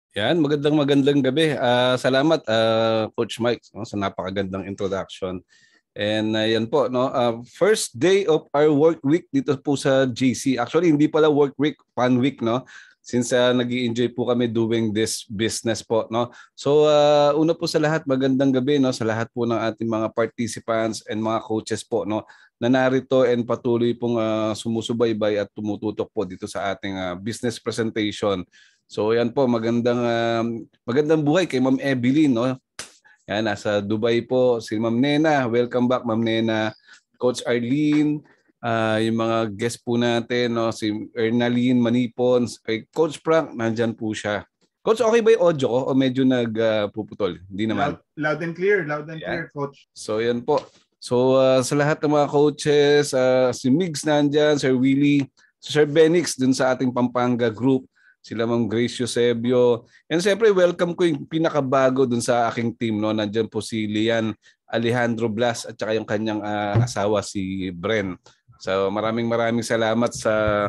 Yan, magandang gabi. Salamat Coach Mike sa napakagandang introduction. And yan po, no, first day of our work week dito po sa GC. Actually, hindi pala work week, fun week, no? Since nag-i-enjoy po kami doing this business po, no. So una po sa lahat, magandang gabi, no, sa lahat po ng ating mga participants and mga coaches po, no, na narito and patuloy pong sumusubaybay at tumututok po dito sa ating business presentation. So yan po, magandang buhay kay Ma'am Evelyn, no. Yan, nasa Dubai po si Ma'am Nena. Welcome back Ma'am Nena. Coach Arlene, yung mga guest po natin, no, si Ernaline Manipon, kay Coach Frank, nandyan po siya. Coach, okay ba yung audio ko o medyo nagpuputol? Hindi naman. Loud and clear, Coach. So yan po. So sa lahat ng mga coaches, si Migs nandyan, Sir Willie, Sir Benix dun sa ating Pampanga group, sila Ma'am Grace Eusebio. And siyempre, welcome ko yung pinakabago dun sa aking team. No? Nandiyan po si Lian Alejandro Blas at saka yung kanyang asawa si Bren. So maraming salamat sa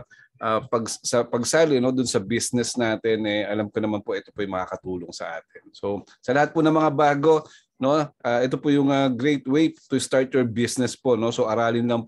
pagsali, no, dun sa business natin. Alam ko naman po ito po yung makakatulong sa atin. So sa lahat po ng mga bago, no, ito po yung great way to start your business po, no. So aralin lang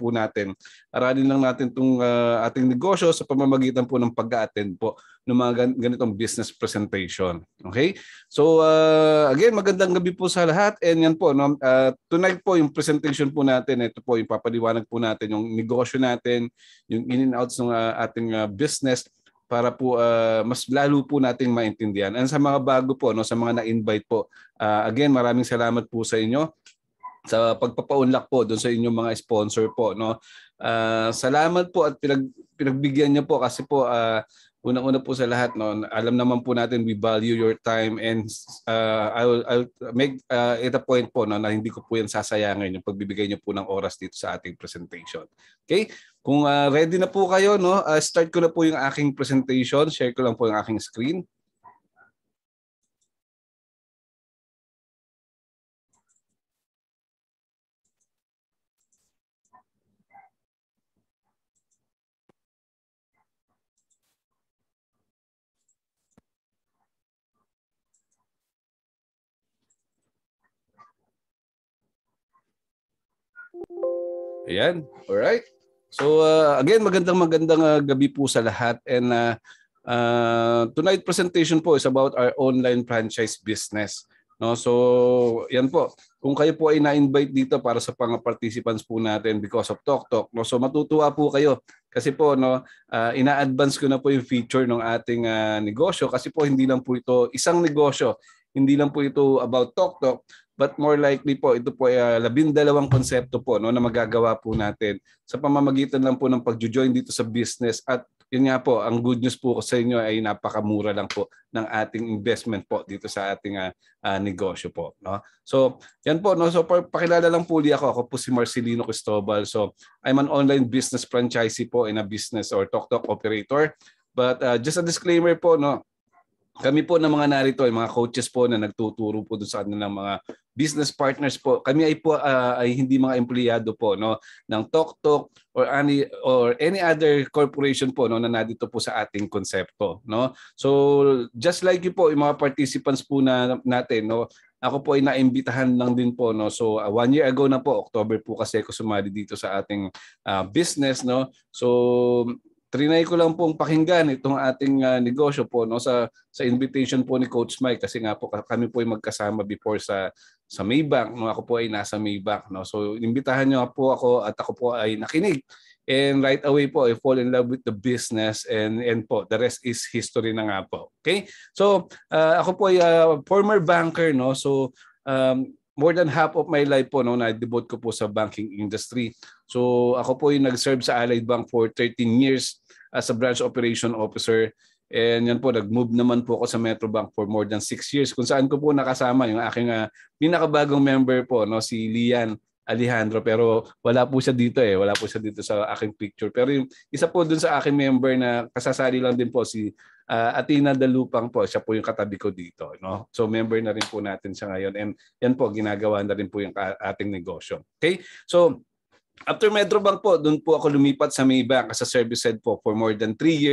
natin tong ating negosyo sa pamamagitan po ng pag-a-attend po ng mga ganitong business presentation. Okay? So again, magandang gabi po sa lahat, and yan po, no, tonight po yung presentation po natin, ito po yung papaliwanag po natin yung negosyo natin, yung in and outs ng ating business, para po mas lalo po nating maintindihan. And sa mga bago po, no, sa mga na-invite po, again, maraming salamat po sa inyo sa pagpapaunlak po doon sa inyong mga sponsor po, no. Salamat po at pinagbigyan niyo po kasi po una-una po sa lahat, no, alam naman po natin we value your time, and I'll make it a point po, no, na hindi ko po yan sasayangin yung pagbibigay niyo po ng oras dito sa ating presentation. Okay? Kung ready na po kayo, no, start ko na po yung aking presentation. Share ko lang po yung aking screen. Ayan, alright. So again, magandang gabi po sa lahat, and tonight presentation po is about our online franchise business. No, so yan po. Kung kayo po ay na-invite dito para sa participants po natin because of TOKTOK, no, so matutuwa po kayo kasi po, no, ina-advance ko na po yung feature ng ating negosyo, kasi po hindi lang po ito isang negosyo, hindi lang po ito about TOKTOK, but more likely po ito po ay 12 konsepto po, no, na magagawa po natin sa pamamagitan lang po ng pag-join dito sa business. At yun nga po, ang good news po sa inyo ay napakamura lang po ng ating investment po dito sa ating negosyo po, no. So yan po, no. So pakilala lang po ako po si Marcelino Cristobal. So I'm an online business franchisee po in a business or TOKTOK operator. But just a disclaimer po, no, kami po ng mga narito ay mga coaches po na nagtuturo po doon sa kanilang mga business partners po. Kami ay po ay hindi mga empleyado po, no, ng TOKTOK or any other corporation po, no, na nandito po sa ating konsepto, no. So just like you po, yung mga participants po natin, no, ako po ay naimbitahan lang din po, no. So 1 year ago na po, October po kasi ako sumali dito sa ating business, no. So trinay ko lang pong pakinggan itong ating negosyo po, no, sa invitation po ni Coach Mike, kasi nga po kami po ay magkasama before sa Maybank, no. Ako po ay nasa Maybank, no. So imbitahan niyo po ako at ako po ay nakinig. And right away po I fall in love with the business, and po the rest is history na nga po. Okay? So ako po ay former banker, no. So more than half of my life po, no, na-devote ko po sa banking industry. So ako po yung nag-serve sa Allied Bank for 13 years as a branch operation officer. And yan po, nag-move naman po ako sa Metro Bank for more than 6 years, kung saan ko po nakasama yung aking pinakabagong member po, no, si Lian Alejandro. Pero wala po siya dito wala po siya dito sa aking picture. Pero yung isa po dun sa aking member na kasasali lang din po, si Atina Dalupang po, siya po yung katabi ko dito, no? So member na rin po natin siya ngayon, and yan po, ginagawa na rin po yung ating negosyo. Okay? So after Metrobank po, doon po ako lumipat sa Maybank as a service head po for more than 3 years,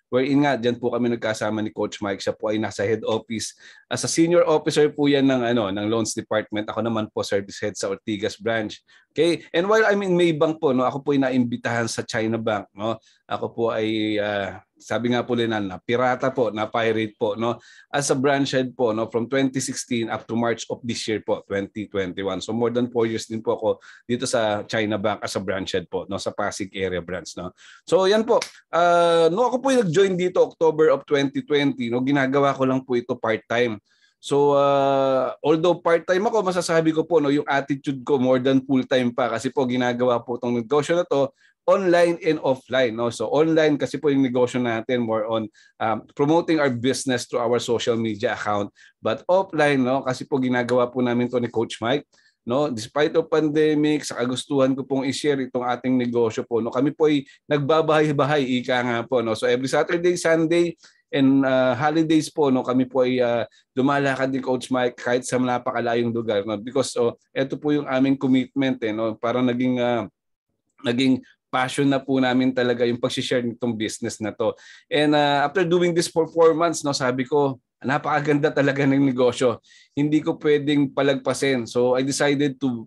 wherein nga dyan po kami nagkasama ni Coach Mike. Siya po ay nasa head office. As a senior officer po yan ng loans department. Ako naman po service head sa Ortigas branch. Okay? And while I'm in Maybank po, no, ako po ay naimbitahan sa China Bank, no. Ako po ay sabi nga po nila na pirata po, na pirate po, no, as a branch head po, no, from 2016 up to March of this year po, 2021. So more than 4 years din po ako dito sa China Bank as a branch head po, no, sa Pasig area branch, no. So yan po. No, ako po yung nag-join dito October of 2020, no, ginagawa ko lang po ito part-time. So although part-time ako, masasabi ko po, no, yung attitude ko more than full-time pa kasi po ginagawa po itong negosyo na to online and offline, no. So online kasi po yung negosyo natin more on promoting our business through our social media account, but offline, no, kasi po ginagawa po namin to ni Coach Mike, no, despite of pandemic, sa kagustuhan ko pong i-share itong ating negosyo po, no, kami po ay nagbabahay-bahay, ika nga po, no. So every Saturday, Sunday and holidays po, no, kami po ay lumalakad ni Coach Mike kahit sa napakalayong lugar, no, because ito po yung aming commitment, no, para naging passion na po namin talaga yung pag-share nitong business na to. And after doing this for 4 months, no, sabi ko, napakaganda talaga ng negosyo. Hindi ko pwedeng palagpasin. So I decided to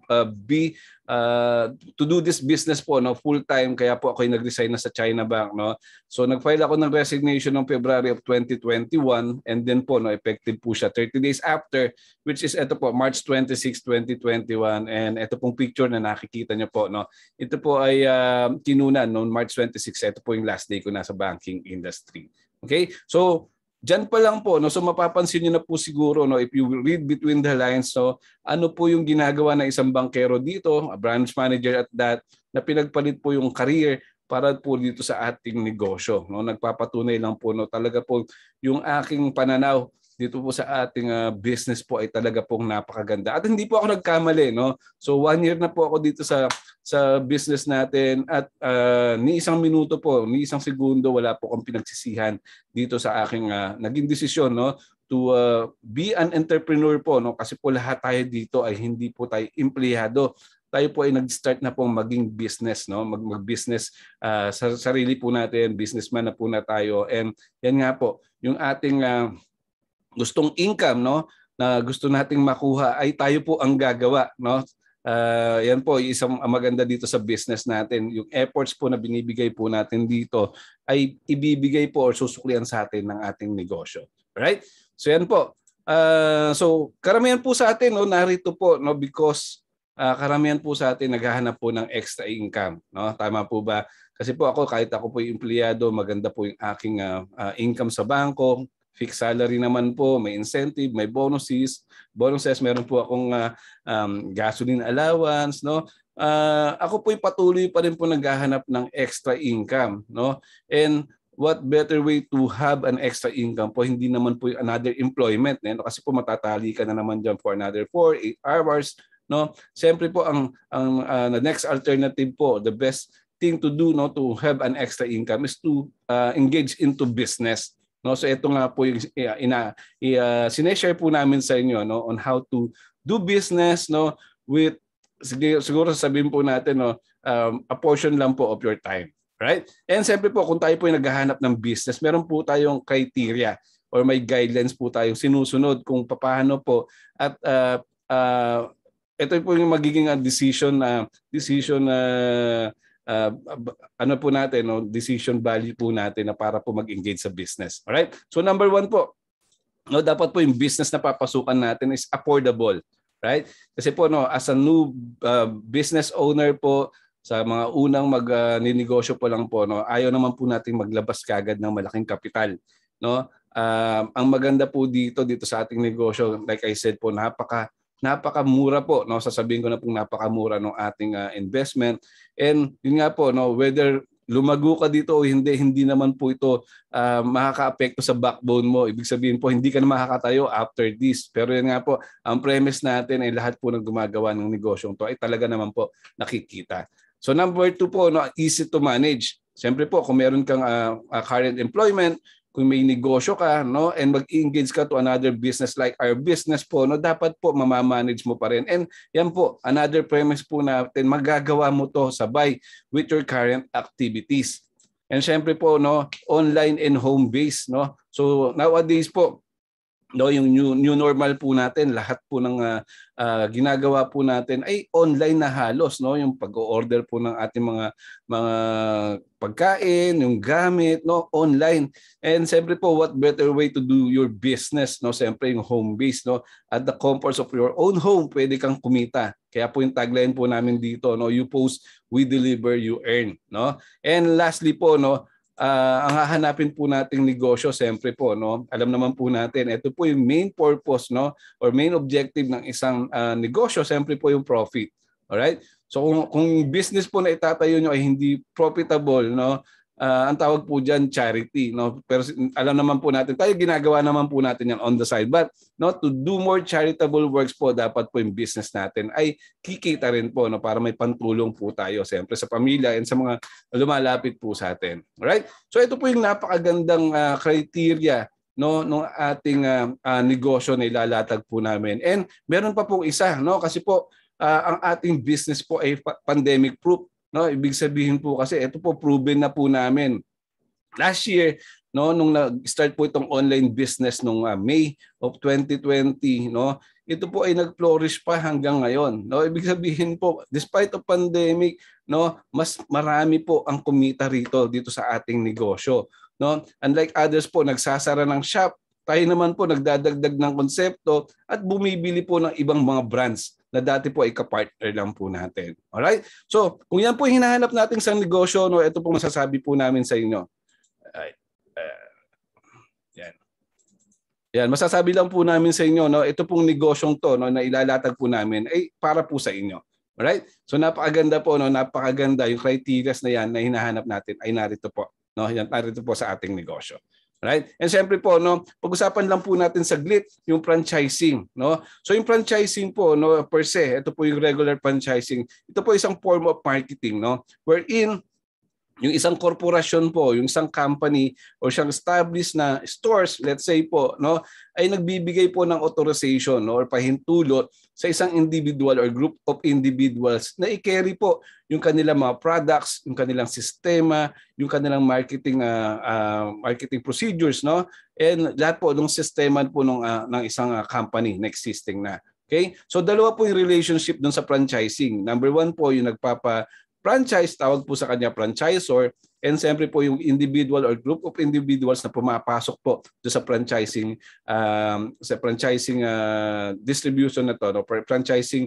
to do this business po, no, full time, kaya po ako nag-resign na sa China Bank, no. So nag-file ako ng resignation noong February of 2021 and then po, no, effective po siya 30 days after, which is ito po March 26, 2021, and ito pong picture na nakikita niyo po, no. Ito po ay kinunan noong March 26. Ito po yung last day ko na sa banking industry. Okay? So diyan pa lang po, no, so mapapansin niyo na po siguro, no, if you read between the lines, so ano po yung ginagawa ng isang bankero dito, a branch manager at that, na pinagpalit po yung career para po dito sa ating negosyo, no. Nagpapatunay lang po, no, talaga po yung aking pananaw dito po sa ating business po ay talaga pong napakaganda. At hindi po ako nagkamali, no. So 1 year na po ako dito sa business natin at ni isang minuto po, ni isang segundo wala po akong pinagsisihan dito sa aking naging desisyon, no, to be an entrepreneur po, no, kasi po lahat tayo dito ay hindi po tayo empleyado. Tayo po ay nag-start na pong maging business, no, mag-business sa sarili po natin, businessman na po na tayo. And yan nga po, yung ating gustong income, no, na gusto nating makuha ay tayo po ang gagawa, no. Yan po isang maganda dito sa business natin. Yung efforts po na binibigay po natin dito ay ibibigay po or susuklian sa atin ng ating negosyo. Right? So yan po. So karamihan po sa atin, no, narito po, no, because karamihan po sa atin naghahanap po ng extra income, no. Tama po ba? Kasi po ako, kahit ako po yung empleyado, maganda po yung aking income sa bangko. Fixed salary naman po, may incentive, may bonuses, meron po akong gasoline allowance, no. Ako po patuloy pa rin po naghahanap ng extra income, no. And what better way to have an extra income po, hindi naman po another employment, no? Kasi po matatali ka na naman diyan for another 4-8 hours, no. Siyempre po ang the next alternative po, the best thing to do, no, to have an extra income is to engage into business. No, so ito nga po yung sineshare po namin sa inyo, no, on how to do business, no, with siguro sabihin po natin, no, a portion lang po of your time, right? And siyempre po kung tayo po ay naghahanap ng business, meron po tayong criteria or may guidelines po tayong sinusunod kung paano po at ito po yung magiging decision ano po natin, no, decision value po natin na para po mag-engage sa business. Alright? So number 1 po, no, dapat po yung business na papasukan natin is affordable. Right? Kasi po, no, as a new business owner po, sa mga unang ninegosyo po lang po, no, ayaw naman po natin maglabas kagad ng malaking kapital. No? Ang maganda po dito sa ating negosyo, like I said po, napakamura po, no, sasabihin ko na pong napakamura ng ating investment. And yun nga po, no, whether lumago ka dito o hindi naman po ito makaka-apekto sa backbone mo. Ibig sabihin po, hindi ka na makakatayo after this. Pero yan nga po, ang premise natin ay lahat po ng gumagawa ng negosyong to ay talaga naman po nakikita. So number 2 po, no, easy to manage. Siyempre po, kung meron kang current employment, kung may negosyo ka, no, and mag-engage ka to another business like our business po, no, dapat po mamamanage mo pa rin. And yan po, another premise po natin, magagawa mo to sabay with your current activities. And syempre po no, online and home based no. So nowadays po no, yung new normal po natin, lahat po ng ginagawa po natin ay online na halos no, yung pag-order po ng ating mga pagkain, yung gamit no, online. And siyempre po what better way to do your business no, siyempre yung home base no, at the comforts of your own home, pwede kang kumita. Kaya po yung tagline po namin dito no, you post, we deliver, you earn no. And lastly po no, ang hahanapin po nating negosyo, siyempre po, no, alam naman po natin, ito po yung main purpose no, or main objective ng isang negosyo, siyempre po yung profit. Alright? So kung business po na itatayo nyo ay hindi profitable, no, ang tawag po dyan charity. No? Pero alam naman po natin, tayo ginagawa naman po natin yan on the side. But no, to do more charitable works po, dapat po yung business natin ay kikita rin po no, para may pantulong po tayo siyempre sa pamilya and sa mga lumalapit po sa atin. Alright? So ito po yung napakagandang criteria no nung ating negosyo na ilalatag po namin. And meron pa pong isa no, kasi po ang ating business po ay pandemic proof. No, ibig sabihin po kasi ito po proven na po namin. Last year, no, nung nag-start po itong online business nung May of 2020, no, ito po ay nag-flourish pa hanggang ngayon. No, ibig sabihin po, despite of pandemic, no, mas marami po ang kumita rito dito sa ating negosyo. No, unlike others po nagsasara ng shop, tayo naman po nagdadagdag ng konsepto at bumibili po ng ibang mga brands na dati po ay kapartner lang po natin. Alright? So, kung yan po yung hinahanap natin sa negosyo, no, ito po masasabi po namin sa inyo. Yan. Yan, masasabi lang po namin sa inyo, no, ito pong negosyong to no, na ilalatag po namin ay para po sa inyo. Alright? So, napakaganda po, no, napakaganda yung criteria na yan na hinahanap natin ay narito po. No, yan, narito po sa ating negosyo. Right? And siyempre po no, pag-usapan lang po natin saglit yung franchising, no? So yung franchising po no, per se, ito po yung regular franchising. Ito po isang form of marketing, no? Wherein yung isang korporasyon po, yung isang company o siyang established na stores, let's say po, no, ay nagbibigay po ng authorization no, or pahintulot sa isang individual or group of individuals na i-carry po yung kanilang mga products, yung kanilang sistema, yung kanilang marketing marketing procedures, no, and lahat po ng sistema po ng isang company na existing na. Okay? So dalawa po yung relationship dun sa franchising. Number one po yung franchise, tawag po sa kanya franchisor, and siyempre po yung individual or group of individuals na pumapasok po sa franchising distribution na to, no, franchising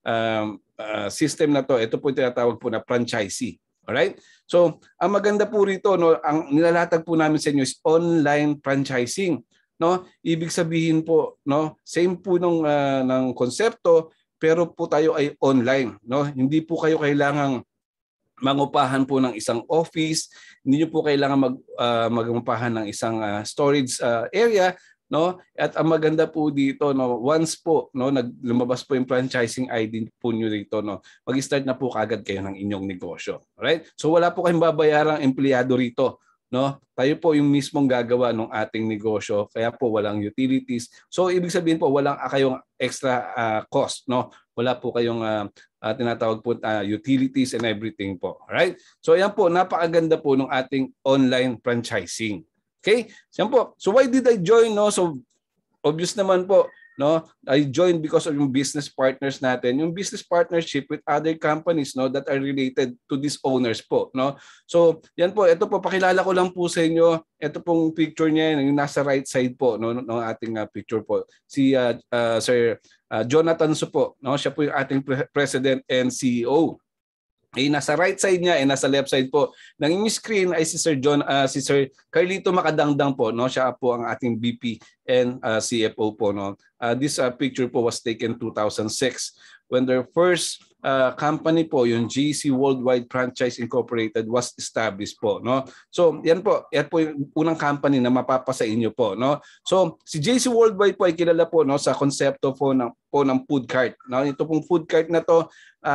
system na to. Ito po yung tinatawag po na franchisee. Alright? So, ang maganda po rito, no, ang nilalatag po namin sa inyo is online franchising. No? Ibig sabihin po, no, same po ng konsepto, pero po tayo ay online. No? Hindi po kayo kailangang mangupahan po ng isang office, hindi niyo po kailangan magupahan ng isang storage area, no? At ang maganda po dito, no, once po no lumabas po yung franchising ID po niyo dito, no, mag-start na po kagad kayo ng inyong negosyo. Alright? So wala po kayong babayarang empleyado rito, no? Tayo po yung mismong gagawa ng ating negosyo, kaya po walang utilities. So ibig sabihin po walang kayong extra cost, no? Wala po kayong tinatawag po utilities and everything po. Alright? So ayan po, napakaganda po ng ating online franchising. Okay? Yan po. So why did I join? No? So obvious naman po, no? I joined because of yung business partners natin, yung business partnership with other companies, no, that are related to these owners po, no? So yan po, ito po, pakilala ko lang po sa inyo. Ito pong picture niya, yung nasa right side po, no, ng ating picture po. Si Sir Jonathan Su po, no? Siya po yung ating President and CEO. Eh, nasa right side niya and nasa left side po ng inyong screen ay si Sir Carlito Makadangdang po, no? Siya po ang ating VP and CFO po, no? This picture po was taken 2006 when their first company po, yung JC Worldwide Franchise Incorporated, was established po, no? So yan po yung unang company na mapapasa inyo po, no? So si JC Worldwide po ay kilala po, no, sa konsepto po ng food cart, no? Ito pong food cart na to,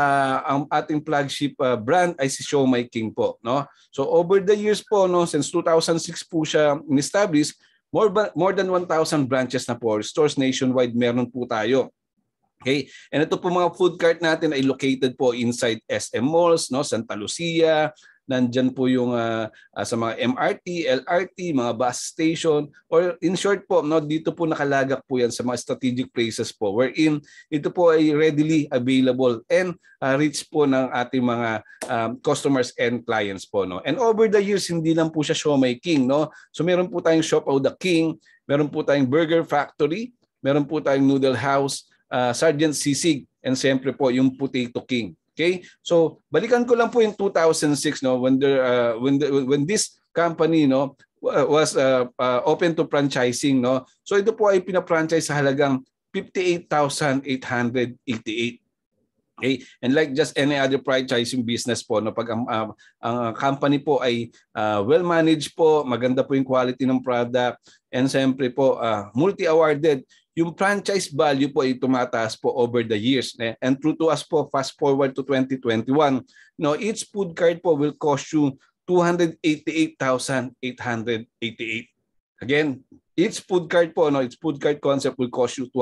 ang ating flagship brand ay si Show My King po, no? So over the years po, no, since 2006 po siya established, more than 1,000 branches na po, stores nationwide meron po tayo. Okay? And ito po mga food cart natin ay located po inside SM malls, no, Santa Lucia, nandyan po yung sa mga MRT, LRT, mga bus station, or in short po, no, dito po nakalagak po yan sa mga strategic places po wherein ito po ay readily available and reach po ng ating mga customers and clients po, no. And over the years, hindi lang po siya Siomai King, no. So meron po tayong Shop of the King, meron po tayong Burger Factory, meron po tayong Noodle House, Sergeant Sisig, and siyempre po yung Potato King. Okay? So balikan ko lang po yung 2006, no, when this company, no, was open to franchising, no. So ito po ay pina-franchise sa halagang 58,888. Okay? And like just any other franchising business po, no, pag ang company po ay well managed po, maganda po yung quality ng product, and siyempre po multi-awarded, yung franchise value po ay tumataas po over the years. And true to us po, fast forward to 2021, no, each food cart po will cost you 288,888. Again, each food cart po, no, each food cart concept will cost you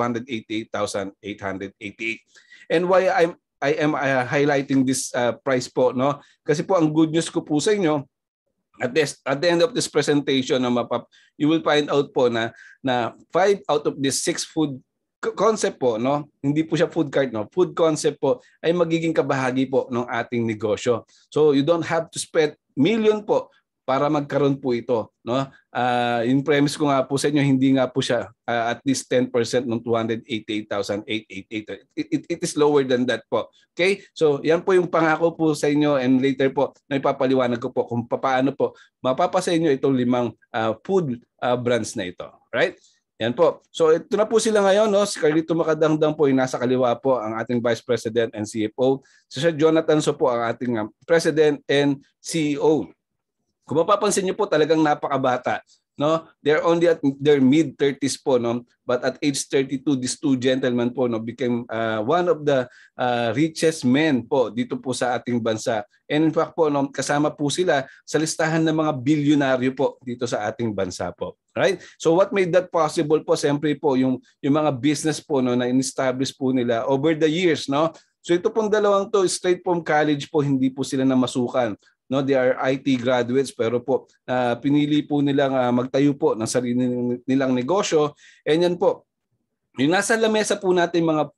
288,888. And why I am highlighting this price po, no? Kasi po ang good news ko po sa inyo, at the end of this presentation, no, you will find out po na 5 out of these 6 food concept po, no, hindi po siya food cart, no, food concept po ay magiging kabahagi po ng ating negosyo. So you don't have to spend million po para magkaroon po ito, no. Yung premise ko nga po sa inyo, hindi nga po siya at least 10% ng 288,888. It is lower than that po. Okay? So yan po yung pangako po sa inyo, and later po na ipapaliwanag ko po kung paano po mapapasa inyo itong 5 food brands na ito. Right? Yan po. So ito na po sila ngayon, no. Si Carlito Makadangdang po yung nasa kaliwa po, ang ating Vice President and CFO. Si Sir Jonathan So po ang ating President and CEO. Kung mapapansin niyo po, talagang napakabata, no? They're only at their mid-30s po, no? But at age 32, these two gentlemen po, no, became one of the richest men po dito po sa ating bansa. And in fact po, no, kasama po sila sa listahan ng mga bilyonaryo po dito sa ating bansa po. Right? So what made that possible po? Siyempre po yung mga business po, no, na in-establish po nila over the years, no? So ito pong dalawang to, straight from college po, hindi po sila namasukan. No, they are IT graduates, pero po pinili po nilang magtayo po ng sarili nilang negosyo. And yan po, yung nasa lamesa po natin mga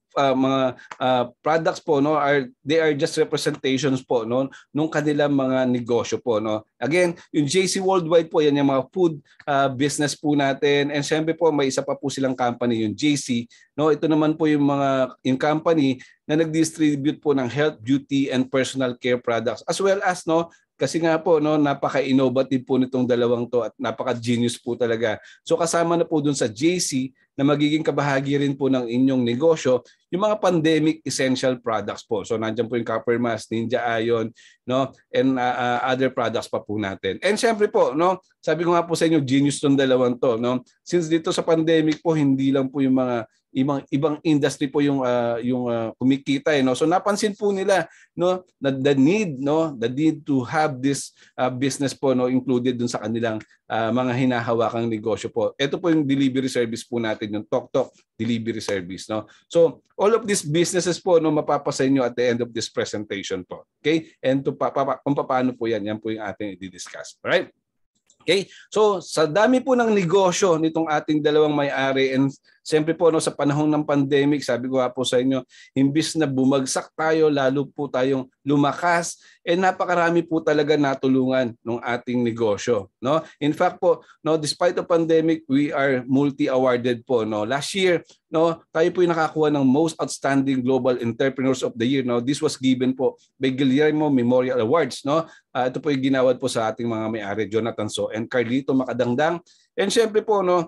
products po, no, they are just representations po, no, nung kanilang mga negosyo po, no. Again, yung JC Worldwide po, yan yung mga food business po natin, and syempre po may isa pa po silang company, yung JC, no. Ito naman po yung company na nag-distribute po ng health, beauty, and personal care products, as well as, no, kasi nga po, no, napaka-innovative po nitong dalawang to at napaka-genius po talaga. So kasama na po dun sa JC na magiging kabahagi rin po ng inyong negosyo yung mga pandemic essential products po. So nandiyan po yung Copper Mask, Ninja Iron, no, and other products pa po natin. And syempre po, no, sabi ko nga po sa inyo, genius tong dalawang to, no. Since dito sa pandemic po, hindi lang po yung mga ibang industry po yung kumikita, no. So napansin po nila, no, na the need to have this business po, no, included dun sa kanilang mga hinahawakang negosyo po. Ito po yung delivery service po natin, yung TOKTOK delivery service, no. So all of these businesses po, no, mapapasa inyo at the end of this presentation po. Okay? And kung paano po yan po yung ating i-discuss. Alright? Okay? So sa dami po ng negosyo nitong ating dalawang may-ari, and siyempre po, no, sa panahon ng pandemic, sabi ko po sa inyo, imbis na bumagsak tayo, lalo po tayong lumakas, napakarami po talaga natulungan ng ating negosyo, no. In fact po, no, despite the pandemic, we are multi-awarded po, no. Last year, no, tayo po yung nakakuha ng Most Outstanding Global Entrepreneurs of the Year, no. This was given po by Guillermo Memorial Awards, no. Ito po yung ginawad po sa ating mga may-ari, Jonathan So and Carlito Makadangdang. And syempre po, no,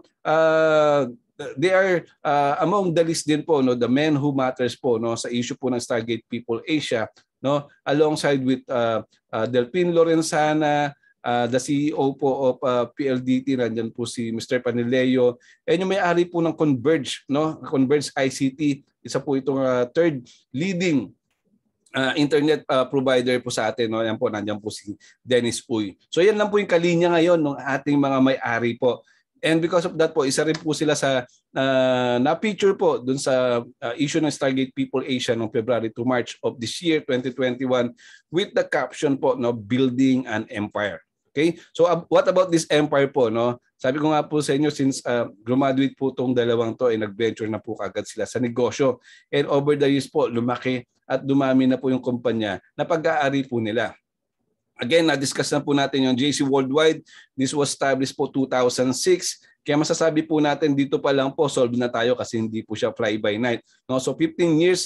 they are among the list din po, no, the men who matters po, no, sa issue po ng Stargate People Asia, no, alongside with Delphine Lorenzana, the CEO po of PLDT, nandiyan po si Mr. Panileo, and yung may-ari po ng Converge, no, Converge ICT, isa po itong third leading internet provider po sa atin, no. Yan po, nandiyan po si Dennis Uy. So yan lang po yung kalinya ngayon ng ating mga may-ari po. And because of that po, isa rin po sila sa na-feature po dun sa issue ng Stargate People Asia noong February to March of this year, 2021, with the caption po, no, Building an Empire. Okay? So what about this empire po, no? Sabi ko nga po sa inyo, since graduate po itong dalawang to, ay nag-venture na po kagad sila sa negosyo. And over the years po, lumaki at dumami na po yung kumpanya na pag-aari po nila. Again, na-discuss na po natin yung JC Worldwide. This was established po 2006. Kaya masasabi po natin dito pa lang po, solve na tayo kasi hindi po siya fly by night. No? So 15 years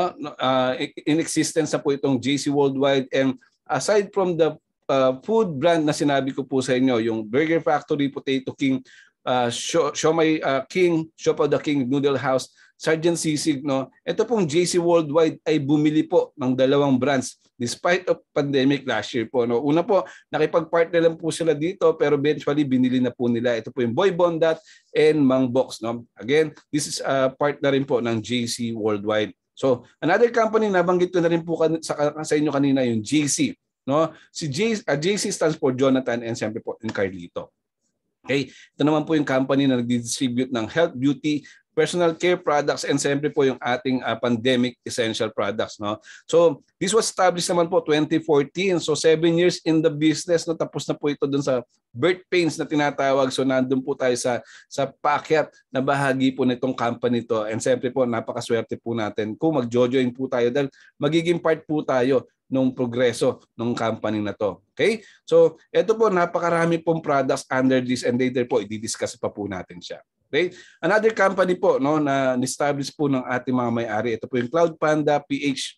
in existence na po itong JC Worldwide. And aside from the food brand na sinabi ko po sa inyo, yung Burger Factory, Potato King, Siomai King, Shop of the King, Noodle House, Sergeant Sisig, no? Ito pong JC Worldwide ay bumili po ng dalawang brands despite of pandemic last year po, no? Una po, nakipag-partner lang po sila dito pero eventually binili na po nila. Ito po yung Boy Bondat and Mang Box, no? Again, this is partner rin po ng JC Worldwide. So, another company nabanggit ko na rin po sa inyo kanina, yung JC, no? Si JC stands for Jonathan and siyempre po yung Carlito. Okay, ito naman po yung company na nag-distribute ng health, beauty, personal care products, and siyempre po yung ating pandemic essential products, no? So, this was established naman po 2014. So, 7 years in the business, no? Tapos na po ito dun sa birth pains na tinatawag. So, nandun po tayo sa paakyat na bahagi po nitong company to. And siyempre po, napakaswerte po natin kung mag-join po tayo dahil magiging part po tayo nung progreso ng company na to. Okay? So, ito po, napakarami pong products under this and later po, i-discuss pa po natin siya. Okay? Another company po, no, na establish po ng ating mga may-ari, ito po yung Cloud Panda PH.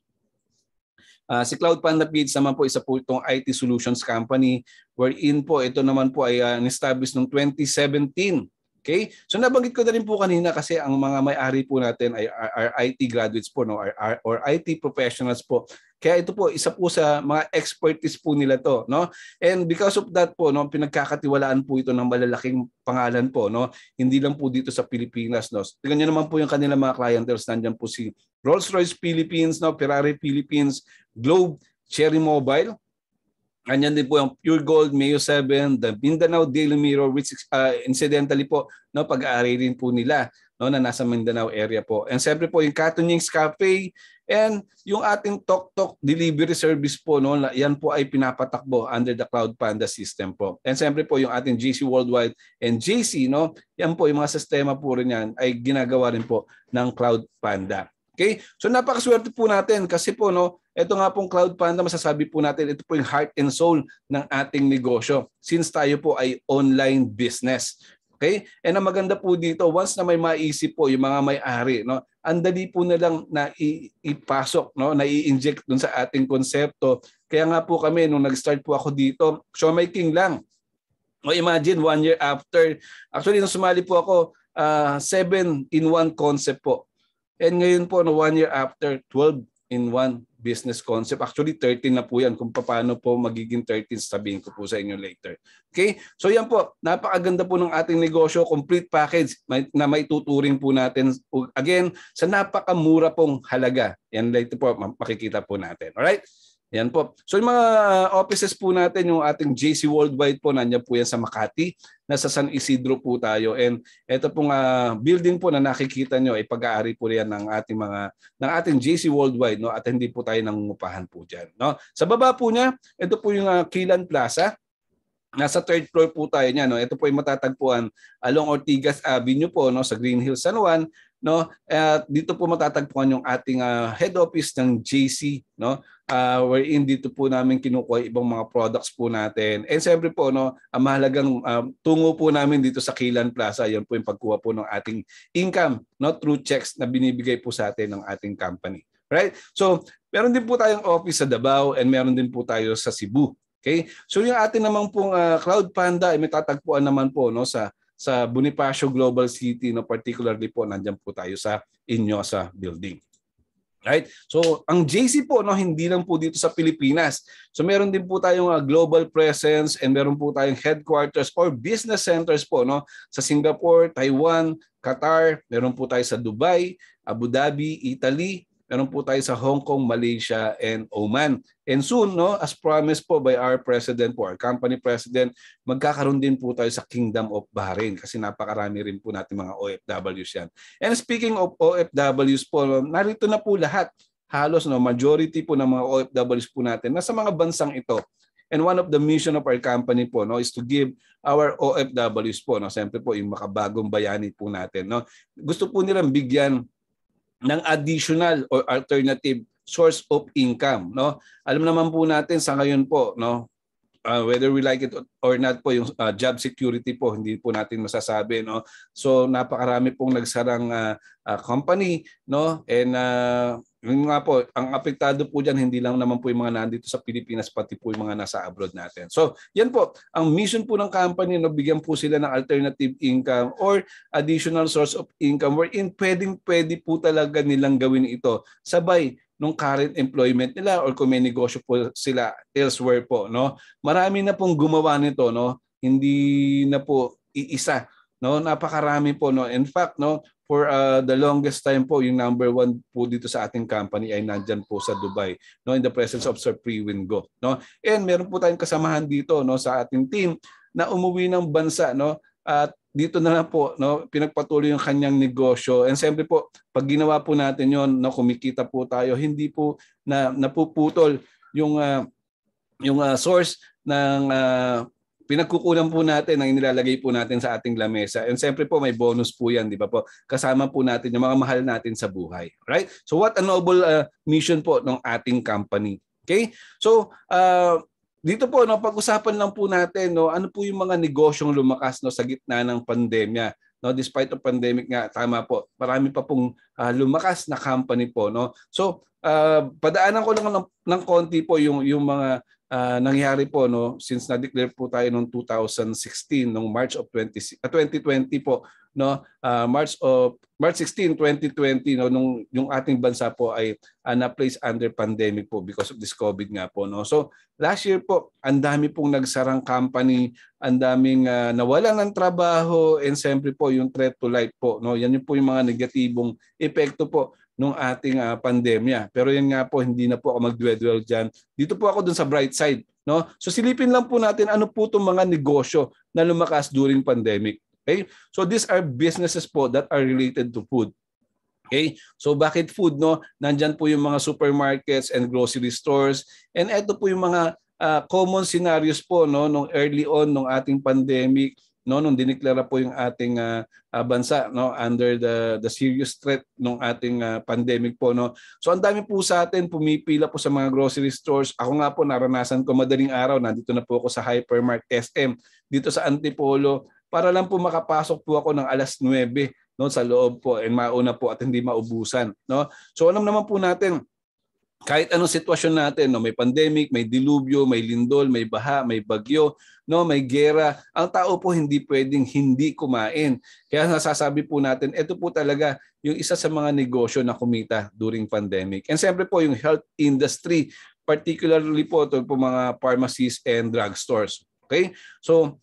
Si Cloud Panda PH naman po, isa po itong IT solutions company wherein po, ito naman po ay establish noong 2017. Okay? So nabanggit ko na rin po kanina kasi ang mga may-ari po natin ay IT graduates po, no, or IT professionals po. Kaya ito po, isa po sa mga expertise po nila to, no? And because of that po, no, pinagkakatiwalaan po ito ng malalaking pangalan po, no? Hindi lang po dito sa Pilipinas, no? Tingnan niyo naman po yung kanilang mga clientels. Nandiyan po si Rolls-Royce Philippines, no, Ferrari Philippines, Globe, Cherry Mobile. Ganyan din po yung Pure Gold, Mayo 7, the Mindanao Daily Mirror, which incidentally po, no, pag-aari rin po nila, no, na nasa Mindanao area po. And siyempre po yung Katuning's Cafe and yung ating TOKTOK delivery service po, no, yan po ay pinapatakbo under the Cloud Panda system po. And siyempre po yung ating JC Worldwide and JC, no, yan po yung mga sistema po rin yan ay ginagawa rin po ng Cloud Panda. Okay? So napakaswerte po natin kasi po, no, ito nga pong Cloud Panda, masasabi po natin, ito po yung heart and soul ng ating negosyo since tayo po ay online business. Okay? And ang maganda po dito, once na may maisip po yung mga may-ari, no, ang dali po na lang na ipasok, no, na i-inject dun sa ating konsepto. Kaya nga po kami, nung nag-start po ako dito, Siomai King lang. O imagine, 1 year after, actually nung sumali po ako, 7-in-1 concept po. And ngayon po, no, 1 year after, 12-in-1 business concept. Actually, 13 na po yan. Kung paano po magiging 13, sabihin ko po sa inyo later. Okay? So yan po, napakaganda po ng ating negosyo, complete package na may tuturing po natin. Again, sa napakamura pong halaga. Yan later po, makikita po natin. Alright? Yan po. So yung mga offices po natin, yung ating JC Worldwide po, nandiyan po yan sa Makati, nasa San Isidro po tayo. And ito pong building po na nakikita nyo ay pag-aari po yan ng ating JC Worldwide, no? At hindi po tayo nangungupahan po dyan, no? Sa baba po niya, ito po yung Kilan Plaza. Nasa 3rd floor po tayo niya, no? Ito po yung matatagpuan along Ortigas Avenue po, no, sa Green Hills, San Juan, no? At dito po matatagpuan yung ating head office ng JC, no? Wherein dito po namin kinukuha ibang mga products po natin. And siyempre po, no, ang mahalagang tungo po namin dito sa Kilan Plaza, yan po yung pagkuha po ng ating income, no, through checks na binibigay po sa atin ng ating company. Right? So, meron din po tayong office sa Davao and meron din po tayo sa Cebu. Okay? So, yung atin naman pong Cloud Panda ay may tatagpuan naman po, no, sa Bonifacio Global City, no, particularly po nandiyan po tayo sa Inyosa building. Right? So, ang JC po, no, hindi lang po dito sa Pilipinas. So, meron din po tayong global presence and meron po tayong headquarters or business centers po, no, sa Singapore, Taiwan, Qatar, meron po tayo sa Dubai, Abu Dhabi, Italy, meron po tayo sa Hong Kong, Malaysia, and Oman. And soon, no, as promised po by our president po, our company president, magkakaroon din po tayo sa Kingdom of Bahrain kasi napakarami rin po natin mga OFWs yan. And speaking of OFWs po, narito na po lahat. Halos majority po ng mga OFWs po natin nasa mga bansang ito. And one of the mission of our company po is to give our OFWs po, siyempre po yung makabagong bayani po natin. Gusto po nilang bigyan ng additional or alternative source of income. Alam naman po natin sa ngayon po, whether we like it or not po, yung job security po, hindi po natin masasabi. So napakarami pong nagsarang company. And yun nga po, ang apektado po dyan, hindi lang naman po yung mga nandito sa Pilipinas, pati po yung mga nasa abroad natin. So yan po, ang mission po ng company, bigyan po sila ng alternative income or additional source of income wherein pwede po talaga nilang gawin ito sabay nung current employment nila or kung may negosyo po sila elsewhere po. Marami na pong gumawa nito, hindi na po iisa. Napakarami po. In fact, for the longest time po, yung number 1 po dito sa ating company ay nandyan po sa Dubai, in the presence of Sir Priwingo. And meron po tayong kasamahan dito sa ating team na umuwi ng bansa, at dito na lang po, pinagpatuloy yung kanyang negosyo. And siyempre po, pag ginawa po natin yon, kumikita po tayo, hindi po napuputol yung source ng pinagkukunan po natin ang inilalagay po natin sa ating lamesa. And siyempre po may bonus po yan, di ba po? Kasama po natin yung mga mahal natin sa buhay. Right? So what a noble mission po ng ating company. Okay? So dito po, pag-usapan lang po natin, ano po yung mga negosyong lumakas sa gitna ng pandemya. Despite of pandemic nga, tama po, marami pa pong lumakas na company po. So padaanan ko lang ng konti po yung mga nangyari po since na-declare po tayo noong 2016 noong March of 2020 po March 16, 2020 nung yung ating bansa po ay na-place under pandemic po because of this COVID nga po. So last year po, ang dami pong nagsarang company, ang daming nawalan ng trabaho, and siyempre po yung threat to life po. Yan yung po yung mga negatibong epekto po nung ating pandemya. Pero yan nga po, hindi na po ako mag-dwell dyan. Dito po ako dun sa bright side. So silipin lang po natin ano po itong mga negosyo na lumakas during pandemic. Okay? So these are businesses po that are related to food. Okay? So bakit food? Nandyan po yung mga supermarkets and grocery stores. And ito po yung mga common scenarios po nung early on nung ating pandemic, nung dineklara po yung ating bansa under the serious threat ng ating pandemic po. So ang dami po sa atin pumipila po sa mga grocery stores. Ako nga po naranasan ko madaling araw, nandito na po ako sa Hypermart SM dito sa Antipolo para lang po makapasok po ako ng alas 9 sa loob po and mauna po at hindi maubusan. So alam naman po natin, kahit anong sitwasyon natin, may pandemic, may dilubyo, may lindol, may baha, may bagyo, may gera, ang tao po hindi pwedeng hindi kumain. Kaya nasasabi po natin, ito po talaga yung isa sa mga negosyo na kumita during pandemic. And siyempre po yung health industry, particularly po ito po mga pharmacies and drugstores. Okay? So,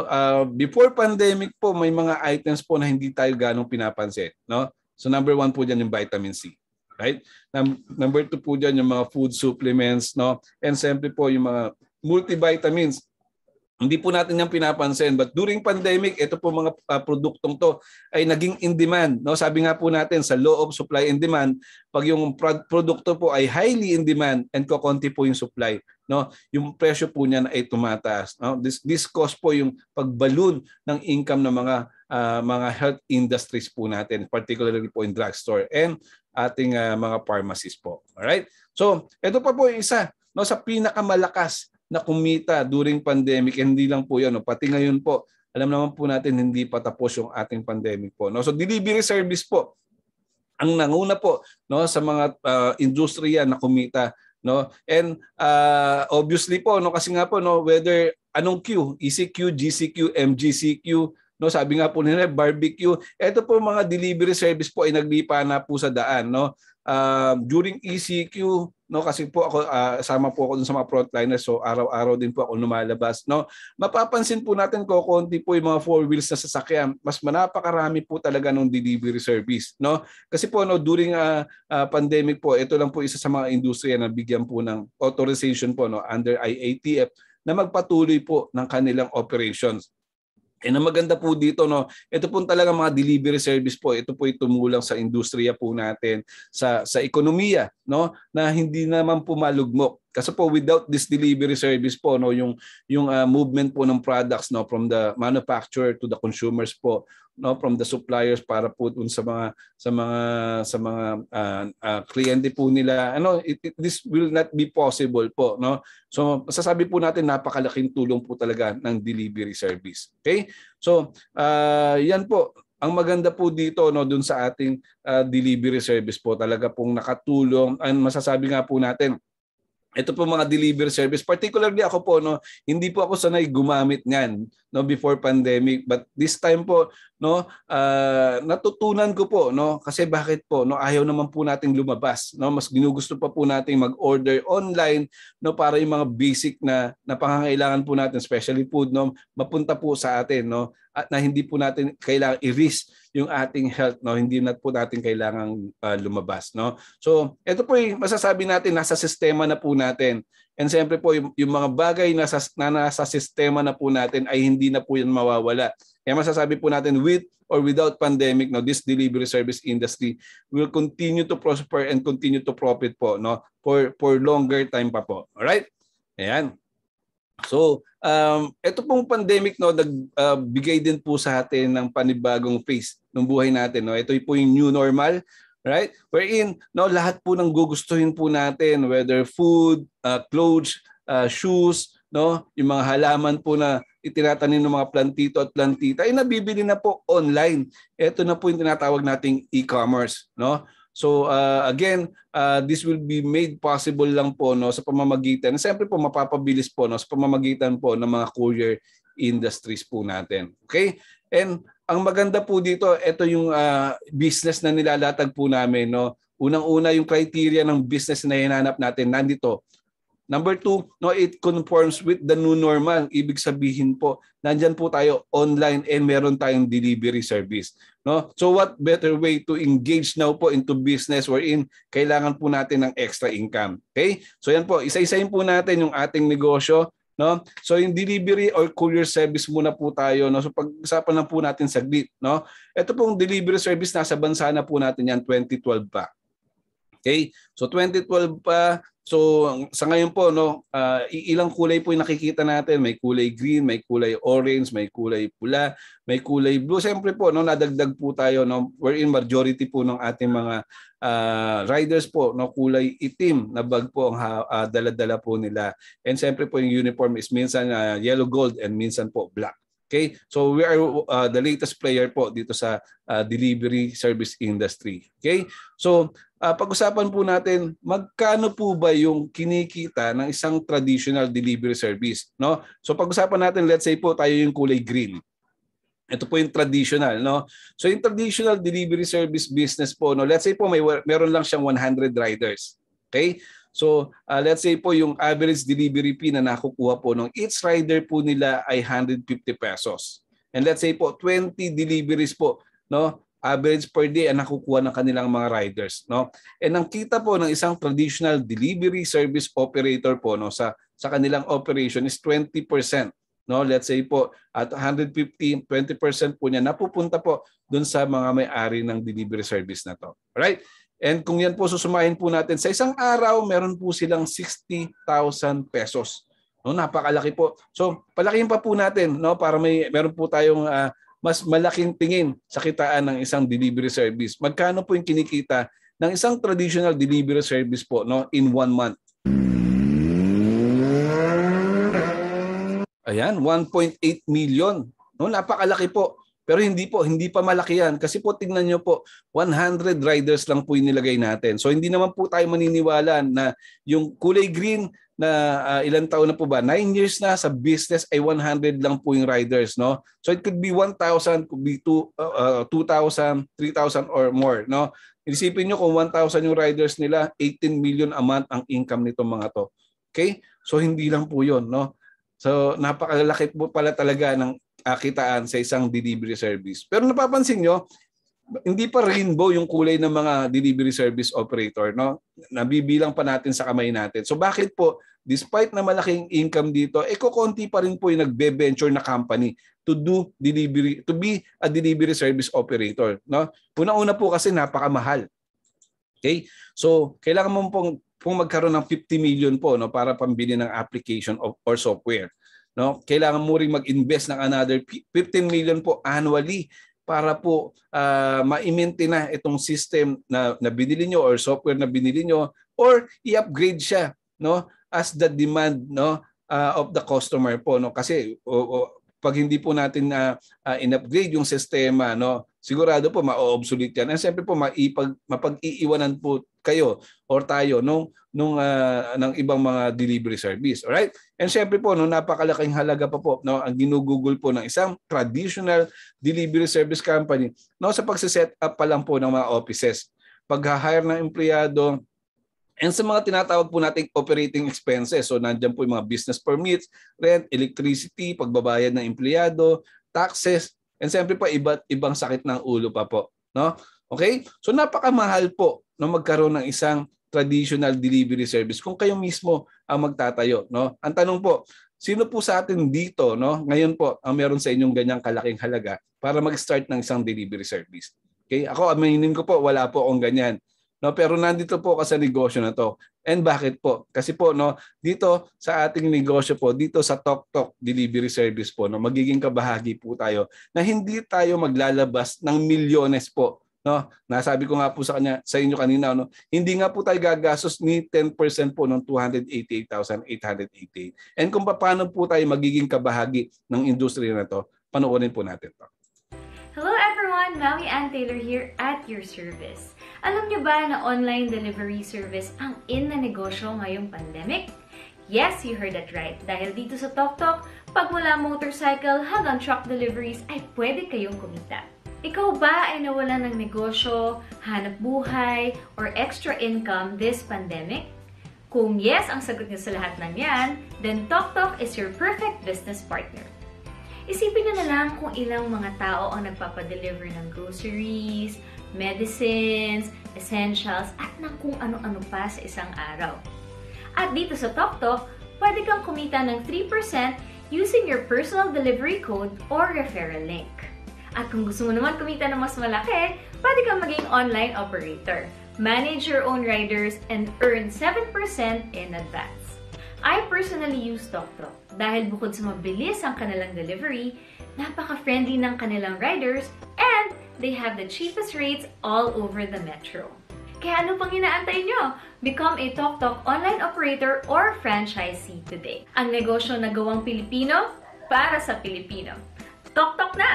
before pandemic po, may mga items po na hindi tayo ganong pinapansin. So number 1 po dyan yung vitamin C. Right? Number 2 po dyan yung mga food supplements, and siyempre po yung mga multivitamins. Hindi po natin yung pinapansin, but during pandemic, ito po mga produktong to ay naging in demand. Sabi nga po natin sa law of supply and demand, pag yung produkto po ay highly in demand and kokonti po yung supply, yung presyo po niyan ay tumataas. This cause po yung pagballoon ng income ng mga health industries po natin, particularly po in drugstore and ating mga pharmacies po. Alright? So, ito pa po yung isa sa pinakamalakas na kumita during pandemic. Hindi lang po yan. Pati ngayon po, alam naman po natin hindi pa tapos yung ating pandemic po. So, delivery service po ang nanguna po sa mga industriya na kumita. And obviously po, kasi nga po, whether anong Q, ECQ, GCQ, MGCQ, sabi nga po nila, barbecue. Ito po mga delivery service po ay naglipa na po sa daan. During ECQ, no, kasi po ako sama po ako dun sa mga frontliners, so araw-araw din po ako lumalabas, no. Mapapansin po natin ko konti po yung mga four wheels na sasakyan, mas napakarami po talaga ng delivery service, no. Kasi po no, during pandemic po, ito lang po isa sa mga industriya na bigyan po ng authorization po no under IATF na magpatuloy po ng kanilang operations. Ang maganda po dito no, ito po talaga mga delivery service po, ito po tumulong sa industriya po natin, sa ekonomiya no, na hindi naman po malugmok. Kasi po without this delivery service po no, yung movement po ng products no from the manufacturer to the consumers po no, from the suppliers para po dun sa mga kliyente po nila, this will not be possible po no. So masasabi po natin napakalaking tulong po talaga ng delivery service. Okay? So yan po ang maganda po dito no dun sa ating delivery service po, talaga pong nakatulong. Ang masasabi nga po natin, ito po mga delivery service, particularly ako po no, hindi po ako sanay gumamit niyan no before pandemic, but this time po no natutunan ko po no, kasi bakit po no, ayaw naman po nating lumabas no, mas ginugusto pa po nating mag-order online no para yung mga basic na pangangailangan po natin, especially food no, mapunta po sa atin no, at na hindi po natin kailangan i-risk yung ating health no, hindi na po natin kailangang lumabas no. So ito po yung masasabi natin, nasa sistema na po natin. And siyempre po yung mga bagay na nasa sistema na po natin ay hindi na po yan mawawala. Kaya masasabi po natin, with or without pandemic no, this delivery service industry will continue to prosper and continue to profit po no for longer time pa po. All right? Ayan. So, ito pong pandemic no, nagbigay din po sa atin ng panibagong phase ng buhay natin no. Ito po yung new normal, right? Wherein no, lahat po ng gugustuhin po natin, whether food, clothes, shoes, no, yung mga halaman po na itinatanim ng mga plantito at plantita ay nabibili na po online. Ito na po yung tinatawag nating e-commerce, no? So again, this will be made possible lang po no sa pamamagitan. Siyempre po mapapabilis po no sa pamamagitan po ng mga courier industries po natin. Okay? And ang maganda po dito, ito yung business na nilalatag po namin no. Unang-una yung criteria ng business na hinanap natin nandito. Number 2, no, it conforms with the new normal. Ibig sabihin po, nandyan po tayo online and meron tayong delivery service. No? So what better way to engage now po into business wherein kailangan po natin ng extra income. Okay? So yan po, isa-isahin po natin yung ating negosyo. No? So yung delivery or courier service muna po tayo. No? So pag-usapan lang po natin saglit. No? Ito pong delivery service, nasa bansa na po natin yan, 2012 pa. Okay? So 2012 pa. So sa ngayon po no, ilang kulay po yung nakikita natin, may kulay green, may kulay orange, may kulay pula, may kulay blue. Siyempre po no, nadagdag po tayo no, wherein majority po ng ating mga riders po no, kulay itim na bag po ang dala-dala po nila. And siyempre po yung uniform is minsan yellow gold and minsan po black. Okay? So we are the latest player po dito sa delivery service industry. Okay? So pag-usapan po natin, magkano po ba yung kinikita ng isang traditional delivery service, no? So pag-usapan natin, let's say po tayo yung kulay green. Ito po yung traditional, no? So yung traditional delivery service business po, no, let's say po meron lang siyang 100 riders. Okay? So let's say po yung average delivery fee na nakukuha po ng each rider po nila ay 150 pesos. And let's say po 20 deliveries po, no? Average per day ang nakukuha ng kanilang mga riders, no? And ang kita po ng isang traditional delivery service operator po no sa kanilang operation is 20%, no? Let's say po at 150, 20% po niya napupunta po doon sa mga may-ari ng delivery service na to. Alright? And kung yan po susumahin po natin sa isang araw, meron po silang 60,000 pesos. No, napakalaki po. So, palakihin pa po natin no para meron po tayong mas malaking tingin sa kitaan ng isang delivery service. Magkano po yung kinikita ng isang traditional delivery service po no in 1 month? Ayan, 1.8 million. No, napakalaki po. Pero hindi pa malaki yan. Kasi po tingnan nyo po, 100 riders lang po yung nilagay natin. So hindi naman po tayo maniniwala na yung kulay green na ilang taon na po ba? 9 years na sa business ay 100 lang po yung riders, no? So it could be 1,000, could be 2,000, 3,000 or more, no? Isipin nyo kung 1,000 yung riders nila, 18 million a month ang income nitong mga to. Okay? So hindi lang po yun, no? So napakalaki po pala talaga ng kitaan sa isang delivery service. Pero napapansin nyo, hindi pa rainbow yung kulay ng mga delivery service operator, no? Nabibilang pa natin sa kamay natin. So bakit po, despite na malaking income dito, kukonti pa rin po yung nagbe-venture na company to do delivery, to be a delivery service operator, no? Una-una po kasi napakamahal. Okay? So kailangan mo pong magkaroon ng 50 million po, no, para pambili ng application or software. No, kailangan mo ring mag-invest ng another 15 million po annually para po ma-maintain na itong system na binili nyo or software na binili nyo or i-upgrade siya, no, as the demand, no, of the customer po, no, kasi pag hindi po natin in-upgrade yung sistema, no, sigurado po ma-obsolete yan. And siyempre po mapag-iiwanan po kayo or tayo ng ibang mga delivery service. All right? And siyempre po, napakalaking halaga pa po, no, ang ginugugol po ng isang traditional delivery service company, no, sa pagse-set up pa lang po ng mga offices, pag-hire ng empleyado, and sa mga tinatawag po nating operating expenses. So nandiyan po yung mga business permits, rent, electricity, pagbabayad ng empleyado, taxes, and siyempre po iba't ibang sakit ng ulo pa po, no? Okay? So napakamahal po na magkaroon ng isang traditional delivery service kung kayo mismo ang magtatayo, no? Ang tanong po, sino po sa atin dito, no, ngayon po ang meron sa inyong ganyang kalaking halaga para mag-start ng isang delivery service? Okay? Ako, aminin ko po, wala po akong ganyan. No, pero nandito po kasi sa negosyo na to. And bakit po? Kasi po, no, dito sa ating negosyo po, dito sa TOKTOK delivery service po, no, magiging kabahagi po tayo na hindi tayo maglalabas ng milyones po, no. Nasabi ko nga po sa inyo kanina, no, hindi nga po tayo gagastos ni 10% po ng 288,888. And kung paano po tayo magiging kabahagi ng industriya na to, panoorin po natin to. Hello everyone, Maui Ann Taylor here at your service. Alam niyo ba na online delivery service ang in na negosyo ngayong pandemic? Yes, you heard that right. Dahil dito sa TOKTOK, pag mula motorcycle hanggang truck deliveries ay pwede kayong kumita. Ikaw ba ay nawalan ng negosyo, hanap buhay, or extra income this pandemic? Kung yes ang sagot niyo sa lahat ng yan, then TOKTOK is your perfect business partner. Isipin nyo na lang kung ilang mga tao ang nagpapadeliver ng groceries, medicines, essentials, at ng kung ano-ano pa sa isang araw. At dito sa TOKTOK, pwede kang kumita ng 3% using your personal delivery code or referral link. At kung gusto mo naman kumita ng mas malaki, pwede kang maging online operator, manage your own riders, and earn 7% in advance. I personally use TOKTOK dahil bukod sa mabilis ang kanilang delivery, napaka-friendly ng kanilang riders, and they have the cheapest rates all over the metro. Kaya ano pang inaantay nyo? Become a TOKTOK online operator or franchisee today. Ang negosyo na gawang Pilipino para sa Pilipino. TOKTOK na!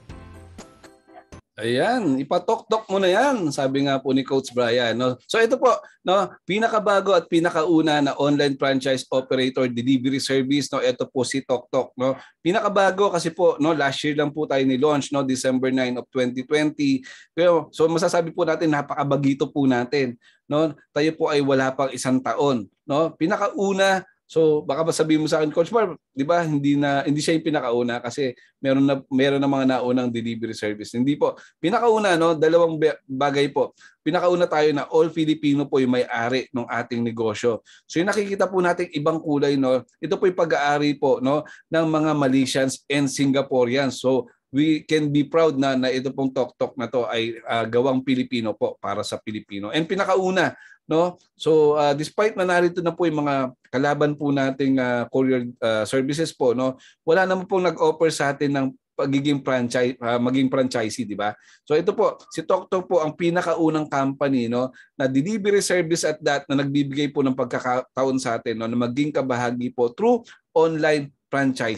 Ayan, ipatok-tok mo na yan, sabi nga po ni Coach Brian, no. So ito po, no, pinakabago at pinakauna na online franchise operator delivery service, no. Ito po si TOKTOK, no. Pinakabago kasi po, no, last year lang po tayo ni-launch, no, December 9 of 2020. Pero so masasabi po natin napakabagito po natin, no. Tayo po ay wala pang isang taon, no. Pinakauna. So baka sabihin mo sa akin, Coach Bar, 'di ba, hindi siya yung pinakauna kasi meron na mga naunang delivery service. Hindi po. Pinakauna, no, dalawang bagay po. Pinakauna tayo na all Filipino po yung may-ari ng ating negosyo. So yung nakikita po nating ibang kulay, no, ito po yung pag-aari po, no, ng mga Malaysians and Singaporeans. So we can be proud na ito pong TOKTOK na to ay gawang Pilipino po para sa Pilipino. And pinakauna, no? So despite na narito na po yung mga kalaban po nating courier services po, no, wala naman pong nag-offer sa atin ng pagiging maging franchisee, di ba? So ito po, si TOKTOK po ang pinakaunang company, no, na delivery service at that na nagbibigay po ng pagkakataon sa atin, no, na maging kabahagi po through online franchising.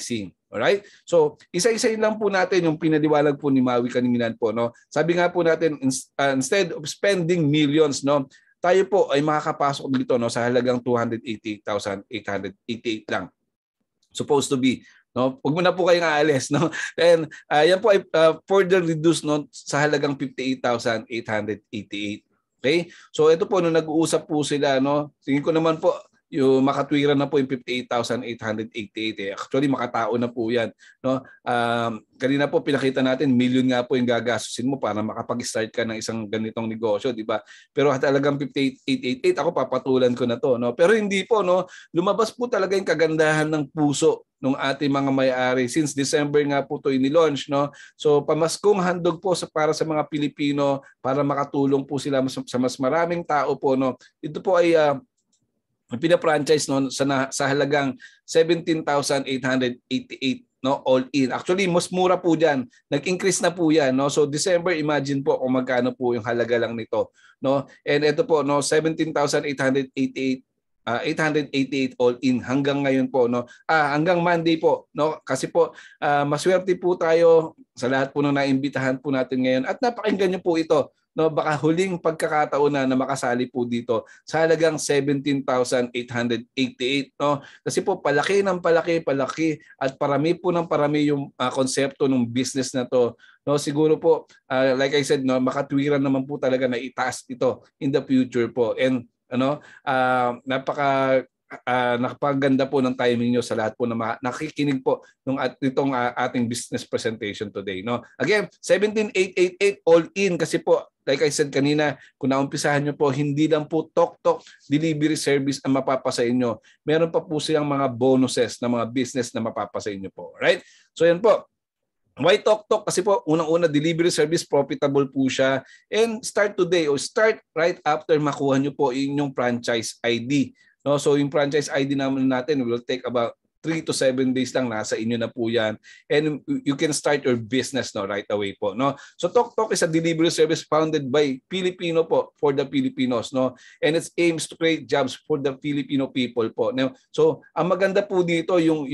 Alright? So, isa-isayin lang po natin yung pinaliwalag po ni Maui kanina po, no. Sabi nga po natin instead of spending millions, no, tayo po ay makakapasok dito, no, sa halagang 288,888 lang. Supposed to be, no. Huwag mo na po kayong aalis, no. And yan po ay further reduced, no, sa halagang 58,888. Okay? So ito po, no, nag-uusap po sila, no. Tingin ko naman po yung makatwiran na po yung 58,888. Actually, makatao na po yan, no. Kanina po pinakita natin, million nga po yung gagastusin mo para makapag-start ka ng isang ganitong negosyo, di ba? Pero talagang 58,888, ako papatulan ko na to, no. Pero hindi po, no. Lumabas po talaga yung kagandahan ng puso ng ating mga may-ari since December nga po ito ini-launch, no. So pamaskong handog po para sa mga Pilipino para makatulong po sila sa mas maraming tao po, no. Ito po ay pina-franchise, no, sa halagang 17,888, no, all in. Actually, mas mura po diyan. Nag-increase na po 'yan, no. So December, imagine po kung magkano po yung halaga lang nito, no. And ito po, no, 17,888 888 all in hanggang ngayon po, no. Hanggang Monday po, no, kasi po maswerte po tayo sa lahat po ng naimbitahan po natin ngayon at napakinggan niyo po ito, no. Baka huling pagkakataon na makasali po dito sa halagang 17,888, no. Kasi po palaki at parami po ng parami yung konsepto ng business na to, no. Siguro po like I said, no, makatwiran naman po talaga na itaas ito in the future po. And napakaganda po ng timing nyo sa lahat po na nakikinig po nitong ating business presentation today, no. Again, 17,888 all in kasi po like I said kanina, kung naumpisahan nyo po, hindi lang po TOKTOK delivery service ang mapapasa inyo. Meron pa po silang mga bonuses na mga business na mapapasa inyo po. Right? So yan po. Why TOKTOK? Kasi po, unang-una, delivery service, profitable po siya. And start today or start right after makuha nyo po inyong franchise ID. No? So yung franchise ID naman natin will take about 3 to 7 days lang, nasa inyo na po yan. And you can start your business, no, right away po, no. So TOKTOK is a delivery service founded by Filipino po for the Filipinos, no. And it aims to create jobs for the Filipino people po, no. So ang maganda po dito yung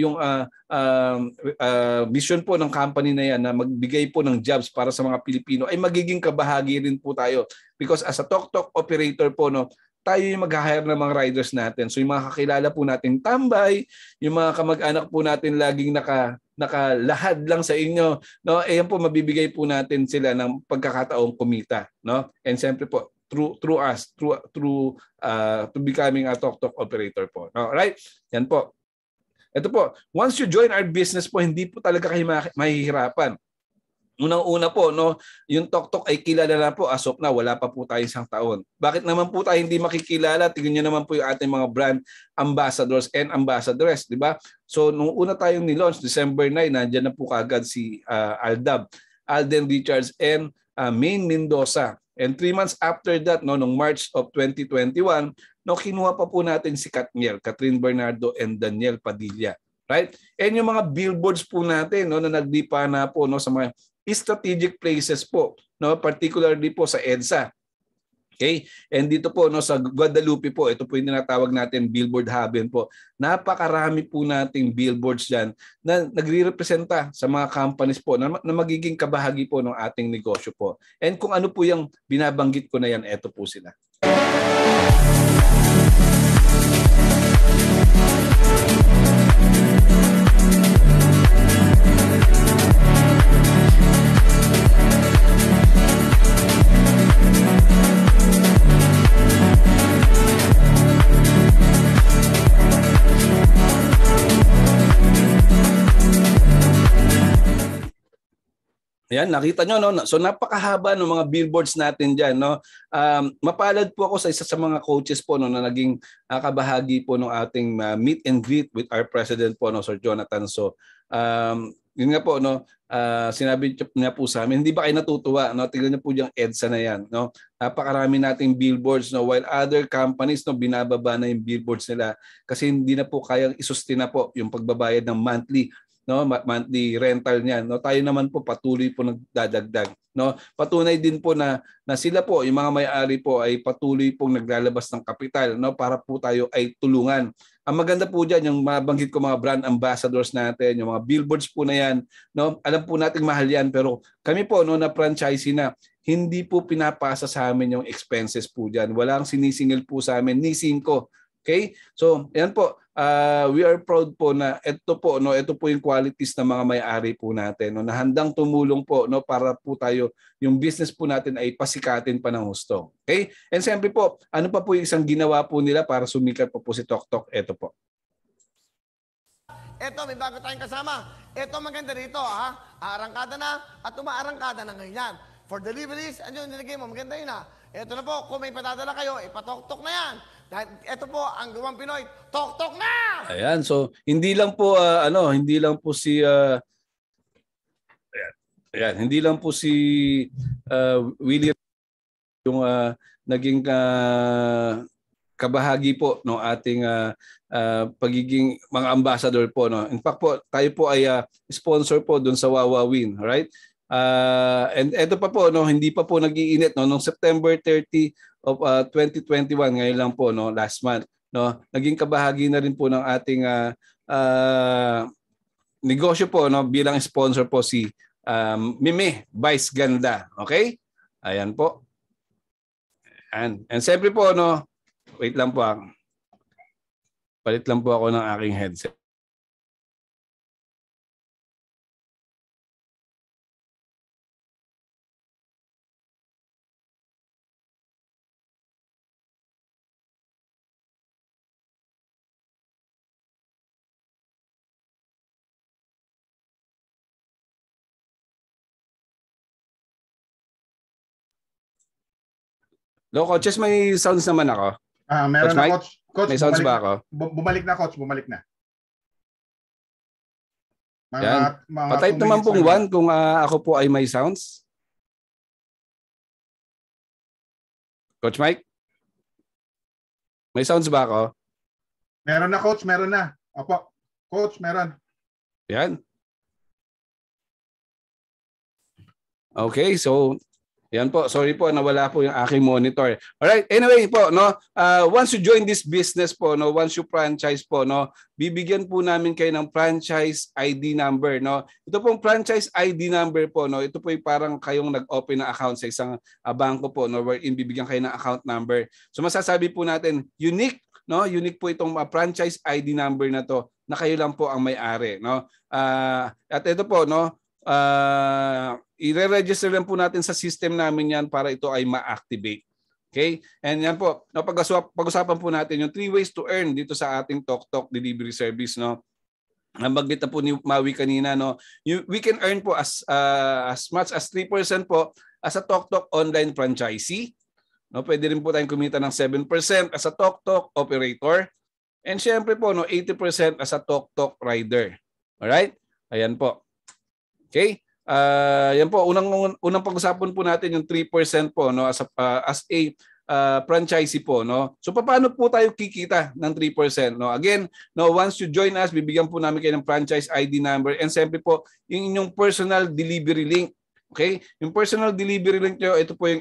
vision po ng company na yan na magbigay po ng jobs para sa mga Pilipino ay magiging kabahagi rin po tayo because as a TOKTOK operator po, no, tayo yung mag-hire ng mga riders natin. So yung mga kakilala po nating tambay, yung mga kamag-anak po natin laging nakalahad lang sa inyo, no, yan po mabibigay po natin sila ng pagkakataong kumita, no. And siyempre po through us to becoming a TOKTOK operator po. No, right? Yan po. Ito po, once you join our business po, hindi po talaga kayo mahihirapan. Unang-una po, no, yung TOKTOK ay kilala na po as of na, wala pa po tayo isang taon. Bakit naman po tayo hindi makikilala? Tingnan niyo naman po yung ating mga brand ambassadors and ambassadors, di ba? So nung una tayong ni-launch, December 9, nandiyan na po kagad si Alden Richards and Maine Mendoza. And 3 months after that, no, nung March of 2021, no, kinuha pa po natin si Katniel, Catherine Bernardo and Daniel Padilla. Right? And yung mga billboards po natin, no, na nagdipa na po, no, sa mga strategic places po, no, particularly po sa EDSA. Okay? And dito po, no, sa Guadalupe po, ito po yung tinatawag natin billboard haven po. Napakarami po nating billboards diyan na nagre-representa sa mga companies po na magiging kabahagi po ng ating negosyo po. And kung ano po yung binabanggit ko na yan, ito po sila. Ayan, nakita nyo, no? So napakahaba ng mga billboards natin dyan, no? Mapalad po ako sa isa sa mga coaches po, no, na naging kabahagi po ng ating meet and greet with our president po, no, Sir Jonathan. So yun nga po, no, sinabi niya po sa amin, hindi ba kayo natutuwa, no? Tingnan niyo po yung EDSA na yan, no? Napakarami nating billboards, no, while other companies, no, binababa na yung billboards nila kasi hindi na po kayang isustain na po yung pagbabayad ng monthly, no, monthly rental niyan, no. Tayo naman po patuloy po nagdadagdag, no. Patunay din po na sila po, yung mga may-ari po ay patuloy pong naglalabas ng kapital, no, para po tayo ay tulungan. Ang maganda po diyan yung mabanggit ko mga brand ambassadors natin, yung mga billboards po na yan, no. Alam po nating mahal yan, pero kami po, no, na franchisee na, hindi po pinapasa sa amin yung expenses po diyan. Walang sinisingil po sa amin ni singko. Okay? So, yan po. We are proud po na ito po, no, ito po yung qualities ng mga may-ari po natin, no, na handang tumulong po, no, para po tayo yung business po natin ay pasikatin pa ng husto. Okay? And siyempre po, ano pa po yung isang ginawa po nila para sumikat po si TOKTOK? Ito po. Ito, may bago tayong kasama. Ito maganda rito, ha? Arangkada na at umaarangkada na ngayon yan. For deliveries, ano yung nilagay mo? Maganda yun, ha? Ito na po, kung may padadala kayo, ipatok-tok na yan. Dahil ito po, ang gawang Pinoy, tok-tok na! Ayan, so hindi lang po, hindi lang po si, hindi lang po si Willie yung naging kabahagi po ng ating pagiging mga ambassador po, no. In fact po, tayo po ay sponsor po doon sa Wawawin, right? And ito pa po, no, hindi pa po nag-iinit, no, noong September 30 of 2021, ngayon lang po, no, last month, no, naging kabahagi na rin po ng ating negosyo po, no, bilang sponsor po si Mime Vice Ganda. Okay? Ayan po. And siyempre po, no, wait lang po. Palit lang po ako ng aking headset. Hello, coaches, may sounds naman ako. Meron Coach na, Mike? coach. Coach, May sounds ba bumalik ako? Bumalik na, coach. Bumalik na. Yan. Patype naman pong 1 kung ako po ay may sounds. Coach Mike? May sounds ba ako? Meron na, coach. Meron na. Opo. Coach, meron. Yan. Okay, so yan po. Sorry po, nawala po yung aking monitor. Alright, anyway po, no, once you join this business po, no, once you franchise po, no, bibigyan po namin kayo ng franchise ID number, no. Ito pong franchise ID number po, no, ito po yung parang kayong nag-open na account sa isang bangko po, no, wherein bibigyan kayo ng account number. So masasabi po natin, unique, no, unique po itong franchise ID number na to, na kayo lang po ang may-ari, no. At ito po, no, i-register lang po natin sa system namin yan para ito ay ma-activate. Okay? And yan po, no, pag-usapan po natin yung 3 ways to earn dito sa ating TOKTOK delivery service, no. Nabanggit na po ni Maui kanina, no. We can earn po as much as 3% po as a TOKTOK online franchisee. No, pwede rin po tayong kumita ng 7% as a TOKTOK operator. And syempre po, no, 80% as a TOKTOK rider. Alright? Ayan po. Okay? Yan po, unang pag-usapan po natin yung 3% po, no, as a franchisee po, no. So paano po tayo kikita ng 3%, no? Again, no, once you join us, bibigyan po namin kayo ng franchise ID number and siyempre po yung inyong personal delivery link. Okay? Yung personal delivery link nyo, ito po yung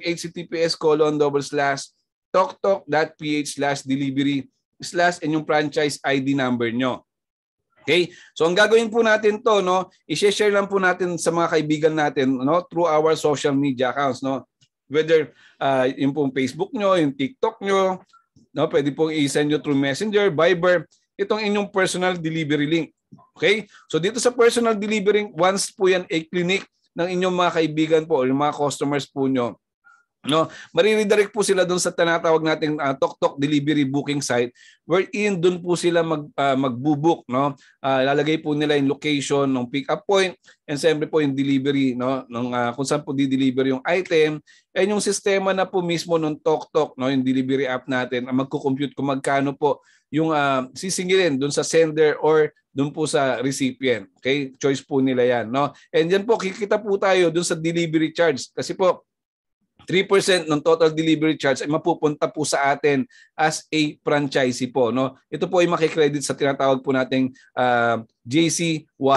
https://toktok.ph/delivery/ and yung franchise ID number nyo. Okay? So ang gagawin po natin to, no, i-share lang po natin sa mga kaibigan natin, no, through our social media accounts, no. Whether yung pong Facebook nyo, yung TikTok nyo, no, pwede pong i-send nyo through Messenger, Viber, itong inyong personal delivery link. Okay? So dito sa personal delivery link, once po yan i-click ng inyong mga kaibigan po o yung mga customers po nyo, no, mariredirect po sila doon sa tinatawag nating TOKTOK delivery booking site wherein doon po sila magbo-book, no. Lalagay po nila yung location ng pick up point and siyempre po yung delivery, no, ng kung saan po di-deliver yung item and yung sistema na po mismo ng TOKTOK, no, yung delivery app natin ang magko-compute kung magkano po yung sisingilin doon sa sender or doon po sa recipient. Okay? Choice po nila yan, no. And yan po kikita po tayo doon sa delivery charge kasi po 3% ng total delivery charge ay mapupunta po sa atin as a franchisee po, no. Ito po ay makikredit sa tinatawag po nating JC Wallet.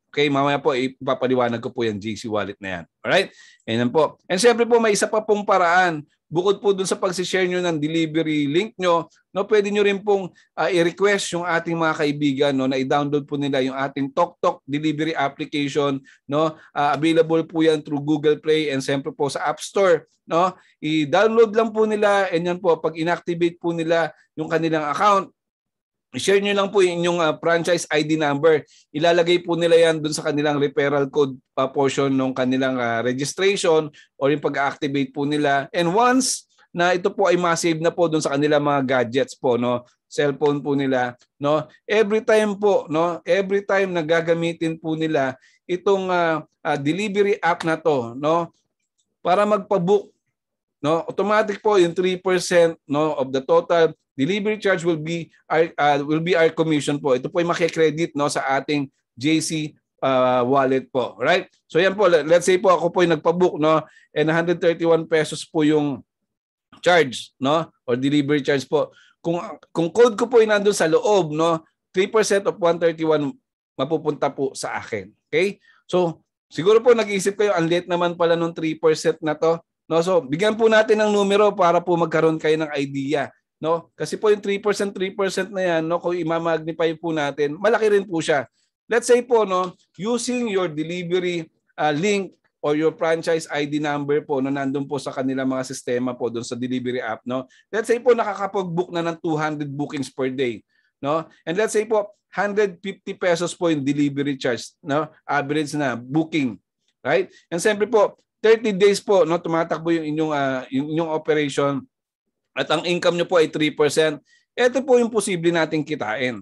Okay, mamaya po ipapaliwanag ko po yung GC wallet na yan. Alright? Ayan po. And syempre po may isa pa pong paraan. Bukod po dun sa pag-share nyo ng delivery link nyo, no, pwede nyo rin pong i-request yung ating mga kaibigan, no, na i-download po nila yung ating TokTok delivery application, no. Available po yan through Google Play and syempre po sa App Store, no. I-download lang po nila, and yan po pag inactivate po nila yung kanilang account, i-share nyo lang po yung inyong franchise ID number. Ilalagay po nila yan dun sa kanilang referral code portion ng kanilang registration or yung pag-activate po nila. And once na ito po ay ma-save na po dun sa kanilang mga gadgets po, no, cellphone po nila, no, every time po, no, every time na gagamitin po nila itong delivery app na to, no, para magpa-book, no, automatic po yung 3%, no, of the total delivery charge will be our commission po. Ito po ay maki-credit, no, sa ating JC wallet po, right? So yan po, let's say po ako po ay nagpa-book, no, and 131 pesos po yung charge, no, or delivery charge po. Kung code ko po ay nandoon sa loob, no, 3% of 131 mapupunta po sa akin. Okay? So siguro po nag-iisip kayo, ang late naman pala nung 3% na to, no? So bigyan po natin ng numero para po magkaroon kayo ng idea. No, kasi po yung 3% na yan, no, kung i-magnify po natin, malaki rin po siya. Let's say po, no, using your delivery link or your franchise ID number po na nandun po sa kanilang mga sistema po doon sa delivery app, no. Let's say po nakakapag-book na ng 200 bookings per day, no. And let's say po 150 pesos po yung delivery charge, no, average na booking, right? And siyempre po 30 days po, no, tumatakbo yung inyong operation. At ang income nyo po ay 3%. Ito po yung posible nating kitain.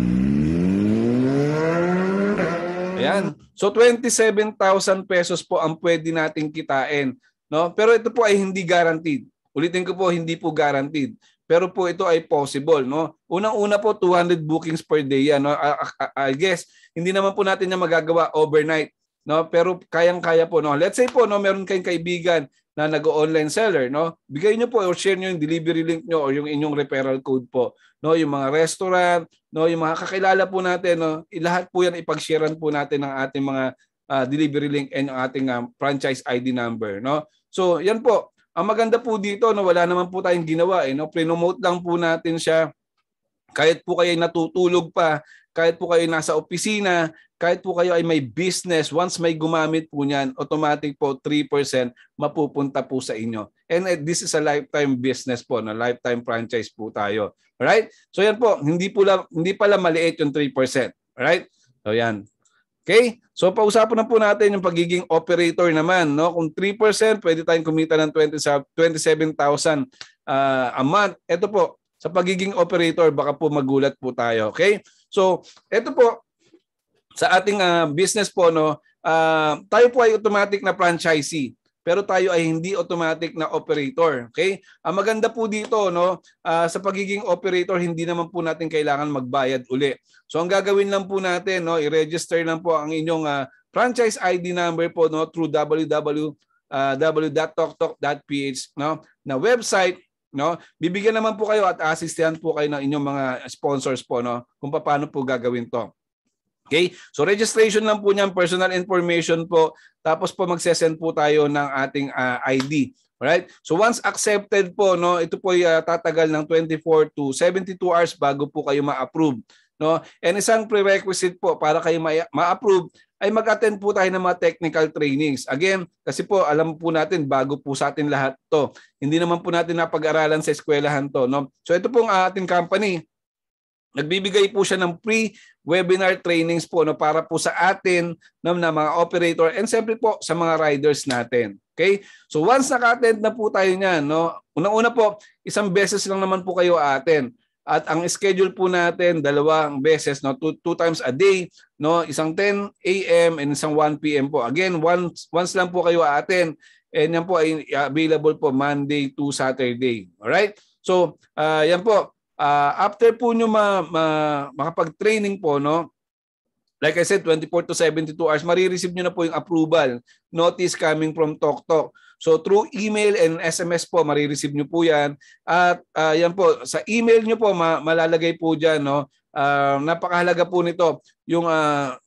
Ayan. So 27,000 pesos po ang pwede nating kitain, no? Pero ito po ay hindi guaranteed. Ulitin ko po, hindi po guaranteed. Pero po ito ay possible, no? Unang-una po 200 bookings per day yan, no? I guess hindi naman po natin na magagawa overnight, no? Pero kayang-kaya po, no? Let's say po, no, meron kayong kaibigan na nag-online seller, no? Bigay niyo po or share niyo yung delivery link niyo or yung inyong referral code po, no? Yung mga restaurant, no, yung mga kakilala po natin, no? Lahat po yan ipag-sharean po natin ng ating mga delivery link and yung ating franchise ID number, no? So, yan po. Ang maganda po dito, no, wala naman po tayong ginawa, no? Pre-promote lang po natin siya. Kahit po kayo natutulog pa, kahit po kayo nasa opisina, kahit po kayo ay may business, once may gumamit po niyan, automatic po 3% mapupunta po sa inyo. And this is a lifetime business po, na lifetime franchise po tayo. Alright? So yan po, hindi pala maliit yung 3%. Alright? So yan. Okay? So pausapan na po natin yung pagiging operator naman, no? Kung 3%, pwede tayong kumita ng 27,000 a month. Ito po, sa pagiging operator, baka po magulat po tayo. Okay? So, ito po, sa ating business po, no, tayo po ay automatic na franchisee, pero tayo ay hindi automatic na operator. Okay? Ang maganda po dito, no, sa pagiging operator, hindi naman po natin kailangan magbayad uli. So ang gagawin lang po natin, no, i-register lang po ang inyong franchise ID number po, no, through www.toktok.ph, no, na website, no. Bibigyan naman po kayo at asistihan po kayo ng inyong mga sponsors po, no, kung paano po gagawin to. Okay? So registration lang po niyan, personal information po, tapos po magse-send po tayo ng ating ID. Alright? So once accepted po, no, ito po ay tatagal ng 24 to 72 hours bago po kayo ma-approve, no? And isang prerequisite po para kayo ma-approve ay mag-attend po tayo ng mga technical trainings. Again, kasi po alam po natin bago po sa atin lahat to. Hindi naman po natin napag-aralan sa eskwelahan to, no? So ito pong ating company, nagbibigay po siya ng pre-webinar trainings po, no, para po sa atin, no, na mga operator and siyempre po sa mga riders natin. Okay? So once naka-attend na po tayo niyan, no, unang-una po, isang beses lang naman po kayo attend. At ang schedule po natin, 2 beses, no, two times a day, no, isang 10 a.m. and isang 1 p.m. po. Again, once lang po kayo attend, and yan po ay available po Monday to Saturday. Alright? So, yan po. After po nyo makapag-training po, no, like I said, 24 to 72 hours, marireceive nyo na po yung approval notice coming from TokTok. So through email and SMS po, marireceive nyo po yan. At yan po, sa email nyo po, malalagay po dyan, no, napakahalaga po nito, yung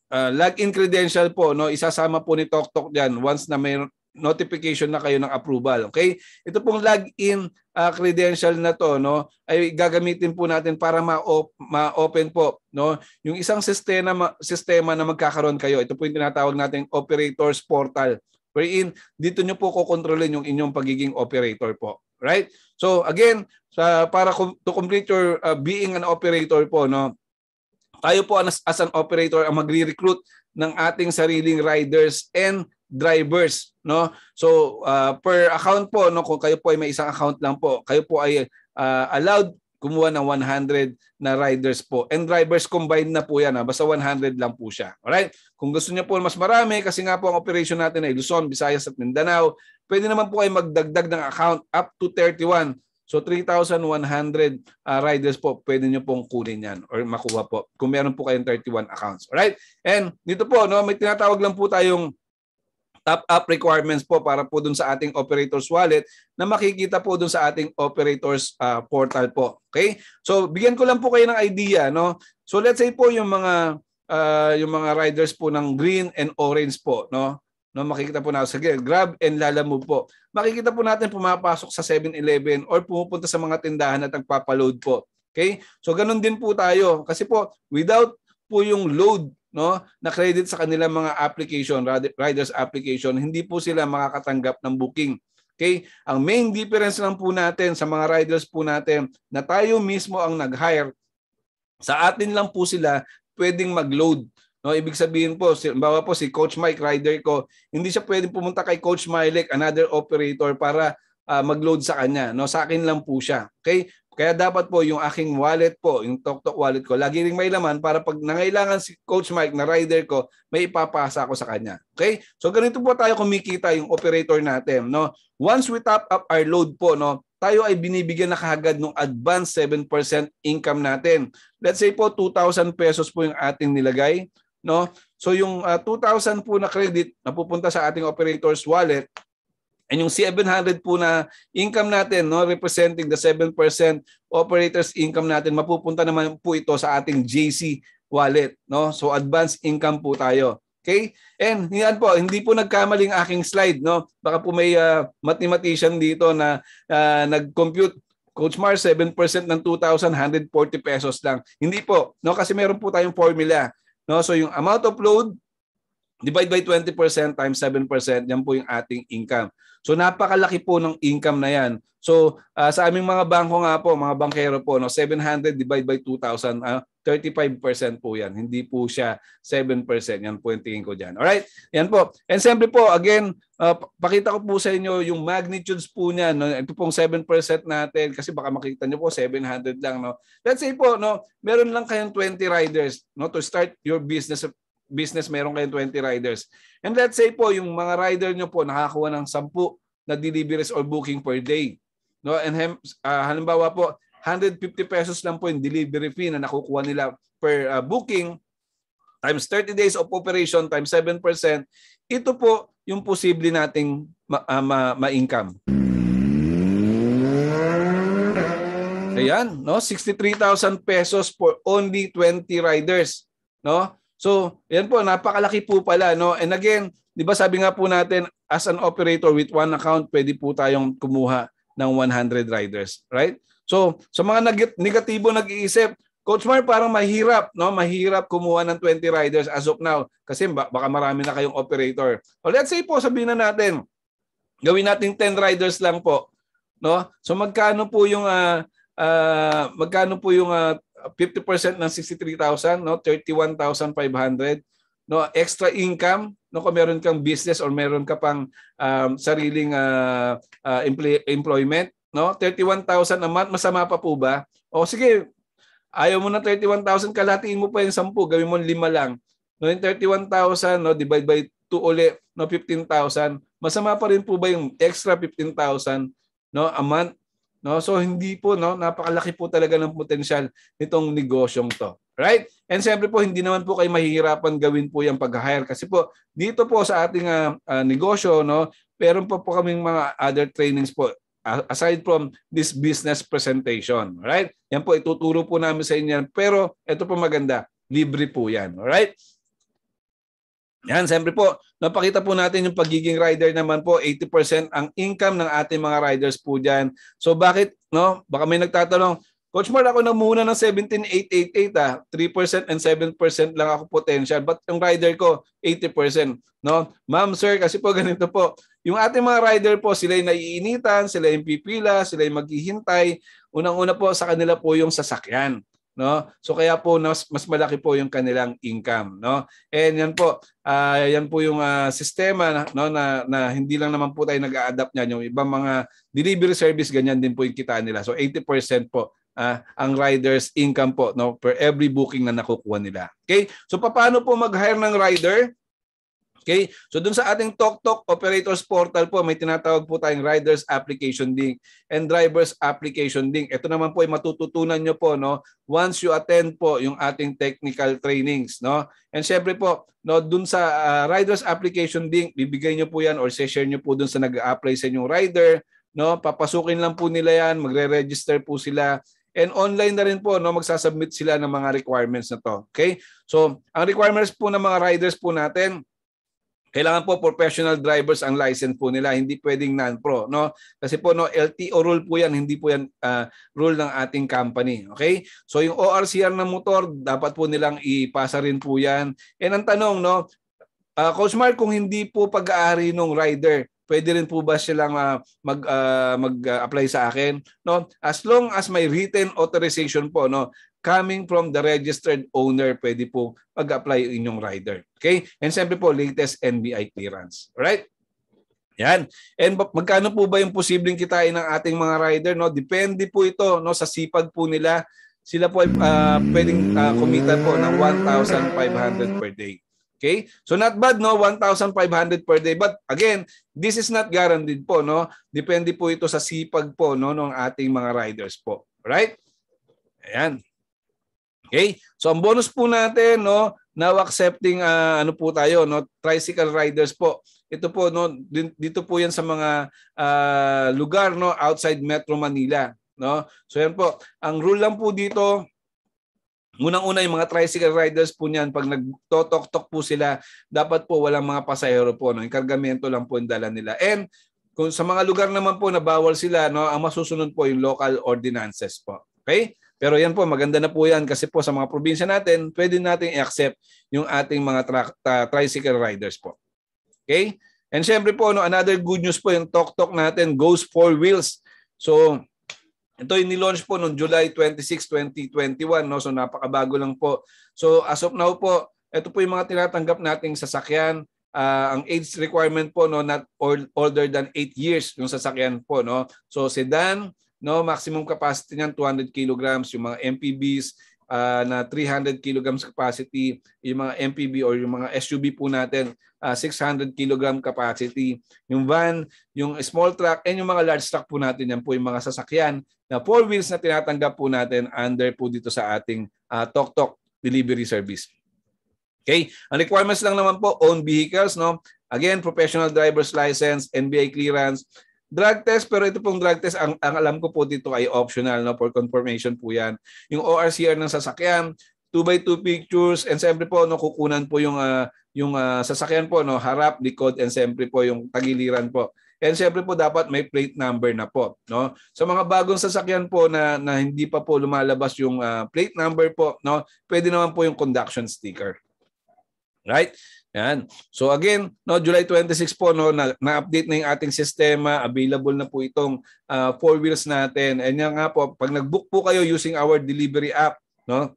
login credential po, no, isasama po ni TokTok diyan once na may notification na kayo ng approval. Okay? Ito pong login credential na to, no, ay gagamitin po natin para ma-open po, no, yung isang sistema na magkakaroon kayo. Ito po yung tinatawag nating operators portal. Wherein dito nyo po kokontrolin yung inyong pagiging operator po. Right? So again, para to complete your being an operator po, no, tayo po as an operator ang magre-recruit ng ating sariling riders and drivers, no. So per account po, no, kung kayo po ay may isang account lang po, kayo po ay allowed kumuha ng 100 na riders po. And drivers combined na po yan. Basta 100 lang po siya. Alright? Kung gusto niyo po mas marami, kasi nga po ang operation natin ay Luzon, Visayas at Mindanao, pwede naman po ay magdagdag ng account up to 31. So 3,100 riders po, pwede niyo pong kunin yan or makuha po kung meron po kayong 31 accounts. Alright? And dito po, no, may tinatawag lang po tayong top-up requirements po para po dun sa ating operators wallet na makikita po dun sa ating operators portal po. Okay? So bigyan ko lang po kayo ng idea, no. So let's say po yung mga riders po ng green and orange po, no. No, makikita po natin sa Grab and Lalamove po. Makikita po natin pumapasok sa 7-Eleven or pumupunta sa mga tindahan at nagpapaload po. Okay? So ganun din po tayo kasi po without po yung load, no, na credit sa kanilang mga application, riders application, hindi po sila makakatanggap ng booking. Okay? Ang main difference lang po natin sa mga riders po natin na tayo mismo ang nag-hire, sa atin lang po sila pwedeng mag-load. No, ibig sabihin po, bawa po si Coach Mike rider ko, hindi siya pwedeng pumunta kay Coach Mike, another operator para mag-load sa kanya. No, sa akin lang po siya. Okay? Kaya dapat po yung aking wallet po, yung TokTok wallet ko, lagi ring may laman para pag nangailangan si Coach Mike na rider ko, may ipapasa ako sa kanya. Okay? So ganito po tayo kumikita yung operator natin, no? Once we top up our load po, no, tayo ay binibigyan na kaagad ng advance 7% income natin. Let's say po 2,000 pesos po yung ating nilagay, no? So yung 2,000 po na credit na pupunta sa ating operator's wallet, and yung 700 po na income natin, no, representing the 7% operators income natin, mapupunta naman po ito sa ating JC wallet, no? So advance income po tayo. Okay? And yan po, hindi po nagkamaling aking slide, no? Baka po may mathematician dito na nag-compute, Coach Mar, 7% ng 2,000, 140 pesos lang. Hindi po, no? Kasi meron po tayong formula, no? So yung amount of load divide by 20% times 7%, yan po yung ating income. So napakalaki po ng income na yan. So sa aming mga bangko nga po, mga bankero po, no, 700 divide by 2,000, 35% po yan. Hindi po siya 7%. Yan po yung tingin ko dyan. Alright? Yan po. And siyempre po, again, pakita ko po sa inyo yung magnitudes po niya. No? Ito pong 7% natin kasi baka makita nyo po 700 lang. No? Let's say po, no, meron lang kayong 20 riders, no, to start your business, meron kayong 20 riders. And let's say po, yung mga rider nyo po nakakuha ng 10 na deliveries or booking per day. No? And halimbawa po, 150 pesos lang po yung delivery fee na nakukuha nila per booking times 30 days of operation times 7%. Ito po yung posible nating ma-income. Ayan, no? 63,000 pesos for only 20 riders. No? So, yan po, napakalaki po pala, no? And again, 'di ba sabi nga po natin, as an operator with one account, pwede po tayong kumuha ng 100 riders, right? So, sa mga negatibo nag-iisip, Coach Mar, parang mahirap, no? Mahirap kumuha ng 20 riders as of now kasi baka marami na kayong operator. O let's say po, sabihin na natin, gawin natin 10 riders lang po, no? So magkano po yung 50% ng 63,000, no, 31,500, no, extra income, no, kung meron kang business or meron ka pang sariling employment, no, 31,000 a month, masama pa po ba? O sige, ayaw mo na 31,000, kalatiin mo pa yung 10, gawin mo 5 lang. No, yung 31,000, no, divide by 2 uli, no, 15,000. Masama pa rin po ba yung extra 15,000, no, a month? No, so hindi po, no, napakalaki po talaga ng potensyal nitong negosyong to. Right? And siyempre po, hindi naman po kayo mahihirapan gawin po yung pag-hire kasi po dito po sa ating negosyo, no, meron po kaming mga other trainings po aside from this business presentation. Right? Yan po, ituturo po namin sa inyo. Pero ito po maganda, libre po yan. Alright? Yan, siyempre po, napakita po natin yung pagiging rider naman po, 80% ang income ng ating mga riders po diyan. So bakit, no? Baka may nagtatanong, Coach Mar, ako na muna ng 17,888 3% and 7% lang ako potential. But yung rider ko, 80%. No? Ma'am, sir, kasi po ganito po. Yung ating mga rider po, sila yung naiinitan, sila yung pipila, sila yung maghihintay. Unang-una po sa kanila po yung sasakyan. No? So kaya po mas malaki po yung kanilang income. No? And yan po yung sistema no, na hindi lang naman po tayo nag-a-adapt niyan. Yung ibang mga delivery service, ganyan din po yung kita nila. So 80% po ang riders income po no per every booking na nakukuha nila. Okay? So paano po mag-hire ng rider? Okay? So dun sa ating TOKTOK Operators Portal po may tinatawag po tayong Riders Application Link and Drivers Application Link. Ito naman po ay matututunan nyo po no once you attend po yung ating technical trainings no. And syempre po no dun sa Riders Application Link bibigay nyo po yan or share nyo po dun sa nag-a-apply sa inyong rider no. Papasukin lang po nila yan, magre-register po sila. And online na rin po, no, magsasubmit sila ng mga requirements na to. Okay? So, ang requirements po ng mga riders po natin, kailangan po professional drivers ang license po nila, hindi pwedeng non-pro, no? Kasi po no LTO rule po 'yan, hindi po 'yan rule ng ating company, okay? So yung ORCR ng motor, dapat po nilang ipasa rin po 'yan. And ang tanong no, Coach Mark, kung hindi po pag-aari ng rider, pwede rin po ba silang mag-apply sa akin? No? As long as may written authorization po, no, coming from the registered owner, pwede po mag-apply inyong rider. Okay? And siyempre po, latest NBI clearance. Alright? Yan. And magkano po ba yung posibleng kitain ng ating mga rider? No? Depende po ito no, sa sipag po nila. Sila po ay pwedeng kumita po ng 1,500 per day. Okay? So not bad no, 1,500 per day. But again, this is not guaranteed po no. Depende po ito sa sipag po no ng ating mga riders po. Right? Ayan. Okay? So ang bonus po natin no, now accepting ano po tayo no, tricycle riders po. Ito po no, dito po 'yan sa mga lugar no outside Metro Manila, no. So yan po. Ang rule lang po dito, unang-una yung mga tricycle riders po niyan, pag nagtotok-tok po sila, dapat po walang mga pasahero po. No? Yung kargamento lang po yung dala nila. And kung sa mga lugar naman po na bawal sila, no, ang masusunod po yung local ordinances po. Okay? Pero yan po, maganda na po yan kasi po sa mga probinsya natin, pwede natin i-accept yung ating mga tricycle riders po. Okay? And syempre po, no, another good news po, yung TOKTOK natin goes 4 wheels. So, ito yung nilaunch po noong July 26, 2021. No? So napakabago lang po. So as of now po, ito po yung mga tinatanggap nating sasakyan. Ang age requirement po no, not older than 8 years yung sasakyan po. No? So sedan, no, maximum capacity niyan 200 kilograms. Yung mga MPVs na 300 kilograms capacity. Yung mga MPV or yung mga SUV po natin, 600 kilogram capacity. Yung van, yung small truck, and yung mga large truck po natin, yan po yung mga sasakyan na 4 wheels na tinatanggap po natin under po dito sa ating TOKTOK delivery service. Okay? Ang requirements lang naman po, own vehicles, no? Again, professional driver's license, NBI clearance, drug test, pero ito pong drug test, ang alam ko po dito ay optional, no? For confirmation po yan. Yung ORCR ng sasakyan, 2x2 pictures, and siyempre po, no, kukunan po yung sasakyan po, no, harap, likod, and siyempre po yung tagiliran po. And siyempre po dapat may plate number na po, no? Sa mga bagong sasakyan po na hindi pa po lumalabas yung plate number po, no, pwede naman po yung conduction sticker. Right? Yan. So again, no, July 26 po no, na-update na yung ating sistema, available na po itong 4 wheels natin. And yan nga po, pag nag-book po kayo using our delivery app, no,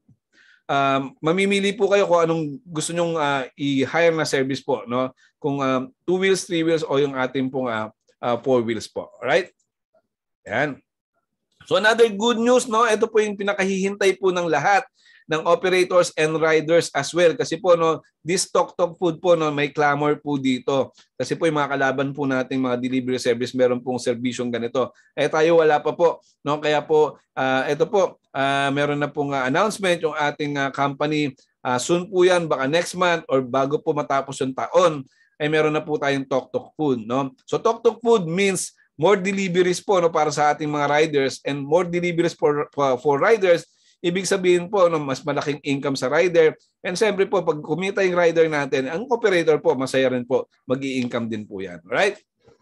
mamimili po kayo kung anong gusto nyong i-hire na service po, no? Kung 2 wheels, 3 wheels o yung ating pong 4 wheels po. Alright? Yan. So another good news, no? Ito po yung pinakahihintay po ng lahat ng operators and riders as well. Kasi po, no, this TOKTOK food po, no, may clamor po dito. Kasi po yung mga kalaban po nating mga delivery service, meron pong serbisyong ganito. Eh tayo wala pa po, no? Kaya po, ito po, meron na pong announcement yung ating company. Soon po yan, baka next month or bago po matapos yung taon, ay meron na po tayong TOKTOK food, no? So TOKTOK food means more deliveries po, no, para sa ating mga riders, and more deliveries for riders ibig sabihin po no, mas malaking income sa rider. And siyempre po, pag kumita yung rider natin, ang operator po, masaya rin po, mag-i-income din po yan. Right?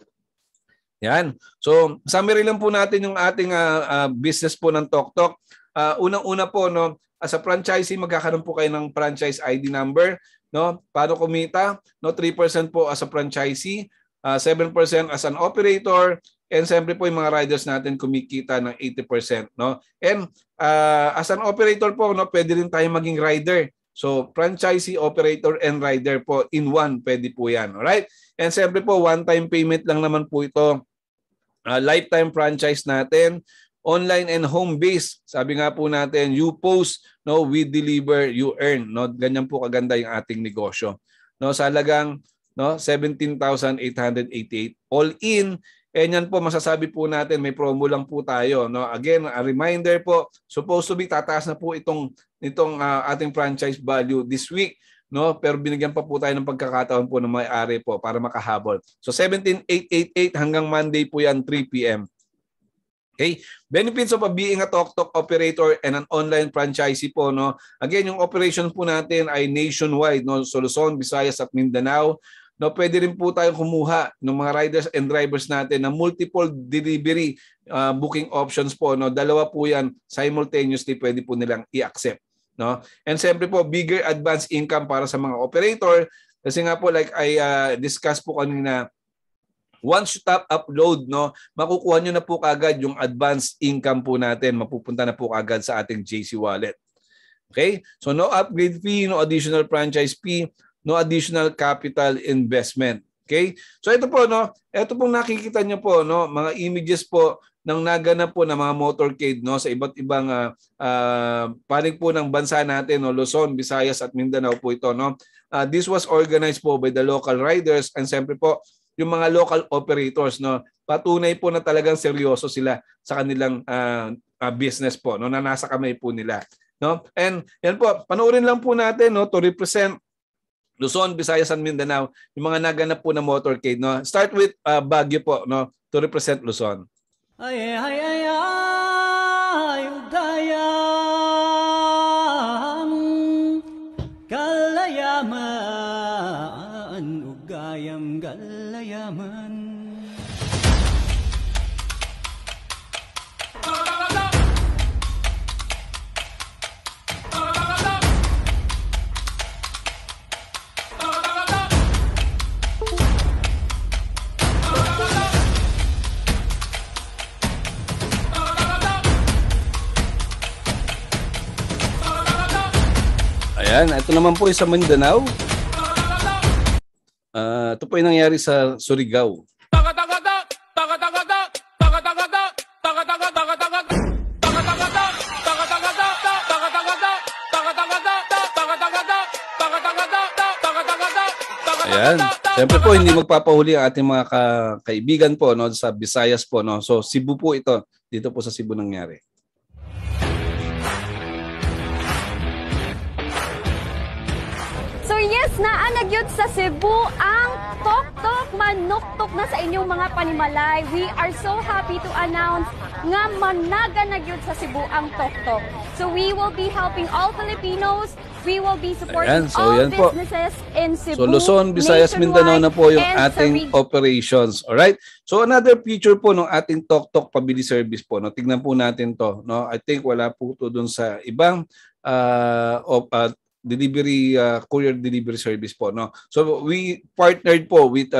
Yan. So, summary lang po natin yung ating business po ng TOKTOK. Unang-una po, no, as a franchisee, magkakaroon po kayo ng franchise ID number. No? Paano kumita? No, 3% po as a franchisee, 7% as an operator, and siyempre po yung mga riders natin kumikita ng 80%. No? And as an operator po, no, pwede rin tayo maging rider. So, franchisee, operator, and rider po in one, pwede po yan. Alright? And siyempre po, one-time payment lang naman po ito. Lifetime franchise natin, online and home base. Sabi nga po natin, you post, no, we deliver, you earn. No, ganyan po kaganda yung ating negosyo. No, sa halagang no 17,888 all in. And yan po masasabi po natin, may promo lang po tayo. No, again, a reminder po, supposed to be tataas na po itong ating franchise value this week. No, pero binigyan pa po tayo ng pagkakataon po ng may-ari po para makahabol. So 17,888 hanggang Monday po yan 3 p.m. Okay? Benefits of being a TOKTOK operator and an online franchisee po, no. Again, yung operations po natin ay nationwide, no, so Luzon, Visayas at Mindanao. No, pwede rin po tayong kumuha ng mga riders and drivers natin na multiple delivery booking options po, no. Dalawa po yan simultaneously pwede po nilang i-accept. No? And siyempre po, bigger advance income para sa mga operator. Kasi nga po, like I discussed po kanina, once you tap upload, no, makukuha nyo na po kagad yung advance income po natin. Mapupunta na po kagad sa ating JC Wallet. Okay? So no upgrade fee, no additional franchise fee, no additional capital investment. Okay? So ito po, no, ito pong nakikita nyo po, no, mga images po nang naganap po ng mga motorcade, no, sa iba't ibang panig po ng bansa natin, no, Luzon, Visayas at Mindanao po ito, no. This was organized po by the local riders and siyempre po yung mga local operators, no. Patunay po na talagang seryoso sila sa kanilang business po, no, na nasa kamay po nila, no. And yan po, panoorin lang po natin, no, to represent Luzon, Visayas at Mindanao yung mga naganap po na motorcade, no. Start with Baguio po, no, to represent Luzon. Ay, ay, ay, ay, ugayam, kalayaman, ugayam, kalayaman. Ayan, ito naman po sa Mindanao. Ito po yung nangyari sa Surigao. Ayan. Siyempre po, hindi magpapahuli ang ating mga kaibigan po, no, sa Visayas po. No? So, Cebu po ito. Dito po sa Cebu nangyari. Yes, naanagyod sa Cebu ang TOKTOK manuktok na sa inyong mga panimalay. We are so happy to announce nga managanagyod sa Cebu ang TOKTOK. So we will be helping all Filipinos. We will be supporting all businesses in Cebu. So Luzon, Visayas, Mindanao na po yung ating operations. Alright? So another feature po ng ating TOKTOK pabili service po. No? Tignan po natin to. No? I think wala po ito dun sa ibang delivery courier delivery service po, no. So we partnered po with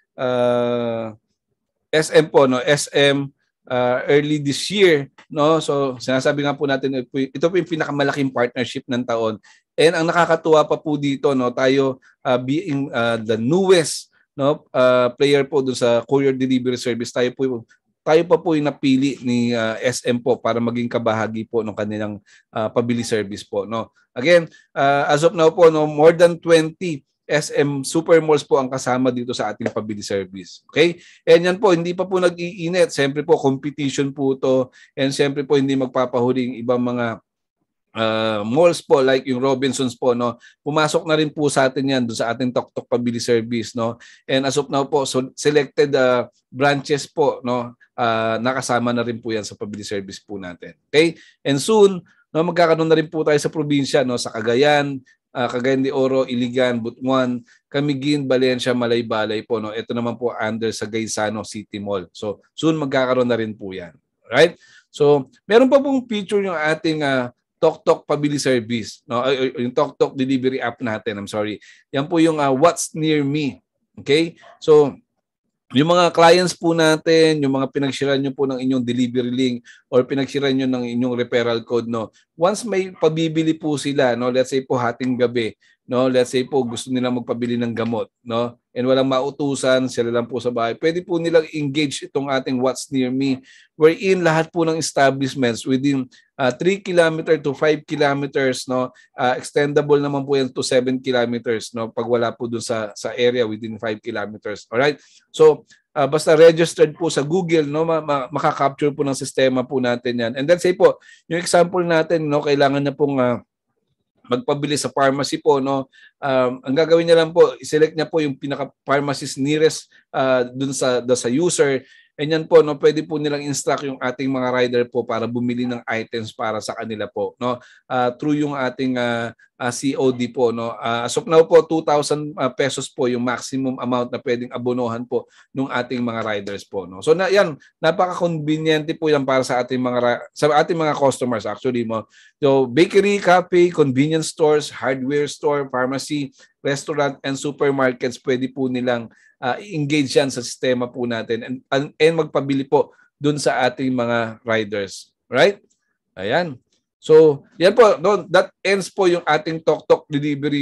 SM po, no, SM early this year, no. So sinasabi nga po natin ito po yung pinakamalaking partnership ng taon. And ang nakakatuwa pa po dito, no, tayo being the newest, no, player po dun sa courier delivery service, tayo pa po yung napili ni SM po para maging kabahagi po ng kanilang pabili service po, no. Again, as of now po, no, more than 20 SM super malls po ang kasama dito sa ating pabili service. Okay? And yan po, hindi pa po nag-iinit. Siyempre po, competition po to. And siyempre po, hindi magpapahuling ibang mga malls po like yung Robinsons po, no. Pumasok na rin po sa atin yan doon sa ating TOKTOK pabili service, no. And as of now po, so selected branches po, no, nakasama na rin po yan sa pabili service po natin. Okay? And soon, no, magkakaroon na rin po tayo sa probinsya, no, sa Cagayan, Cagayan de Oro, Iligan, Butuan, Camiguin, Valencia, Malaybalay po, no. Ito naman po under sa Gaisano City Mall. So soon magkakaroon na rin po 'yan. Right? So meron pa pong feature yung ating TOKTOK Pabili Service, no, yung TOKTOK delivery app natin. I'm sorry. Yan po yung What's Near Me. Okay? So yung mga clients po natin, yung mga pinag-share nyo po ng inyong delivery link or pinag-share nyo ng inyong referral code, no, once may pabibili po sila, no, let's say po hating gabi, no, let's say po gusto nilang magpabili ng gamot, no, and walang mautusan, sila lang po sa bahay, pwede po nilang engage itong ating What's Near Me, wherein lahat po ng establishments within 3 kilometer to 5 kilometers, no, extendable naman po yan to 7 kilometers, no, pag wala po dun sa area within 5 kilometers. Alright? So, basta registered po sa Google, no, makaka-capture po ng sistema po natin yan. And then say po, yung example natin, no, kailangan na pong magpabili sa pharmacy po, no. Ang gagawin niya lang po, i-select niya po yung pinaka-pharmacist nearest dun sa user. And yan po, no, pwede po nilang instruct yung ating mga rider po para bumili ng items para sa kanila po, no, through yung ating COD po, no. As of now po, 2,000 pesos po yung maximum amount na pwedeng abonohan po ng ating mga riders po, no. So yan, napaka-conveniente po yan para sa ating mga customers actually mo. So bakery, cafe, convenience stores, hardware store, pharmacy, restaurant and supermarkets, pwede po nilang engage yan sa sistema po natin and magpabili po dun sa ating mga riders. Right? Ayan. So, yan po. No, that ends po yung ating TOKTOK delivery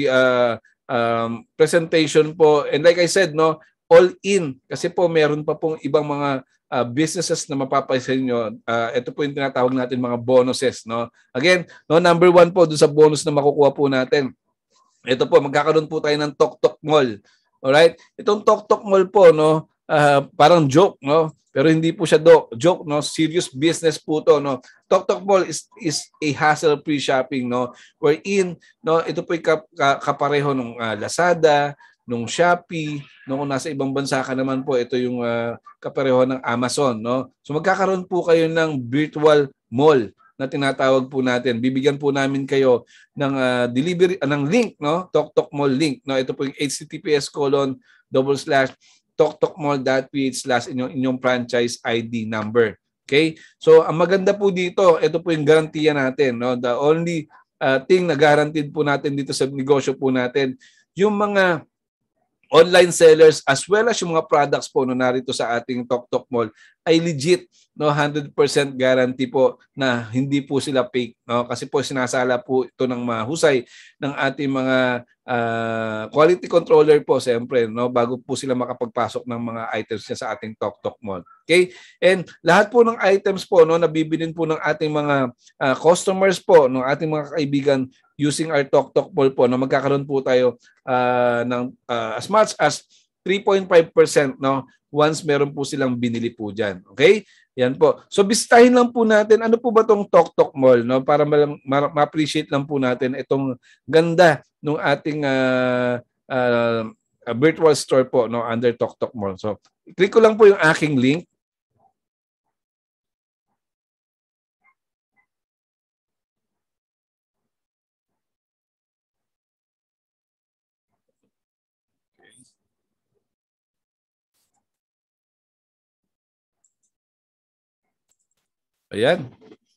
presentation po. And like I said, no, all in. Kasi po meron pa pong ibang mga businesses na mapapansin nyo. Ito po yung tinatawag natin mga bonuses. No? Again, no, number 1 po dun sa bonus na makukuha po natin. Ito po, magkakaroon po tayo ng TOKTOK Mall. Alright? Itong TOKTOK Mall po, no, parang joke, no? Pero hindi po siya joke, no? Serious business po to, no? TOKTOK Mall is a hassle-free shopping, no? Wherein, no, ito po kapareho ng Lazada, nung Shopee, no, kung nasa ibang bansa ka naman po, ito yung kapareho ng Amazon, no? So magkakaroon po kayo ng virtual mall na tinatawag po natin. Bibigyan po namin kayo ng delivery ng link, no? TOKTOK Mall link, no? Ito po yung https://toktokmall.ph/inyong franchise ID number. Okay? So, ang maganda po dito, ito po yung garantiya natin, no? The only thing na guaranteed po natin dito sa negosyo po natin, yung mga online sellers as well as yung mga products po no narito sa ating TOKTOK Mall ay legit, no, 100% guarantee po na hindi po sila fake, no, kasi po sinasala po ito ng mahusay ng ating mga quality controller po siyempre, no, bago po sila makapagpasok ng mga items niya sa ating TOKTOK Mall. Okay? And lahat po ng items po no nabibilin po ng ating mga customers po, ng ating mga kaibigan using our TOKTOK Mall po, no, magkakaroon po tayo ng as much as 3.5%, no, once meron po silang binili po diyan. Okay? Yan po. So bisitahin lang po natin ano po ba tong TOKTOK Mall, no, para ma-appreciate lang po natin itong ganda ng ating virtual store po, no, under TOKTOK Mall. So click ko lang po yung aking link. Ayan.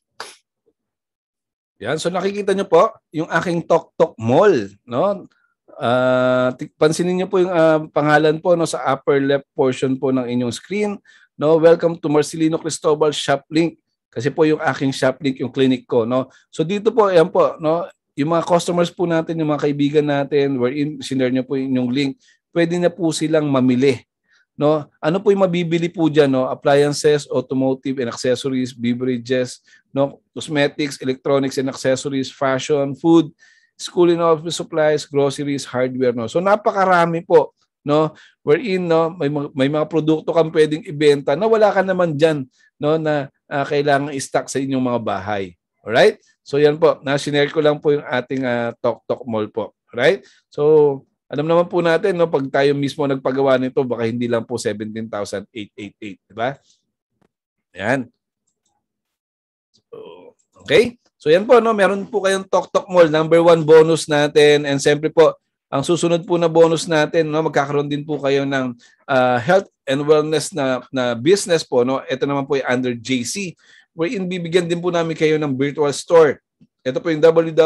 Yan, so nakikita nyo po yung aking TOKTOK Mall, no? Pansinin niyo po yung pangalan po no sa upper left portion po ng inyong screen, no? Welcome to Marcelino Cristobal shop link. Kasi po yung aking shop link yung clinic ko, no? So dito po, ayan po, no? Yung mga customers po natin, yung mga kaibigan natin, wherein sinare niyo po yung inyong link, pwede na po silang mamili. No, ano po yung mabibili po diyan, no? Appliances, automotive and accessories, beverages, no, cosmetics, electronics and accessories, fashion, food, school and office supplies, groceries, hardware, no. So napakarami po, no, wherein no may mga produkto kang pwedeng ibenta na wala ka naman diyan, no, na kailangang i-stock sa inyong mga bahay. All right? So yan po, na-share ko lang po yung ating TOKTOK Mall po. All right? So alam naman po natin, no, pag tayo mismo nagpagawa nito, baka hindi lang po 17,888, di ba? Yan. So, okay? So yan po, no, meron po kayong TOKTOK Mall, number 1 bonus natin. And siyempre po, ang susunod po na bonus natin, no, magkakaroon din po kayo ng health and wellness na business po. No? Ito naman po ay under JC, wherein bibigyan din po namin kayo ng virtual store. Ito po yung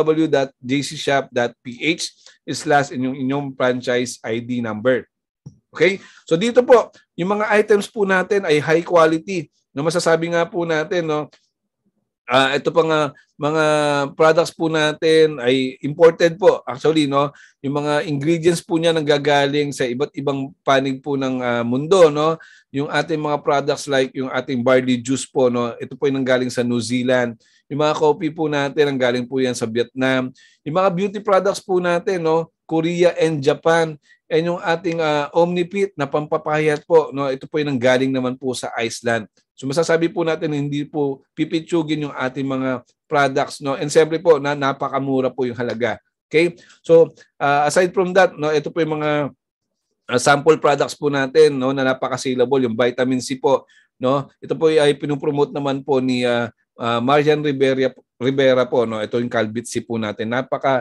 www.jcshop.ph/inyong franchise ID number. Okay? So dito po, yung mga items po natin ay high quality. No, masasabi nga po natin, no, ito pang mga products po natin ay imported po. Actually, no, yung mga ingredients po niya nanggagaling sa iba't ibang panig po ng mundo, no. Yung ating mga products like yung ating barley juice po, no, ito po ay nanggaling sa New Zealand. Yung mga coffee po natin nanggaling po yan sa Vietnam. Yung mga beauty products po natin, no, Korea and Japan. And yung ating Omnipit na pampapahayat po, no, ito po ay nanggaling naman po sa Iceland. So masasabi po natin hindi po pipitsugin yung ating mga products, no. And siyempre po na napakamura po yung halaga. Okay? So aside from that, no, ito po yung mga sample products po natin, no, na napaka-saleable, yung vitamin C po, no. Ito po ay pinopromote naman po ni Marian Rivera po, no. Ito yung Calbit C po natin. Napaka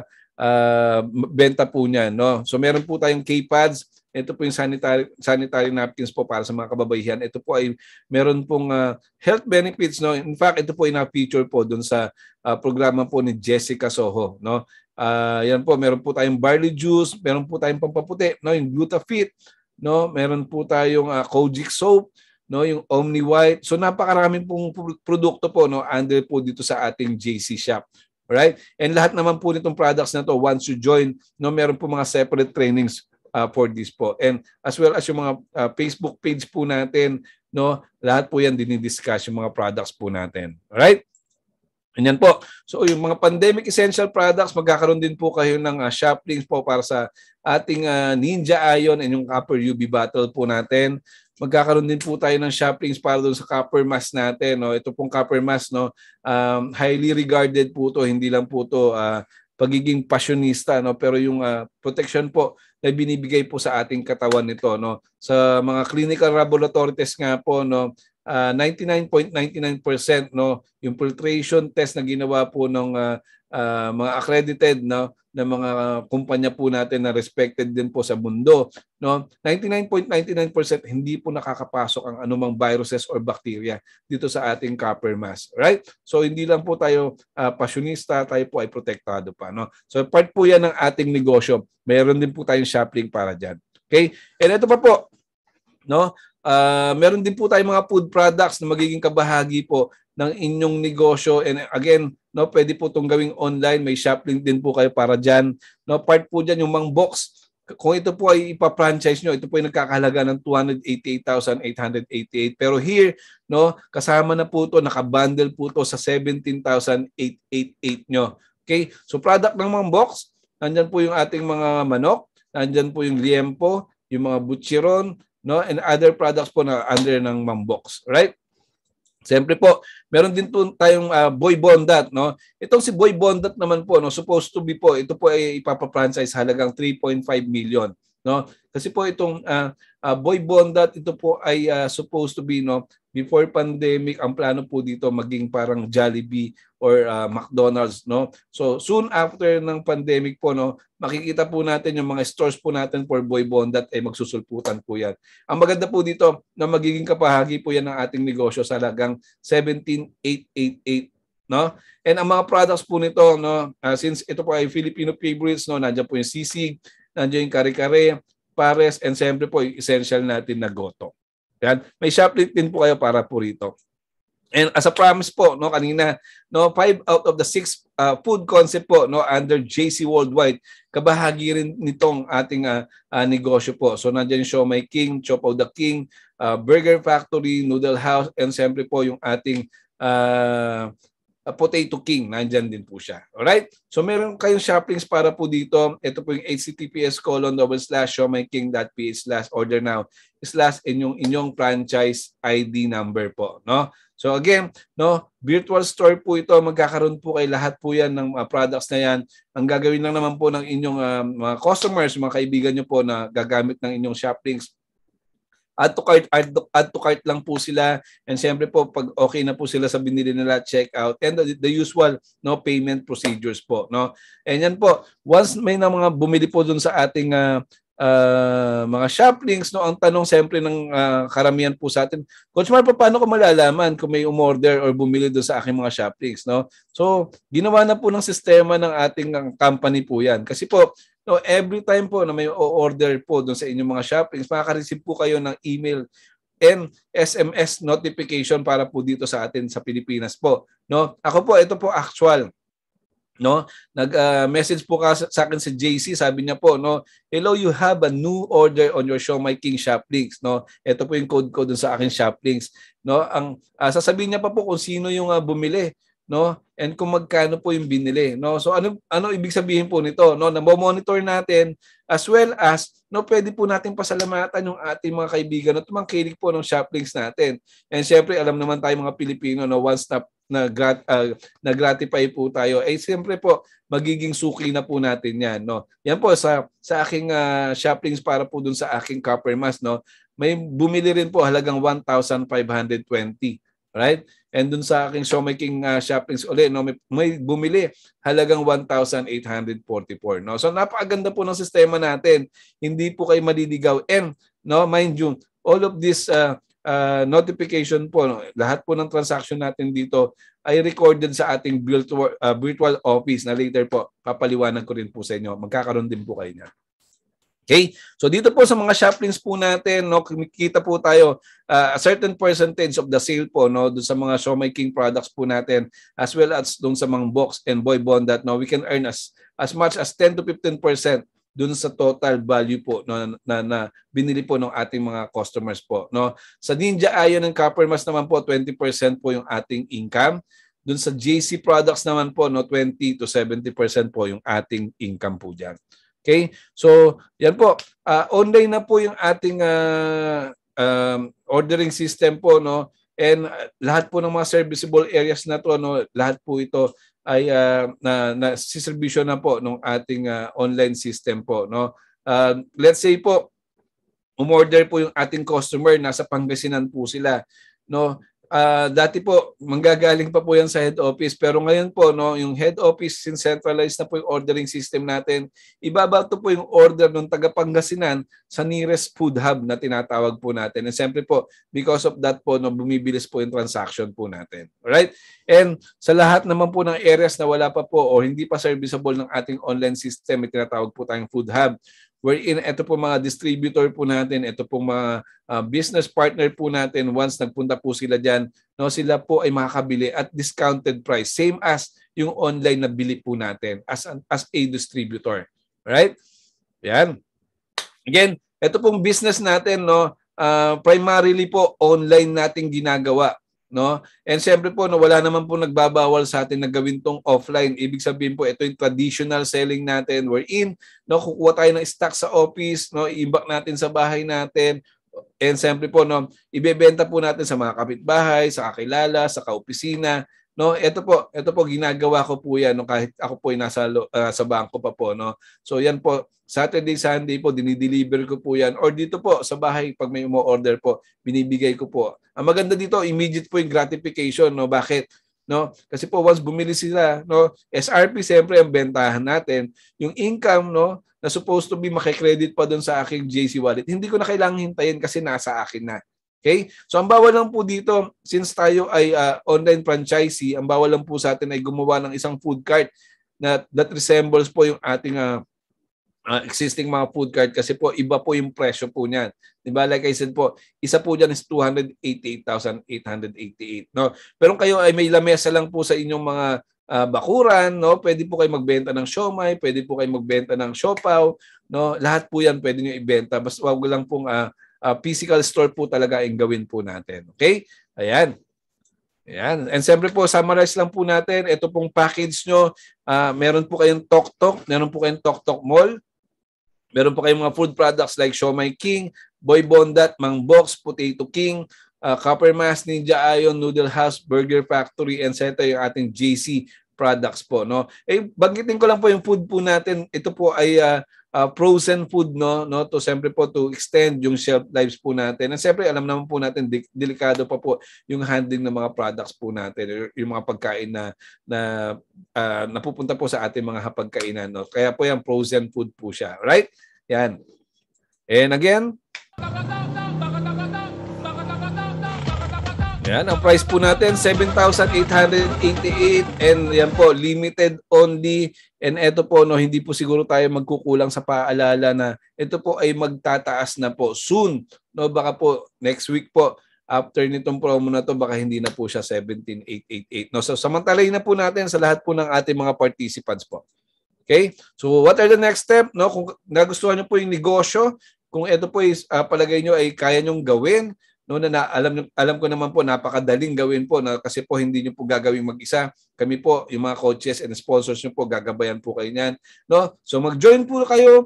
benta po niya, no. So meron po tayong K-pads. Ito po yung sanitary napkins po para sa mga kababaihan. Ito po ay meron pong health benefits, no. In fact, ito po ay na-feature po doon sa programa po ni Jessica Soho, no. Yan po, meron po tayong barley juice, meron po tayong pampaputi, no, yung Glutafit, no. Meron po tayong Kojic soap, no, yung Omni White. So napakaraming pong produkto po, no, under po dito sa ating JC Shop. Alright? And lahat naman po nitong products na to, once you join, no, meron po mga separate trainings for this po. And as well as yung mga Facebook page po natin, no, lahat po yan dinidiscuss yung mga products po natin. Alright? Ganyan po. So yung mga pandemic essential products, magkakaroon din po kayo ng shop links po para sa ating Ninja Ion and yung Copper UV Battle po natin. Magkakaroon din po tayo ng shop links para doon sa copper mask natin, no. Ito pong copper mask, no, highly regarded po to, hindi lang po to pagiging passionista, no, pero yung protection po na binibigay po sa ating katawan nito, no. Sa mga clinical laboratory test nga po, no, 99.99%, no, yung filtration test na ginawa po ng mga accredited, no, na mga kumpanya po natin na respected din po sa mundo, no, 99.99% hindi po nakakapasok ang anumang viruses or bacteria dito sa ating copper mask, right? So hindi lang po tayo passionista, tayo po ay protektado pa, no. So part po yan ng ating negosyo. Mayroon din po tayong shop link para diyan. Okay? And ito pa po, no, meron din po tayong mga food products na magiging kabahagi po ng inyong negosyo. And again, no, pwede po itong gawing online. May shop link din po kayo para dyan. No, part po dyan yung mang box. Kung ito po ay ipa-franchise nyo, ito po ay nagkakahalaga ng 288,888. Pero here, no, kasama na po ito, nakabundle po ito sa 17,888 nyo. Okay? So product ng mang box, nandyan po yung ating mga manok, nandyan po yung liempo, yung mga butcheron, no, and other products po na under ng mang box. Right? Siyempre po, meron din po tayong Boy Bondat, no. Itong si Boy Bondat naman po, no, supposed to be po, ito po ay ipapa-franchise halagang 3.5 million, no. Kasi po itong Boy Bondat, ito po ay supposed to be, no, before pandemic, ang plano po dito maging parang Jollibee or McDonald's, no. So soon after ng pandemic po, no, makikita po natin yung mga stores po natin for Boy Bondat ay magsusulputan po yan. Ang maganda po dito na magiging kapahagi po yan ng ating negosyo sa halagang 17,888, no. And ang mga products po nito, no, since ito po ay Filipino favorites, no, nandiyan po yung sisig, nandiyan yung kare-kare, pares, and siyempre po yung essential natin na goto. Yan. May shop link din po kayo para po rito. And as a promise po, no, kanina, no, 5 out of the 6 food concept po, no, under JC Worldwide, kabahagi rin nitong ating negosyo po. So nandiyan yung Siomai King, Chop of the King, Burger Factory, Noodle House, and siyempre po yung ating Potato King, nandyan din po siya. Alright? So meron kayong shop links para po dito. Ito po yung https://siomaiking.ph/order now /inyong franchise ID number po, no? So again, no, virtual store po ito, magkakaroon po kay lahat po yan ng products na yan. Ang gagawin lang naman po ng inyong mga customers, mga kaibigan nyo po na gagamit ng inyong shop links, add to cart lang po sila. And siyempre po, pag okay na po sila sa binili nila, check out. And the usual payment procedures po. And yan po, once may na mga bumili po dun sa ating mga shop links, ang tanong siyempre ng karamihan po sa atin, Coach Mar, paano ko malalaman kung may umorder or bumili doon sa aking mga shop links? So, ginawa na po ng sistema ng ating company po yan. Kasi po, every time po na may order po doon sa inyong mga shop links, makaka-receive po kayo ng email and SMS notification para po dito sa atin sa Pilipinas po. Ako po, ito po actual. Nag-message po sa akin si JC, sabi niya po, hello, you have a new order on your Show My King shop links. Ito po yung code ko dun sa akin shop links. Ang sasabihin niya pa po kung sino yung bumili, and kung magkano po yung binili. So ano ibig sabihin po nito? Na-monitor natin, as well as pwede po natin pasalamatan yung ating mga kaibigan at tumangkilik po ng shop links natin. And syempre, alam naman tayo mga Pilipino, once na-gratify po tayo, siyempre po, magiging suki na po natin yan. Yan po, sa aking shop links para po dun sa aking copper mask, may bumili rin po halagang 1,520. Right? And dun sa aking Show My King shop links ulit, may bumili halagang 1,844. So napakaganda po ng sistema natin. Hindi po kayo maliligaw. And mind you, all of this notification po, lahat po ng transaction natin dito ay recorded sa ating virtual office na later po papaliwanag ko rin po sa inyo. Magkakaroon din po kayo niya. Okay? So dito po sa mga shop links po natin, kumikita po tayo a certain percentage of the sale po doon sa mga Show My King products po natin, as well as doon sa mga box and boy bond that we can earn as much as 10 to 15% doon sa total value po na binili po ng ating mga customers po. Sa Ninja Iron and Copper Mask naman po, 20% po yung ating income. Doon sa JC products naman po, 20 to 70% po yung ating income po dyan. Okay? So, yan po. Online na po yung ating ordering system po, and lahat po ng mga serviceable areas na to, lahat po ito ay nasiservisyo na po ng ating online system po. Let's say po, umorder po yung ating customer, nasa Pangasinan po sila. Dati po, manggagaling pa po yan sa head office. Pero ngayon po, yung head office, centralized na po yung ordering system natin. Ibabato po yung order ng taga-Pangasinan sa nearest food hub na tinatawag po natin. And siyempre po, because of that po, bumibilis po yung transaction po natin. Alright? And sa lahat naman po ng areas na wala pa po o hindi pa serviceable ng ating online system, may tinatawag po tayong food hub. Wherein ito po mga distributor po natin, ito po mga business partner po natin, once nagpunta po sila dyan, sila po ay makakabili at discounted price, same as yung online na bili po natin as a distributor. Right? Yan. Again, ito pong business natin, primarily po online nating ginagawa. And siyempre po, wala naman po nagbabawal sa atin na gawin tong offline. Ibig sabihin po, ito yung traditional selling natin. We're in, kukuha tayo ng stock sa office, i-imbak natin sa bahay natin. And siyempre po, ibebenta po natin sa mga kapitbahay, sa kakilala, sa kaopisina. Ito po ginagawa ko po yan kahit ako po ay nasa sa bangko pa po. So yan po, Saturday, Sunday po, dinideliver ko po yan. Or dito po sa bahay, pag may umo-order po, binibigay ko po. Ang maganda dito, immediate po yung gratification. Bakit? Kasi po once bumili sila, SRP siyempre ang bentahan natin. Yung income, na supposed to be makikredit pa doon sa aking JC wallet, hindi ko na kailangang hintayin kasi nasa akin na. Okay? So ang bawal lang po dito, since tayo ay online franchisee, ang bawal lang po sa atin ay gumawa ng isang food cart that resembles po yung ating existing mga food cart kasi po iba po yung presyo po niyan. Diba? Like I said po, isa po dyan is 288,888. Pero kayo ay may lamesa lang po sa inyong mga bakuran, pwede po kayo magbenta ng siomai, pwede po kayo magbenta ng siopaw, lahat po yan pwede nyo ibenta. Basta wag lang pong physical store po talaga ang gawin po natin. Okay? Ayan. Ayan. And siyempre po, summarize lang po natin. Ito pong package nyo. Meron po kayong TOKTOK. Meron po kayong TOKTOK Mall. Meron po kayong mga food products like Show My King, Boy Bondat, Mang Box, Potato King, Copper Mask, Ninja Iron, Noodle House, Burger Factory, and etc. yung ating JC products po. Banggitin ko lang po yung food po natin. Ito po ay frozen food, no, to siyempre po to extend yung shelf lives po natin. And siyempre alam naman po natin delikado pa po yung handling ng mga products po natin, yung mga pagkain na napupunta po sa ating mga hapagkainan, no. Kaya po yan frozen food po siya, right? Yan. And again, yan, ang price po natin 7,888 and yan po limited only. And ito po, no, hindi po siguro tayo magkukulang sa paalala na ito po ay magtataas na po soon, no. Baka po next week po after nitong promo na to, baka hindi na po siya 17,888, no. So samantalahin na po natin sa lahat po ng ating mga participants po. Okay? So what are the next step, no? Kung nagustuhan niyo po yung negosyo, kung ito po is palagay niyo ay kaya niyong gawin, no, na alam ko naman po napakadaling gawin po, na kasi po hindi niyo po gagawin mag-isa. Kami po, yung mga coaches and sponsors niyo po, gagabayan po kayo niyan, no? So mag-join po kayo.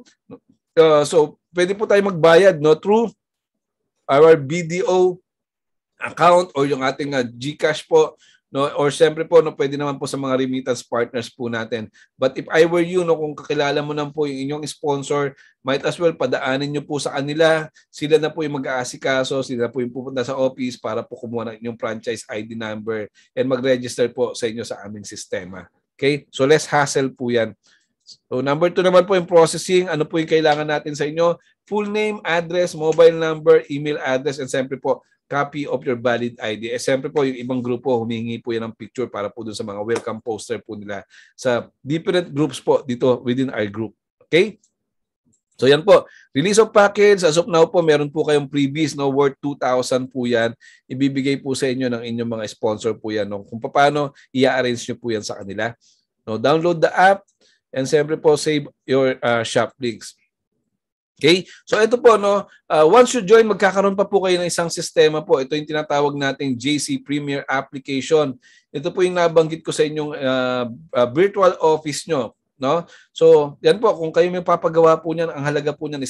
So pwede po tayo magbayad, no, through our BDO account or yung ating GCash po, no, or siyempre po, no, pwede naman po sa mga remittance partners po natin. But if I were you, no, kung kakilala mo naman po yung inyong sponsor, might as well padaanin nyo po sa kanila. Sila na po yung mag-aasikaso, sila po yung pupunta sa office para po kumuha ng inyong franchise ID number and mag-register po sa inyo sa aming sistema. Okay? So less hassle po yan. So number 2 naman po yung processing. Ano po yung kailangan natin sa inyo? Full name, address, mobile number, email address, and siyempre po copy of your valid ID. Siyempre po yung ibang grupo humingi po yan ng picture para po dun sa mga welcome poster po nila sa different groups po dito within our group. Okay? So yan po. Release of package. As of now po, meron po kayong freebies, no, worth 2,000 po yan. Ibibigay po sa inyo ng inyong mga sponsor po yan, no, kung paano i-arrange nyo po yan sa kanila. No, download the app and siyempre po save your shop links. Okay? So ito po, no, once you join, magkakaroon pa po kayo ng isang sistema po. Ito yung tinatawag nating JC Premier application. Ito po yung nabanggit ko sa inyong virtual office nyo, no? So, yan po, kung kayo may papagawa po niyan, ang halaga po niyan is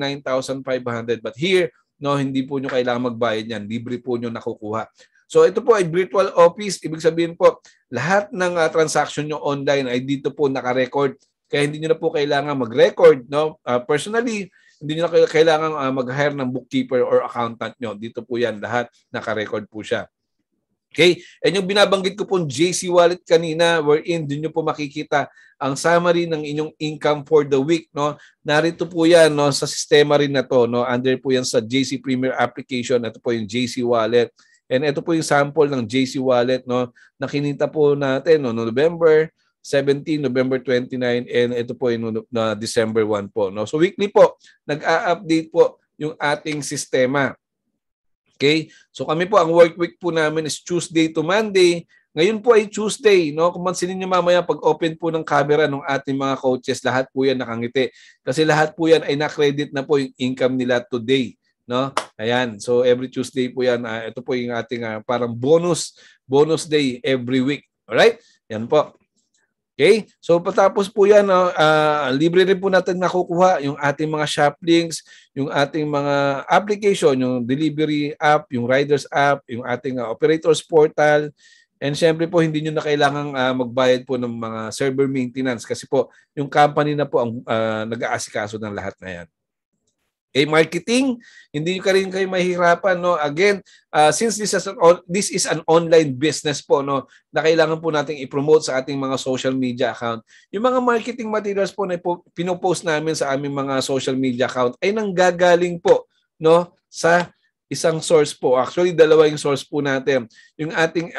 99,500. But here, no, hindi po nyo kailangan magbayad niyan. Libre po nyo nakukuha. So ito po ay virtual office. Ibig sabihin po, lahat ng transaction nyo online ay dito po naka-record. Kaya hindi niyo na po kailangan mag-record, no? Personally, hindi niyo na kailangan mag-hire ng bookkeeper or accountant nyo. Dito po yan, lahat naka-record po siya. Okay? And yung binabanggit ko pong JC Wallet kanina, wherein din niyo po makikita ang summary ng inyong income for the week, no? Narito po yan, no, sa sistema rin na to, no? Under po yan sa JC Premier application. Ito po yung JC Wallet. And ito po yung sample ng JC Wallet, no, na kinita po natin, no, November 17, November 29, and ito po yung na December 1 po, no. So weekly po, nag-a-update po yung ating sistema. Okay? So kami po, ang work week po namin is Tuesday to Monday. Ngayon po ay Tuesday, no. Kung mansinin niyo mamaya pag open po ng camera ng ating mga coaches, lahat po yan nakangiti. Kasi lahat po yan ay na-credit na po yung income nila today, no. Ayan. So every Tuesday po yan. Ito po yung ating parang bonus day every week. Alright? Yan po. Okay? So patapos po yan, libre rin po natin nakukuha yung ating mga shop links, yung ating mga application, yung delivery app, yung riders app, yung ating operators portal. And syempre po, hindi nyo na kailangang magbayad po ng mga server maintenance kasi po yung company na po ang nag-aasikaso ng lahat na yan. Okay, marketing, hindi ka rin kayo mahihirapan, no? Again, since this is an online business po, no, na kailangan po nating i-promote sa ating mga social media account. Yung mga marketing materials po na pinopost namin sa aming mga social media account ay nanggagaling po, no, sa isang source po. Actually, dalawa yung source po natin. Yung ating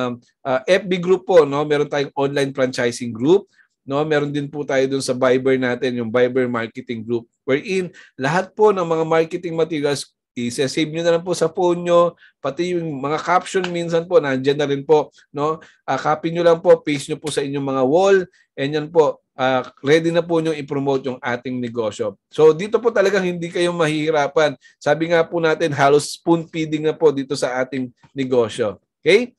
FB group po, no, meron tayong online franchising group. No, meron din po tayo dun sa Viber natin, yung Viber Marketing Group, wherein lahat po ng mga marketing materials, i-save nyo na lang po sa phone nyo, pati yung mga caption minsan po, nandiyan na rin po. No? Copy nyo lang po, paste nyo po sa inyong mga wall, and yan po, ready na po nyo i-promote yung ating negosyo. So dito po talagang hindi kayo mahihirapan. Sabi nga po natin, halos spoon feeding na po dito sa ating negosyo. Okay?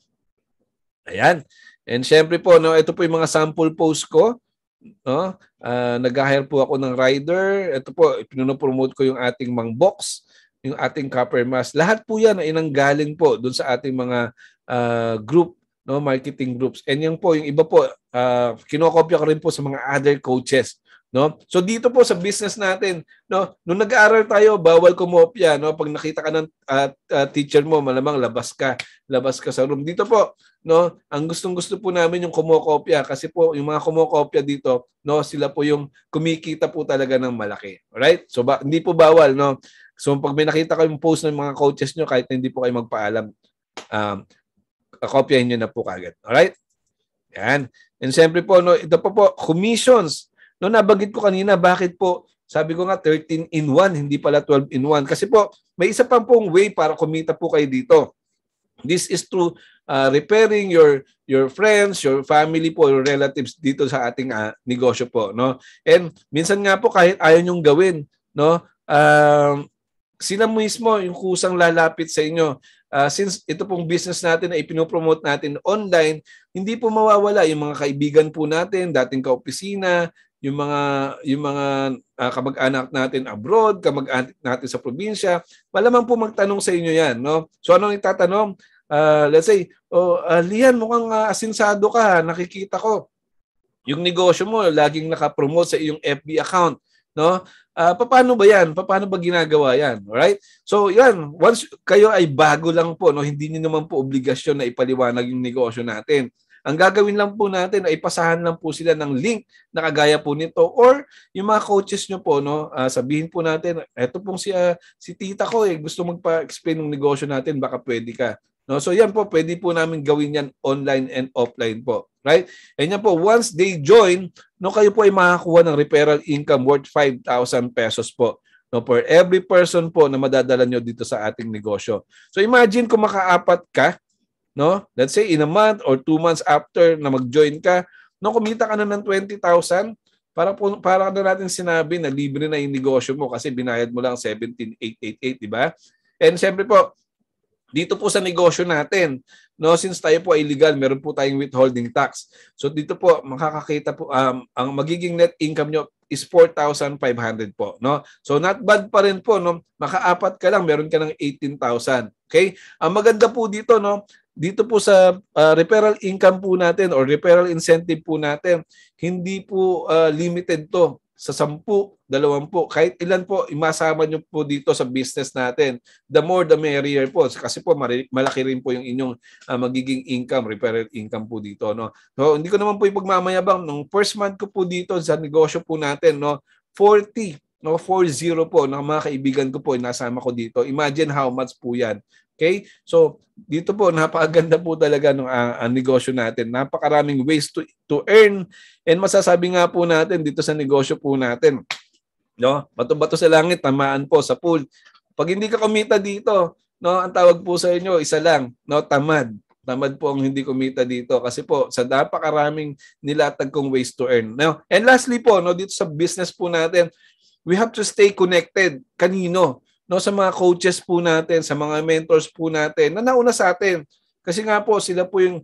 Ayan. And syempre po, no, ito po yung mga sample post ko. No? Nag-hire po ako ng rider. Ito po, pinopromote ko yung ating mang box, yung ating copper mask. Lahat po yan ay nanggaling po dun sa ating mga group, no, marketing groups. And yan po, yung iba po, kinokopya ko rin po sa mga other coaches. No? So dito po sa business natin, no, nung nag-aaral tayo, bawal kumopya, no? Pag nakita ka ng teacher mo, malamang labas ka sa room. Dito po, no, ang gustong-gusto po namin yung kumokopya kasi po yung mga kumokopya dito, no, sila po yung kumikita po talaga ng malaki. Alright? So hindi po bawal, no. So pag may nakita kayong post ng mga coaches nyo, kahit na hindi po kayo magpaalam, kopyahin nyo na po kagad. Alright? Yan. And siyempre po, no, ito po, commissions. No, nabanggit ko kanina, bakit po, sabi ko nga 13 in 1, hindi pala 12 in 1. Kasi po, may isa pang pong way para kumita po kayo dito. This is through repairing your friends, your family po, your relatives dito sa ating negosyo po. No? And minsan nga po, kahit ayaw nyong gawin, no, sila mismo yung kusang lalapit sa inyo. Since ito pong business natin na ipinopromote natin online, hindi po mawawala yung mga kaibigan po natin, dating kaopisina, yung mga kamag-anak natin abroad, kamag-anak natin sa probinsya, malamang po magtanong sa inyo yan, no? So ano ang itatanong? Let's say, Lian, mukhang asinsado ka, nakikita ko. Yung negosyo mo laging naka-promote sa iyong FB account, no? Paano ba yan? Paano ba ginagawa yan? Alright? So yan, once kayo ay bago lang po, no, hindi niyo naman po obligasyon na ipaliwanag yung negosyo natin. Ang gagawin lang po natin ay pasahan lang po sila ng link na kagaya po nito, or yung mga coaches nyo po, no, sabihin po natin, eto pong si tita ko gusto magpa-explain ng negosyo natin, baka pwede ka. No? So yan po, pwede po namin gawin yan online and offline po. Right? And yan po, once they join, no, kayo po ay makakuha ng referral income worth 5,000 pesos po. No, for every person po na madadala nyo dito sa ating negosyo. So imagine kung makaapat ka, no? Let's say in a month or 2 months after na mag-join ka, no, kumita ka na ng 20,000, para na natin sinabi na libre na yung negosyo mo kasi binayad mo lang 17,888, di ba? And siyempre po, dito po sa negosyo natin, no, since tayo po ay illegal, meron po tayong withholding tax. So dito po makakakita po ang magiging net income nyo is 4,500 po, no? So not bad pa rin po, no? Makaapat ka lang, meron ka ng 18,000. Okay? Ang maganda po dito, no, dito po sa referral income po natin or referral incentive po natin, hindi po limited to sa 10, 20, kahit ilan po imasama nyo po dito sa business natin. The more the merrier po kasi po malaki rin po yung inyong magiging income, referral income po dito, no. So hindi ko naman po ipagmamayabang nung first month ko po dito sa negosyo po natin, no, 40 po ng mga kaibigan ko po inasama ko dito. Imagine how much po yan. Okay? So, dito po, napakaganda po talaga ng negosyo natin. Napakaraming ways to earn. And masasabi nga po natin dito sa negosyo po natin, no? Bato-bato sa langit, tamaan po sa pool. Pag hindi ka kumita dito, no, ang tawag po sa inyo, isa lang, no, tamad. Tamad po ang hindi kumita dito kasi po sa napakaraming nilatag kong ways to earn. No? And lastly po, no, dito sa business po natin, we have to stay connected. Kanino? No, sa mga coaches po natin, sa mga mentors po natin na nauna sa atin. Kasi nga po, sila po yung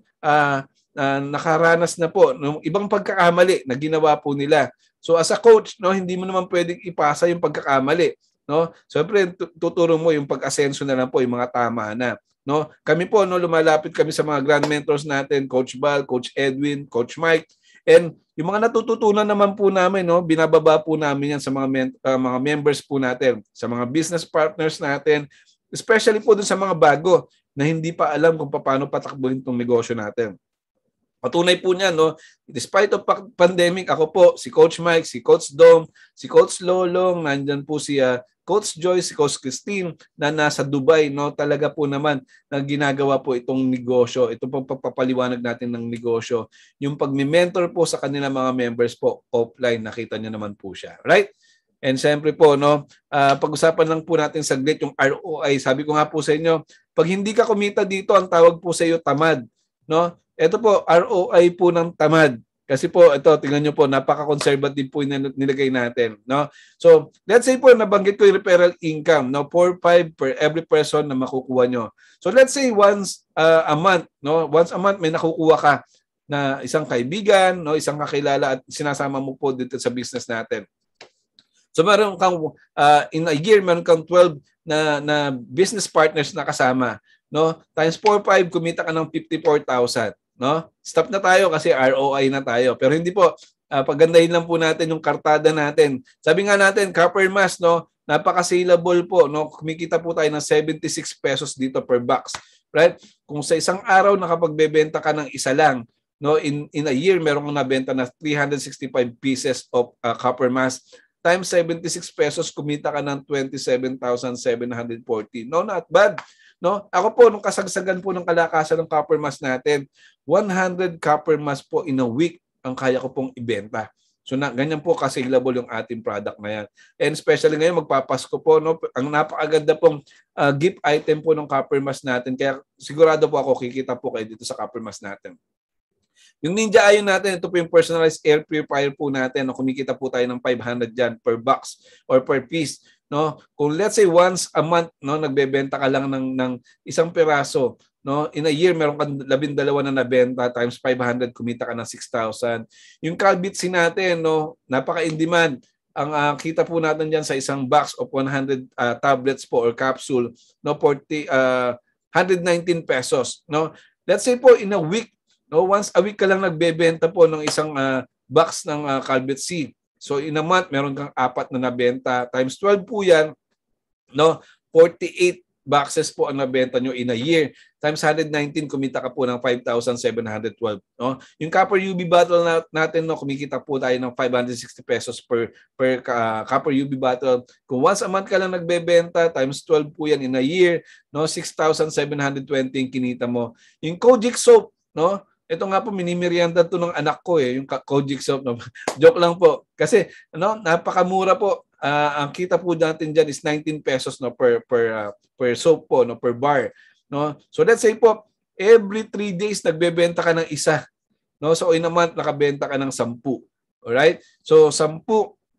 nakaranas na po ng ibang pagkakamali na ginawa po nila. So as a coach, no, hindi mo naman pwedeng ipasa yung pagkakamali. No? Siyempre, tuturo mo yung pag-asenso na lang po, yung mga tama na. No? Kami po, no, lumalapit kami sa mga grand mentors natin, Coach Bal, Coach Edwin, Coach Mike. And yung mga natututunan naman po namin, no, binababa po namin yan sa mga members po natin, sa mga business partners natin, especially po dun sa mga bago na hindi pa alam kung paano patakbuhin itong negosyo natin. Patunay po niyan, no, despite of pandemic, ako po, si Coach Mike, si Coach Dom, si Coach Lolong, nandyan po si Coach Joyce, si Coach Christine na nasa Dubai, no, talaga po naman na ginagawa po itong negosyo, itong pagpapaliwanag natin ng negosyo, yung pagmi-mentor po sa kanilang mga members po offline, nakita niyo naman po siya, right? And siyempre po, no, pag-usapan lang po natin saglit yung ROI. Sabi ko nga po sa inyo, pag hindi ka kumita dito, ang tawag po sa iyo tamad, no? Ito po, ROI po ng tamad. Kasi po, ito, tingnan nyo po, napaka-conservative po yung nilagay natin. No? So, let's say po, nabanggit ko yung referral income, no? 4-5 per every person na makukuha nyo. So, let's say once a month, no? Once a month, may nakukuha ka na isang kaibigan, no? Isang kakilala at sinasama mo po dito sa business natin. So, meron kang, in a year, meron kang 12 na business partners na kasama. No? Times 4-5, kumita ka ng 54,000. No? Stop na tayo kasi ROI na tayo. Pero hindi po, pagandahin lang po natin yung kartada natin. Sabi nga natin, copper mask, no, napaka-saleable po, no? Kumikita po tayo ng 76 pesos dito per box. Right? Kung sa isang araw nakapagbebenta ka ng isa lang, no, in a year meron kang nabenta na 365 pieces of copper mask. Times 76 pesos, kumita ka ng 27,740. No, not bad. No? Ako po, nung kasagsagan po ng kalakasan ng copper mask natin, 100 copper mask po in a week ang kaya ko pong ibenta. So ganyan po ka-saleable yung ating product na yan. And especially ngayon, magpapasko po, no? Ang napakaganda pong gift item po ng copper mask natin. Kaya sigurado po ako, kikita po kayo dito sa copper mask natin. Yung Ninja Ion natin, ito po yung personalized air purifier po natin. No? Kumikita po tayo ng 500 dyan per box or per piece. No? Kung let's say once a month, no, nagbebenta ka lang ng isang piraso, no, in a year meron kang 12 na nabenta times 500, kumita ka ng 6,000. Yung Calbitsin natin, no, napaka-in demand. Ang kita po natin diyan sa isang box of 100 tablets po or capsule, no, 119 pesos, no. Let's say po in a week, no, once a week ka lang nagbebenta po ng isang box ng Calbitsin. So in a month, meron kang 4 na nabenta. Times 12 po yan, no? 48 boxes po ang nabenta nyo in a year. Times 119, kumita ka po ng 5,712. No? Yung copper UV bottle natin, no, kumikita po tayo ng 560 pesos per copper UV bottle. Kung once a month ka lang nagbebenta, times 12 po yan in a year, no? 6,720 yung kinita mo. Yung Kojic soap, no? Ito nga po, minimerienda to ng anak ko yung Kojic soap. No? Joke lang po. Kasi napakamura po. Ang kita po natin dyan is 19 pesos, no, per soap po, no, per bar. No? So let's say po, every 3 days nagbebenta ka ng isa. No? So in a month, nakabenta ka ng 10. Alright? So 10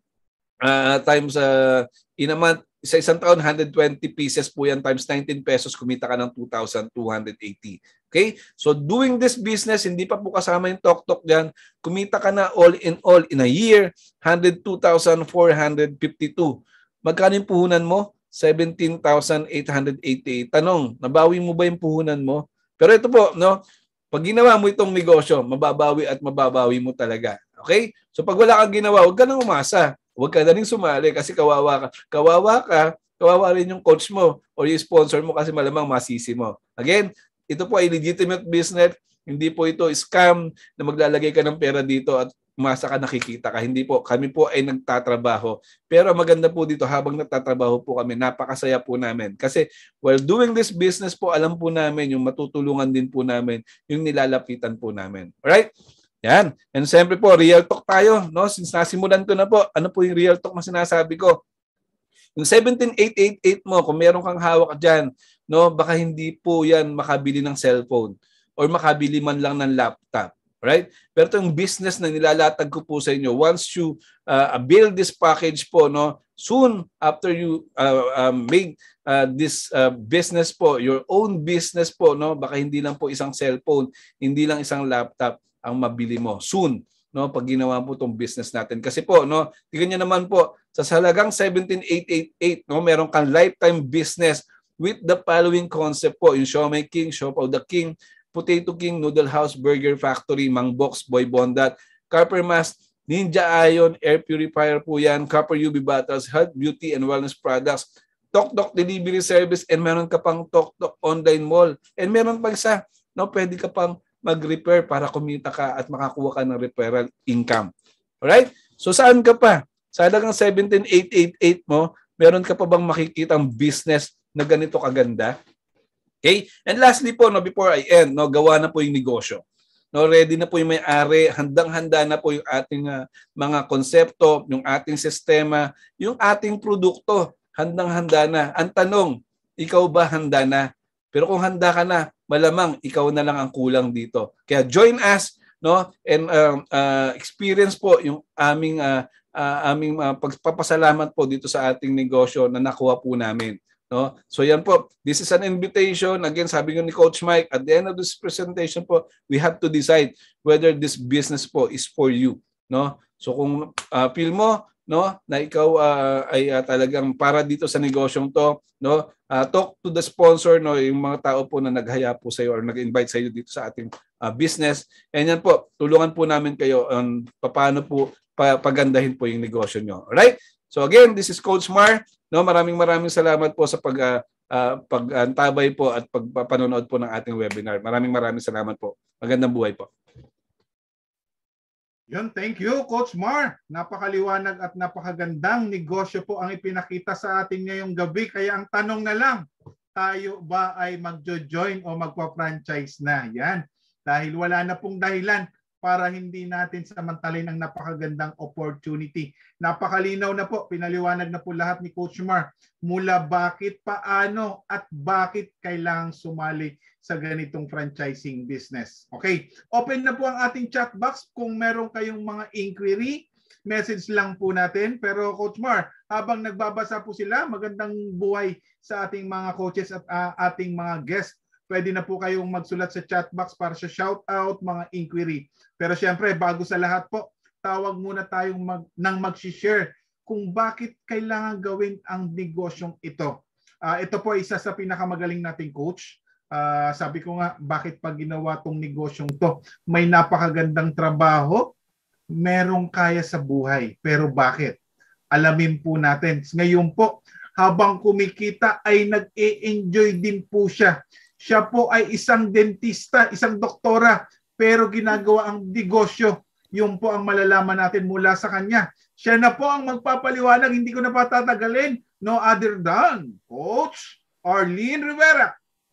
times in a month, sa isang taon, 120 pieces po yan times 19 pesos, kumita ka ng 2,280. Okay? So doing this business, hindi pa po kasama yung TOKTOK dyan, kumita ka na all in a year, 102,452. Magkano yung puhunan mo? 17,888. Tanong, nabawi mo ba yung puhunan mo? Pero ito po, no? Pag ginawa mo itong negosyo, mababawi at mababawi mo talaga. Okay? So pag wala kang ginawa, huwag ka nang umasa. Huwag ka na rin sumali kasi kawawa ka. Kawawa rin yung coach mo o yung sponsor mo kasi malamang masisi mo. Again, ito po ay legitimate business. Hindi po ito scam na maglalagay ka ng pera dito at umasa ka nakikita ka. Hindi po. Kami po ay nagtatrabaho. Pero maganda po dito, habang nagtatrabaho po kami, napakasaya po namin. Kasi while doing this business po, alam po namin yung matutulungan din po namin, yung nilalapitan po namin. Alright? Yan. And siyempre po, real talk tayo. No? Since nasimulan ko na po, ano po yung real talk na sinasabi ko? Yung 17,888 mo, kung meron kang hawak dyan, no, baka hindi po yan makabili ng cellphone or makabili man lang ng laptop. Right? Pero itong business na nilalatag ko po sa inyo, once you build this package po, no, soon after you make this business po, your own business po, no, baka hindi lang po isang cellphone, hindi lang isang laptop ang mabili mo soon, no, pag ginawa po itong business natin. Kasi po, no, tingnan niyo naman po, sa halagang 17,888, no, meron kang lifetime business with the following concept po, yung Siomai King, Shop of the King, Potato King, Noodle House, Burger Factory, Mang Box, Boy Bondat, Copper Mask, Ninja Ion, Air Purifier po yan, Copper UV Bottles, Health, Beauty, and Wellness Products, TOKTOK Delivery Service, and meron ka pang TOKTOK Online Mall. And meron pa isa, no, pwede ka pang mag-repair para kumita ka at makakuha ka ng referral income. Alright? So saan ka pa? Sa halagang 17,888 mo, meron ka pa bang makikitang business na ganito kaganda? Okay? And lastly po, no, before I end, no, gawa na po yung negosyo. No, ready na po yung may-ari, handang-handa na po yung ating mga konsepto, yung ating sistema, yung ating produkto, handang-handa na. Ang tanong, ikaw ba handa na? Pero kung handa ka na, malamang ikaw na lang ang kulang dito. Kaya join us, no, and experience po yung aming pagpapasalamat po dito sa ating negosyo na nakuha po namin. No? So yan po, this is an invitation. Again, sabi nga ni Coach Mike, at the end of this presentation po, we have to decide whether this business po is for you. No? So kung feel mo no, na ikaw ay talagang para dito sa negosyong to, no? Talk to the sponsor, no, yung mga tao po na naghaya po sa iyo or nag-invite sa iyo dito sa ating business. And yan po, tulungan po namin kayo on paano po pagandahin po yung negosyo nyo. Alright? So again, this is Coach Mar. No, maraming salamat po sa pag-antabay po at pagpapanonood po ng ating webinar. Maraming salamat po. Magandang buhay po. Yun, thank you, Coach Mar. Napakaliwanag at napakagandang negosyo po ang ipinakita sa ating ngayong gabi. Kaya ang tanong na lang, tayo ba ay magjo-join o magpa-franchise na? Yan. Dahil wala na pong dahilan para hindi natin samantalin ang napakagandang opportunity. Napakalinaw na po, pinaliwanag na po lahat ni Coach Mar mula bakit, paano at bakit kailangang sumali sa ganitong franchising business. Okay, open na po ang ating chat box kung meron kayong mga inquiry, message lang po natin. Pero Coach Mar, habang nagbabasa po sila, magandang buhay sa ating mga coaches at ating mga guests. Pwede na po kayong magsulat sa chat box para sa shout out, mga inquiry. Pero syempre, bago sa lahat po, tawag muna tayong mag-share kung bakit kailangan gawin ang negosyong ito. Ito po isa sa pinakamagaling nating coach. Sabi ko nga, bakit pag ginawa tong negosyong to? May napakagandang trabaho, merong kaya sa buhay. Pero bakit? Alamin po natin. Ngayon po, habang kumikita ay nag-e-enjoy din po siya. Siya po ay isang dentista, isang doktora, pero ginagawa ang negosyo. Yun po ang malalaman natin mula sa kanya. Siya na po ang magpapaliwanag, hindi ko na patatagalin. No other than Coach Arlene Rivera.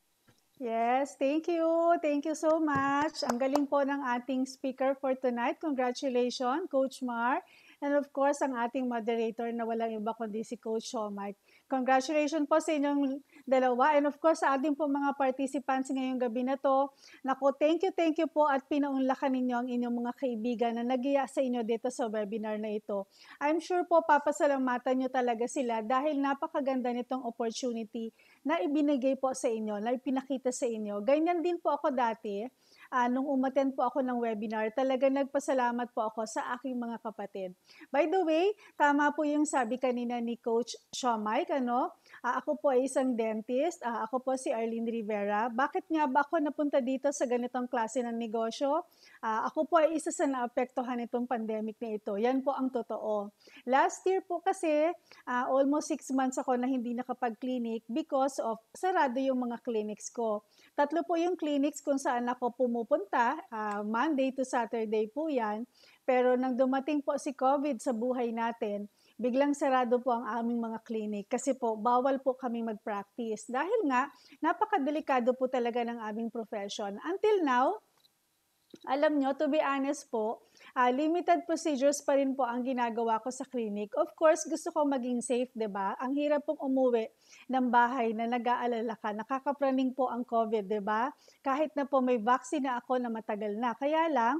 Yes, thank you. Thank you so much. Ang galing po ng ating speaker for tonight. Congratulations, Coach Mar. And of course, ang ating moderator na walang iba kundi si Coach Mike. Congratulations po sa inyong dalawa. And of course, sa ating po mga participants ngayong gabi na to. Naku, thank you po at pinaunlakan ninyo ang inyong mga kaibigan na nagiya sa inyo dito sa webinar na ito. I'm sure po papasalamatan nyo talaga sila dahil napakaganda nitong opportunity na ibinigay po sa inyo, na ipinakita sa inyo. Ganyan din po ako dati. Nung umattend po ako ng webinar, talaga nagpasalamat po ako sa aking mga kapatid. By the way, tama po yung sabi kanina ni Coach Mike, ako po ay isang dentist, ako po si Arlene Rivera. Bakit nga ba ako napunta dito sa ganitong klase ng negosyo? Ako po ay isa sa naapektuhan itong pandemic na ito. Yan po ang totoo. Last year po kasi, almost 6 months ako na hindi nakapag-clinic because of sarado yung mga clinics ko. 3 po yung clinics kung saan ako pumupunta, Monday to Saturday po yan. Pero nang dumating po si COVID sa buhay natin, biglang sarado po ang aming mga clinic kasi po bawal po kami mag-practice. Dahil nga, napakadelikado po talaga ng aming profession. Until now, alam nyo, to be honest po, limited procedures pa rin po ang ginagawa ko sa clinic. Of course, gusto ko maging safe, 'di ba? Ang hirap pong umuwi ng bahay na nag-aalala ka. Nakakapraning po ang COVID, 'di ba? Kahit na po may vaccine na ako na matagal na. Kaya lang,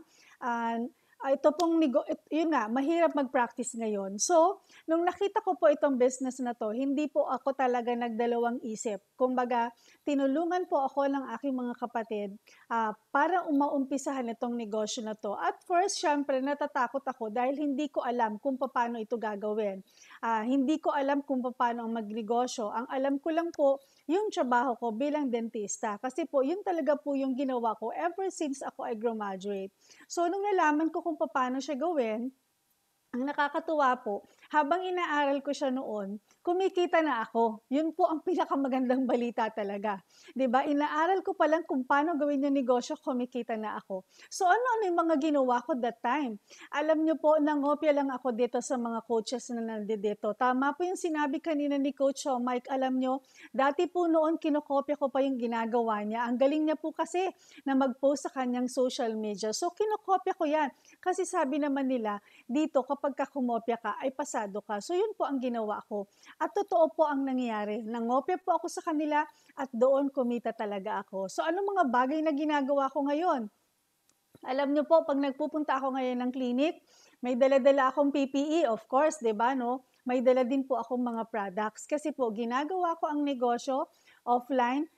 ito pong yun nga, mahirap mag-practice ngayon. So, nung nakita ko po itong business na to, hindi po ako talaga nagdalawang isip. Kumbaga, tinulungan po ako ng aking mga kapatid para umaumpisahan itong negosyo na to. At first, syempre, natatakot ako dahil hindi ko alam kung paano ito gagawin. Hindi ko alam kung paano ang magnegosyo. Ang alam ko lang po, yung trabaho ko bilang dentista. Kasi po, yun talaga po yung ginawa ko ever since ako ay graduate. So, nung nalaman ko kung paano siya gawin, ang nakakatuwa po, habang inaaral ko siya noon, kumikita na ako. Yun po ang pinakamagandang balita talaga. 'Di ba? Inaaral ko pa lang kung paano gawin yung negosyo, kumikita na ako. So ano yung mga ginawa ko that time? Alam niyo po, nangopya lang ako dito sa mga coaches na nandito. Tama po yung sinabi kanina ni Coach Mike. Alam niyo, dati po noon kinokopya ko pa yung ginagawa niya. Ang galing niya po kasi na mag-post sa kanyang social media. So kinokopya ko yan. Kasi sabi naman nila, dito kapag kumopya ka ay pasado ka. So yun po ang ginawa ko. At totoo po ang nangyayari. Nangopya po ako sa kanila at doon kumita talaga ako. So ano mga bagay na ginagawa ko ngayon? Alam niyo po, pag nagpupunta ako ngayon ng clinic, may dala-dala akong PPE, of course, 'di ba, no? May dala din po akong mga products kasi po ginagawa ko ang negosyo offline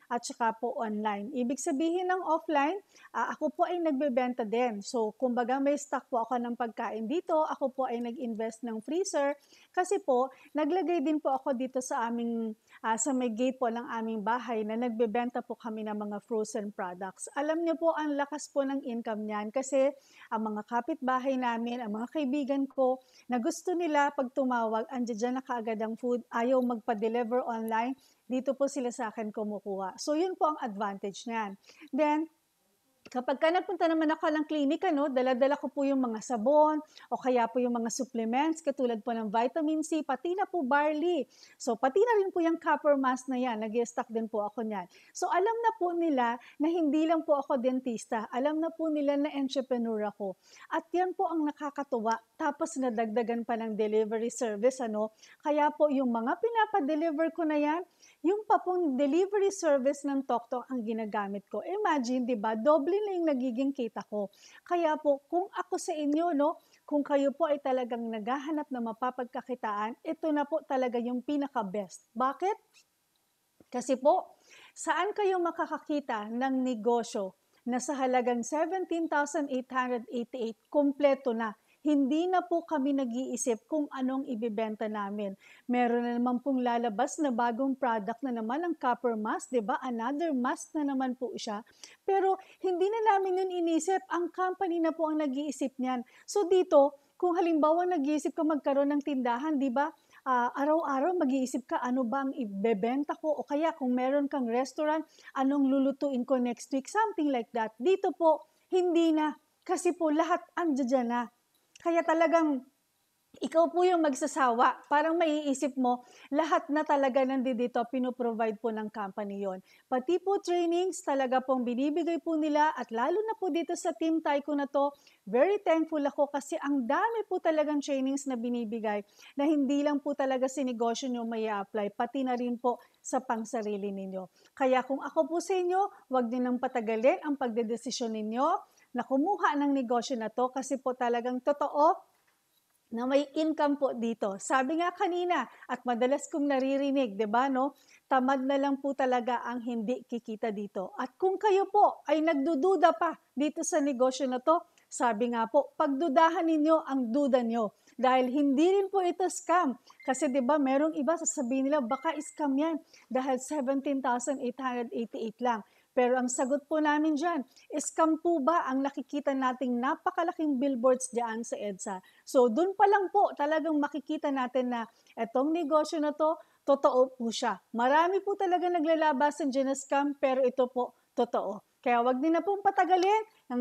at saka po online. Ibig sabihin ng offline, ako po ay nagbebenta din. So, kumbaga may stock po ako ng pagkain dito, ako po ay nag-invest ng freezer kasi po, naglagay din po ako dito sa aming, sa may gate po ng aming bahay na nagbebenta po kami ng mga frozen products. Alam niyo po, ang lakas po ng income niyan kasi ang mga kapitbahay namin, ang mga kaibigan ko, na gusto nila pag tumawag, andiyan dyan na kaagad ang food, ayaw magpa-deliver online, dito po sila sa akin kumukuha. So, yun po ang advantage niyan. Then, kapag ka nagpunta naman ako ng klinika, no, dala-dala ko po yung mga sabon o kaya po yung mga supplements katulad po ng vitamin C, pati na po barley. So pati na rin po yung copper mask na yan, nag-stock din po ako niyan. So alam na po nila na hindi lang po ako dentista, alam na po nila na entrepreneur ako. At yan po ang nakakatuwa, tapos nadagdagan pa ng delivery service, ano. Kaya po yung mga pinapa-deliver ko na yan, yung pa pong delivery service ng TOKTOK ang ginagamit ko. Imagine, di ba, doble na yung nagiging kita ko. Kaya po, kung ako sa inyo, no, kung kayo po ay talagang naghahanap na mapapagkakitaan, ito na po talaga yung pinaka-best. Bakit? Kasi po, saan kayo makakakita ng negosyo na sa halagang 17,888, kompleto na? Hindi na po kami nag-iisip kung anong ibibenta namin. Meron na naman pong lalabas na bagong product na naman ang copper mask, di ba? Another mask na naman po siya. Pero hindi na namin yun inisip. Ang company na po ang nag-iisip niyan. So dito, kung halimbawa nag-iisip ka magkaroon ng tindahan, di ba? Araw-araw mag-iisip ka ano ba ang ibebenta ko o kaya kung meron kang restaurant, anong lulutuin ko next week, something like that. Dito po, hindi na. Kasi po lahat andyan na. Kaya talagang ikaw po yung magsasawa. Parang maiisip mo, lahat na talaga nandito, pinoprovide po ng company yon. Pati po trainings, talaga pong binibigay po nila at lalo na po dito sa Team Tycoon na to, very thankful ako kasi ang dami po talagang trainings na binibigay na hindi lang po talaga sa negosyo nyo may apply, pati na rin po sa pangsarili ninyo. Kaya kung ako po sa inyo, huwag din nang patagalin ang pagdedesisyon ninyo na kumuha ng negosyo na to kasi po talagang totoo na may income po dito. Sabi nga kanina at madalas kong naririnig, 'di ba, no? Tamad na lang po talaga ang hindi kikita dito. At kung kayo po ay nagdududa pa dito sa negosyo na to, sabi nga po, pagdudahan ninyo ang duda nyo. Dahil hindi rin po ito scam. Kasi 'di ba, merong iba sasabihin nila baka scam 'yan dahil 17,888 lang. Pero ang sagot po namin dyan, scam po ba ang nakikita nating napakalaking billboards dyan sa EDSA? So dun pa lang po talagang makikita natin na etong negosyo na to, totoo po siya. Marami po talaga naglalabasan dyan na scam, pero ito po totoo. Kaya wag din na pong patagalin ng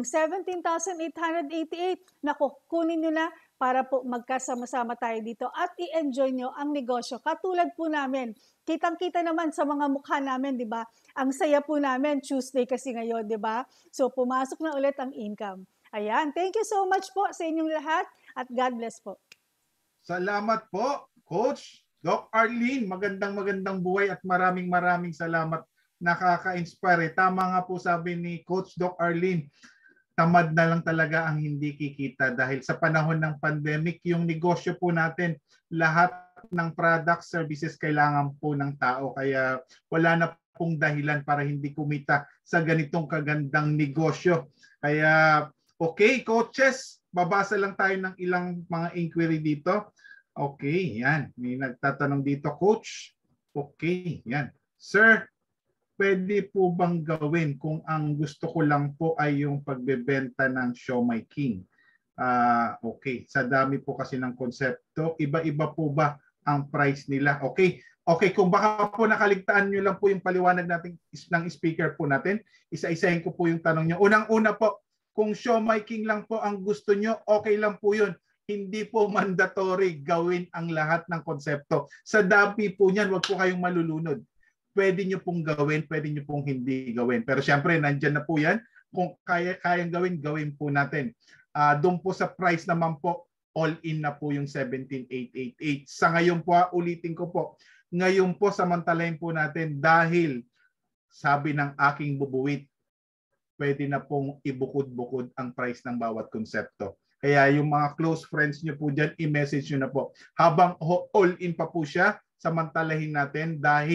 17,888. Naku, kunin nyo na para po magkasama-sama tayo dito at i-enjoy nyo ang negosyo. Katulad po namin, kitang-kita naman sa mga mukha namin, di ba? Ang saya po namin, Tuesday kasi ngayon, di ba? So, pumasok na ulit ang income. Ayan, thank you so much po sa inyong lahat at God bless po. Salamat po, Coach Doc Arlene. Magandang buhay at maraming salamat. Nakaka-inspire. Tama nga po sabi ni Coach Doc Arlene, tamad na lang talaga ang hindi kikita dahil sa panahon ng pandemic, yung negosyo po natin, lahat ng products, services kailangan po ng tao. Kaya wala na pong dahilan para hindi kumita sa ganitong kagandang negosyo. Kaya okay, coaches, babasa lang tayo ng ilang mga inquiry dito. Okay, yan. May nagtatanong dito, Coach. Okay, yan. Sir, pwede po bang gawin kung ang gusto ko lang po ay yung pagbebenta ng Siomai King? Okay, sa dami po kasi ng konsepto, iba-iba po ba ang price nila? Okay, kung baka po nakaligtaan nyo lang po yung paliwanag natin ng speaker po natin, isa-isahin ko po yung tanong nyo. Unang-una po, kung Siomai King lang po ang gusto nyo, okay lang po yun. Hindi po mandatory gawin ang lahat ng konsepto. Sa dami po niyan, wag po kayong malulunod. Pwede nyo pong gawin, pwede nyo pong hindi gawin. Pero syempre, nandyan na po yan. Kung kayang gawin, gawin po natin. Doon po sa price naman po, all-in na po yung 17,888. Sa ngayon po, ulitin ko po, ngayon po samantalahin po natin dahil sabi ng aking bubuwit, pwede na pong ibukod-bukod ang price ng bawat konsepto. Kaya yung mga close friends nyo po dyan, i-message nyo na po. Habang all-in pa po siya, samantalahin natin dahil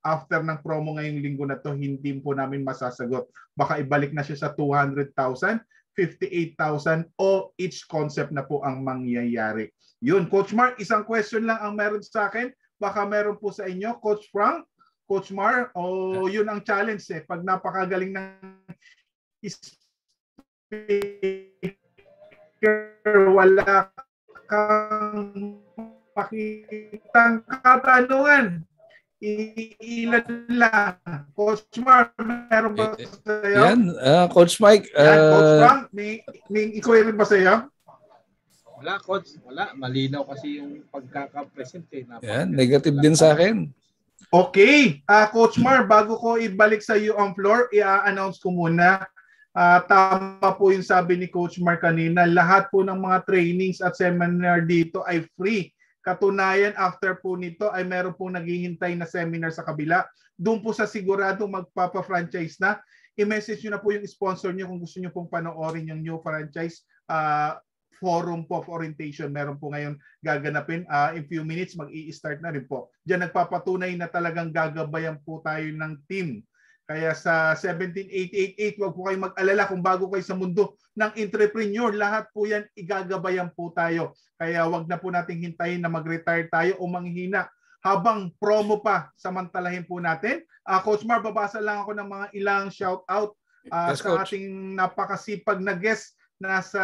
after ng promo ngayong linggo na to, hindi po namin masasagot. Baka ibalik na siya sa 200,000, 58,000 o each concept na po ang mangyayari. Yun, Coach Mark, isang question lang ang meron sa akin. Baka meron po sa inyo, Coach Frank, Coach Mar, o yun ang challenge eh. Pag napakagaling ng speaker, wala kang pakitang katanungan. Ilan lang. Coach Mar, meron ba sa iyo? Yan, Coach Mike. Yan, Coach Frank, may inquiry ba sa iyo? Wala, Coach. Wala. Malinaw kasi yung pagkaka-present. Yan, negative din sa akin. Okay. Coach Mar, bago ko ibalik sa iyo ang floor, i-announce ko muna. Tama po yung sabi ni Coach Mar kanina. Lahat po ng mga trainings at seminar dito ay free. Katunayan, after po nito ay meron po naghihintay na seminar sa kabila. Doon po sa sigurado magpapa-franchise na. I-message nyo na po yung sponsor nyo kung gusto nyo pong panoorin yung new franchise forum po of orientation. Meron po ngayon gaganapin. In few minutes, mag-i-start na rin po. Diyan nagpapatunay na talagang gagabayan po tayo ng team. Kaya sa 17888, wag po kayong mag-alala kung bago kayo sa mundo ng entrepreneur. Lahat po yan, igagabayan po tayo. Kaya wag na po nating hintayin na mag-retire tayo o manghihina. Habang promo pa, samantalahin po natin. Coach Mar, babasa lang ako ng mga ilang shout-out Yes, sa Coach. ating napakasipag na guest. Nasa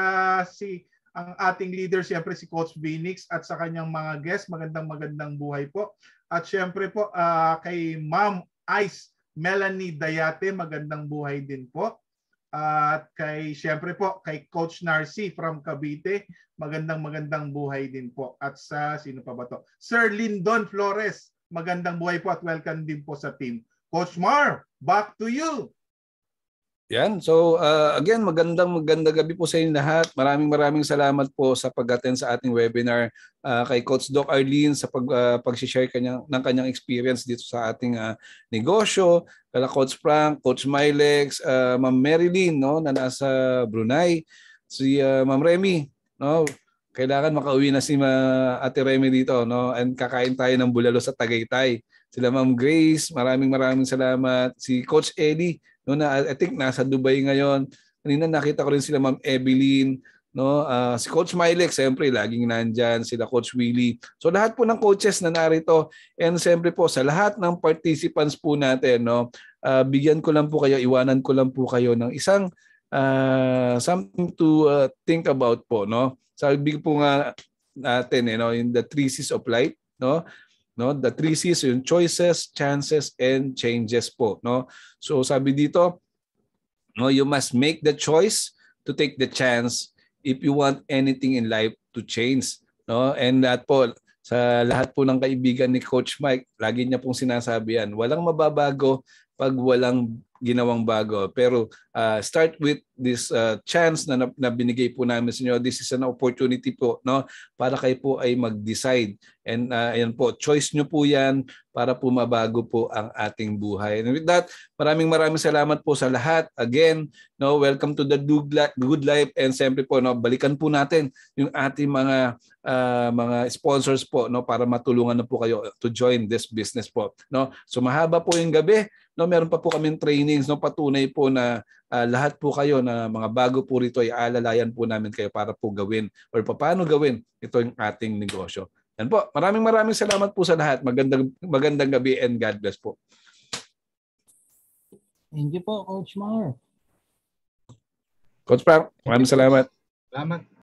ang ating leader, siyempre si Coach Phoenix at sa kanyang mga guest. Magandang buhay po. At siyempre po kay Ma'am Ice Melanie Dayate, magandang buhay din po. At siyempre po, kay Coach Narcy from Cavite, magandang buhay din po. At sa, sino pa ba to? Sir Lindon Flores, magandang buhay po at welcome din po sa team. Coach Mar, back to you. Yan. So again, magandang gabi po sa inyo lahat. Maraming salamat po sa pag-attend sa ating webinar, kay Coach Doc Arlene sa pag-share ng kanyang experience dito sa ating negosyo, kay Coach Frank, Coach Milex, Ma'am Marilyn, no, na nasa Brunei, si Ma'am Remy, no. Kailangan makauwi na si Ate Remy dito, no, and kakain tayo ng bulalo sa Tagaytay. Sila Ma'am Grace, maraming salamat. Si Coach Eddie, no, na I think nasa Dubai ngayon. Kanina nakita ko rin sila Ma'am Evelyn, no, si Coach Milex, siyempre laging nandyan, sila Coach Willie. So lahat po ng coaches na narito, and siyempre po sa lahat ng participants po natin, no, bigyan ko lang po kayo, iwanan ko lang po kayo ng isang something to think about po, no. Sabi po nga natin, no, in the 3 C's of life, no, the 3 C's, yung choices, chances, and changes po, no. So sabi dito, no, you must make the choice to take the chance if you want anything in life to change, no. And that po, sa lahat po ng kaibigan ni Coach Mike, lagi niya pong sinasabi yan, walang mababago pag walang ginawang bago. Pero start with this chance na binigay po namin sa inyo. This is an opportunity po, no, para kayo po ay mag-decide. And ayan po, choice nyo po yan para po mabago po ang ating buhay. And with that, maraming salamat po sa lahat. Again, no, welcome to the Good Life. And siyempre po, no, balikan po natin yung ating mga sponsors po, no, para matulungan na po kayo to join this business po, no. So mahaba po yung gabi, no, meron pa po kaming trainings, no, patunay po na lahat po kayo na mga bago po rito ay alalayan po namin kayo para po gawin or paano gawin ito yung ating negosyo. Yan po. Maraming salamat po sa lahat. Magandang gabi and God bless po. Thank you po, Coach Mar. Coach Frank, maraming salamat. Salamat.